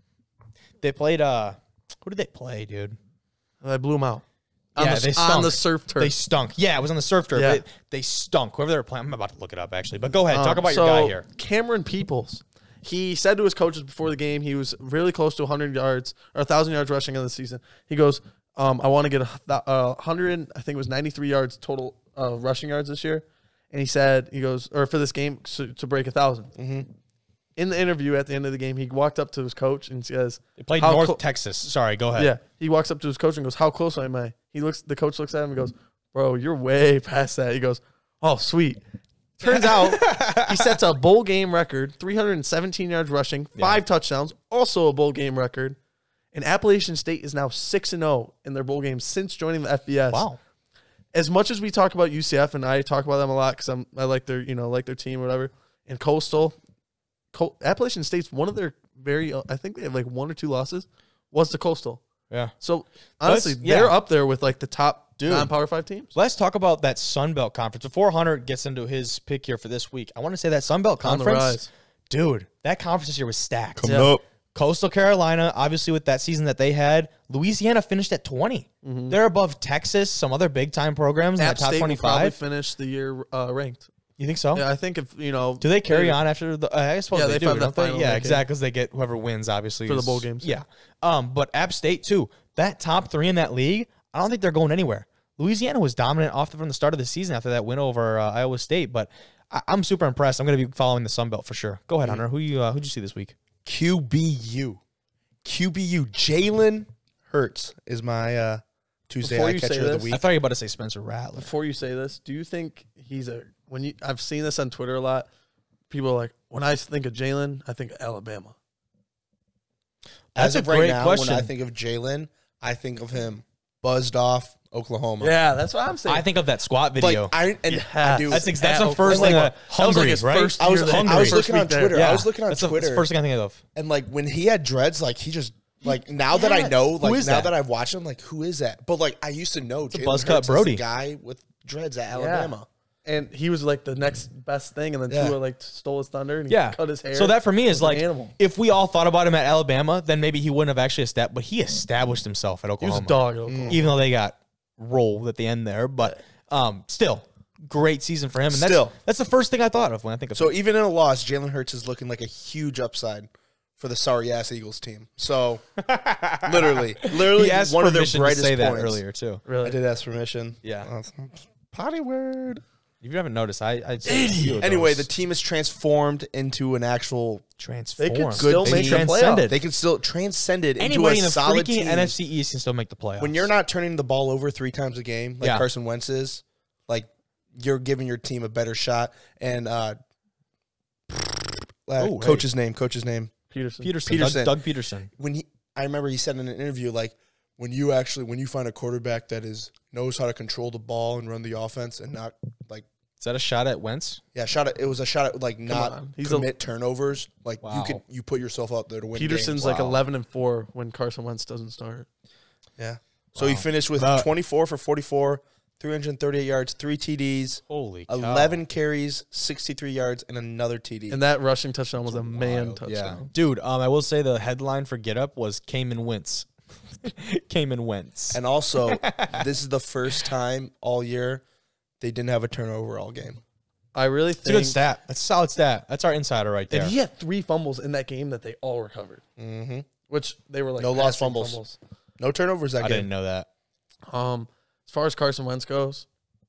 They played uh who did they play, dude? I blew them out. On Yeah, the, they on stunk. the surf turf. They stunk. Yeah, it was on the surf turf. Yeah. They, they stunk. Whoever they were playing. I'm about to look it up actually. But go ahead. Talk Um, about so your guy here. Cameron Peoples. He said to his coaches before the game he was really close to one hundred yards or one thousand yards rushing in the season. He goes, um, I want to get a, a one hundred, I think it was ninety-three yards total uh, rushing yards this year. And he said, he goes, or for this game so, to break a thousand. Mm-hmm. In the interview at the end of the game, he walked up to his coach and says, They played how North clo- Texas. Sorry, go ahead. Yeah, he walks up to his coach and goes, "How close am I?" He looks. The coach looks at him and goes, "Bro, you're way past that." He goes, "Oh, sweet." Turns out he sets a bowl game record, three hundred seventeen yards rushing, five touchdowns, also a bowl game record. And Appalachian State is now six and zero in their bowl games since joining the F B S. Wow. As much as we talk about U C F and I talk about them a lot because I'm I like their you know like their team or whatever, and Coastal, Col- Appalachian State's one of their very I think they have like one or two losses was to Coastal. Yeah. So honestly, Let's- yeah. they're up there with like the top Dude. non-power five teams. Let's talk about that Sun Belt Conference. Before Hunter gets into his pick here for this week, I want to say that Sun Belt On the Conference, rise. dude, that conference this year was stacked. Coming Yeah. up. Coastal Carolina, obviously with that season that they had, Louisiana finished at twenty. They're above Texas, some other big time programs in App that top State will probably twenty-five. finish the year uh, ranked. You think so? Yeah, I think if you know, Do they carry they- on after the? Uh, I suppose Yeah, they, they do. found that Don't they? final Yeah, decade. exactly. Because they get whoever wins, obviously, For the is- bowl games. Yeah. Um, but App State too. That top three in that league, I don't think they're going anywhere. Louisiana was dominant off the, from the start of the season after that win over uh, Iowa State. But I, I'm super impressed. I'm going to be following the Sun Belt for sure. Go ahead, Hunter. Who you uh, who'd you see this week? Q B U. Q B U. Jalen Hurts is my uh, Tuesday Before eye you say catcher of the this- week. I thought you were about to say Spencer Rattler. Before you say this, do you think he's a when you? I've seen this on Twitter a lot. People are like, when I think of Jalen, I think of Alabama. That's As a of right great now, question. when I think of Jalen, I think of him buzzed off Oklahoma. Yeah, that's what I'm saying. I think of that squat Like, video. I, and Yeah. I do. that's ex- that's At the first Oklahoma. thing. That, That was like hungry, his right? first I was, year there. I was First looking on week there. Twitter. I was looking on that's the- Twitter. that's the first thing I think of. And like when he had dreads, like he just like now that I know, like is now that? that I've watched him, like who is that? But like I used to know Jalen buzz cut Hurts is Brody. the guy with dreads at Alabama. And he was like the next best thing, and then Yeah. Tua like stole his thunder and he Yeah. cut his hair. So that for me He is was an like, animal. if we all thought about him at Alabama, then maybe he wouldn't have actually established. But he established himself at He was Oklahoma. a dog. at Oklahoma. Even though they got rolled at the end there, but um, still great season for him. And that's, Still. that's the first thing I thought of when I think of So him. even in a loss, Jalen Hurts is looking like a huge upside for the sorry ass Eagles team. So literally, literally He asked one of their permission to brightest say that points. earlier too. Really? I did ask permission. Yeah. Uh, potty word. If you haven't noticed, I I'd say a few of Anyway, the those. team is transformed into an actual. transformed. They could still Good make team. the playoff. Transcended. They can still transcended into Anybody a in the solid freaking team. N F C East can still make the playoffs. When you're not turning the ball over three times a game like Yeah. Carson Wentz is, like you're giving your team a better shot. And uh, uh Oh, hey. coach's name, coach's name. Peterson. Peterson, Peterson. Doug, Doug Peterson. When he, I remember he said in an interview, like when you actually when you find a quarterback that is knows how to control the ball and run the offense and not like Is that a shot at Wentz? yeah, shot at, it was a shot at like not on. He's a- commit turnovers. Like Wow. you can you put yourself out there to win. Peterson's games. like Wow. eleven and four when Carson Wentz doesn't start. Yeah. So he Wow. finished with That- twenty-four for forty-four, three hundred thirty-eight yards, three T Ds, Holy cow. eleven carries, sixty-three yards, and another T D. And that rushing touchdown was a man Wild. touchdown. Yeah. Dude, um, I will say the headline for Get Up was Cayman Wentz. Cayman Wentz. And also, this is the first time all year they didn't have a turnover all game. I really It's a good think. stat. That's a solid stat. That's our insider right there. And he had three fumbles in that game that they all recovered, Mm-hmm. which they were like No lost passing fumbles. No turnovers that I game. didn't know that. Um, as far as Carson Wentz goes,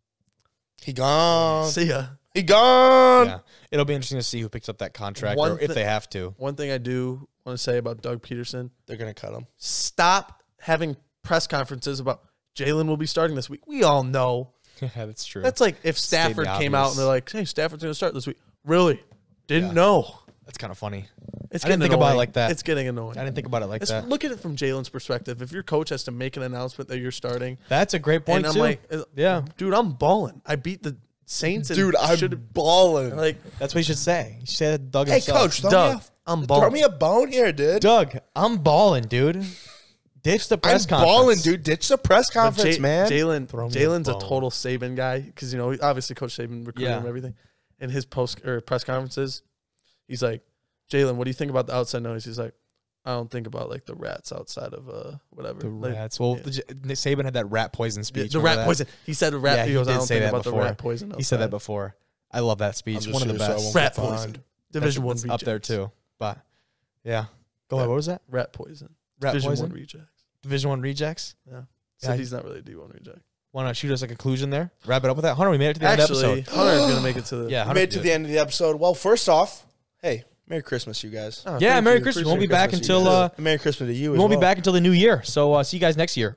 He gone. see ya. He gone. Yeah. It'll be interesting to see who picks up that contract One or if thi- they have to. One thing I do want to say about Doug Peterson: They're gonna cut him. stop having press conferences about Jalen will be starting this week. We all know Yeah, that's true. that's like if Stated Stafford came out obvious. and they're like, "Hey, Stafford's going to start this week." Really? Didn't Yeah. know. That's kind of funny. It's I didn't getting think about it annoying. like that. It's getting annoying. I didn't think about it like It's- that. Look at it from Jalen's perspective. If your coach has to make an announcement that you're starting, That's a great point and I'm too. like, uh, yeah. dude, I'm balling. I beat the Saints. And Dude, I'm should've- balling. like, That's what you should say. You should say that Doug hey, himself. coach, throw, Doug, me I'm a, throw balling. me a bone here, dude. Doug, I'm balling, dude. Ditch the press I'm conference. balling, dude. Ditch the press But conference, Ja- man. Jalen, Throw me a Jalen's a bone. total Saban guy because you know obviously Coach Saban recruited Yeah. him and everything. In his post or press conferences, he's like, "Jalen, what do you think about the outside noise?" He's like, "I don't think about like the rats outside of uh whatever." The Like, rats. Well, yeah. the J- Saban had that rat poison the, speech. the Remember rat that? poison. He said the rat. Yeah, he he goes, "I did don't say think that about before. the rat poison." He said that outside." before. I love that speech. I'm just One of the here so I best. won't Rat get poison. fined. Division one That's up there rejects. too. But yeah, go ahead. What was that? Rat poison. Rat Division poison. one rejects. Division one rejects. Yeah. Yeah, So I- he's not really a D one reject. Want to shoot us a conclusion there? Wrap it up with that. Hunter, we made it to the end of the Actually, episode. Hunter's gonna make it to the Yeah, We Hunter made it can to do the end of the episode. Well, first off, hey, Merry Christmas, you guys. Oh, Yeah, thank Merry you. Christmas. We Appreciate won't be it. back Christmas to until you uh, guys. Merry Christmas to you. we as won't be well. back until the new year. So uh, see you guys next year.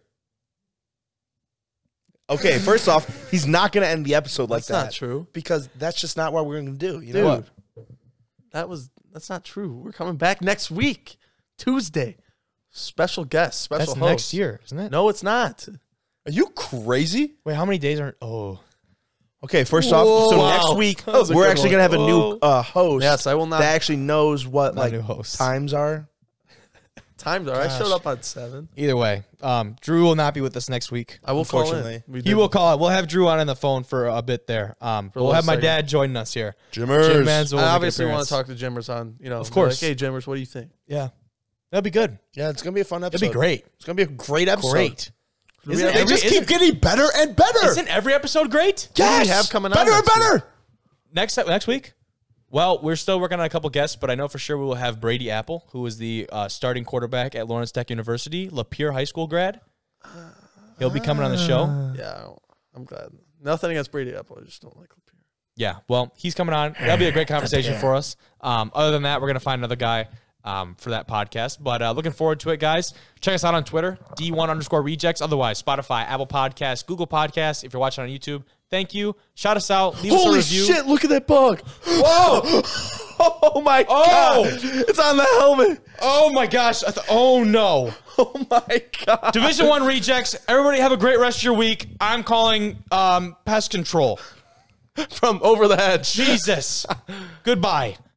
Okay, first off, he's not going to end the episode like That's that. not true. Because that's just not what we're going to do. You know Dude, what? that was that's not true. We're coming back next week, Tuesday. Special guest, special That's host. next year, isn't it? No, it's not. Are you crazy? Wait, how many days are? Oh, Okay, first off, so Whoa. next week That was a we're good actually one. going to have a new Whoa. uh, host Yes, I will not. that actually knows what not like a new host. times are. Times are. I Gosh. showed up at seven. Either way, um, Drew will not be with us next week. I will call in. Unfortunately. We He did- will call it. We'll have Drew on in the phone for a bit there. Um, For a we'll little have my segment. dad joining us here. Jimmers. Jim Manzo will make I an obviously want appearance. to talk to Jimmers on. You know, Of be course. Like, hey, Jimmers, what do you think? Yeah, that'd be good. Yeah, it's going to be a fun episode. That'd be great. It's going to be a great episode. Great. Who do we Isn't have- They every- just keep isn't- getting better and better. Isn't every episode great? Who do we Yes. have coming on better and next better. Next next week? Well, we're still working on a couple guests, but I know for sure we will have Brady Apple, who is the uh, starting quarterback at Lawrence Tech University, Lapeer High School grad. He'll be coming on the show. Yeah. I don't- I'm glad. Nothing against Brady Apple. I just don't like Lapeer. Yeah, well, he's coming on. That'll be a great conversation for us. Um, other than that, we're going to find another guy um, for that podcast. But uh, looking forward to it, guys. Check us out on Twitter, D one underscore rejects. Otherwise, Spotify, Apple Podcasts, Google Podcasts. If you're watching on YouTube, thank you. Shout us out. Leave Holy us a review. shit, look at that bug. Whoa! Oh my Oh! god! It's on the helmet. Oh, my gosh. I th- oh, no. Oh my god! Division One rejects. Everybody have a great rest of your week. I'm calling um, pest control. From over the hedge. Jesus. Goodbye.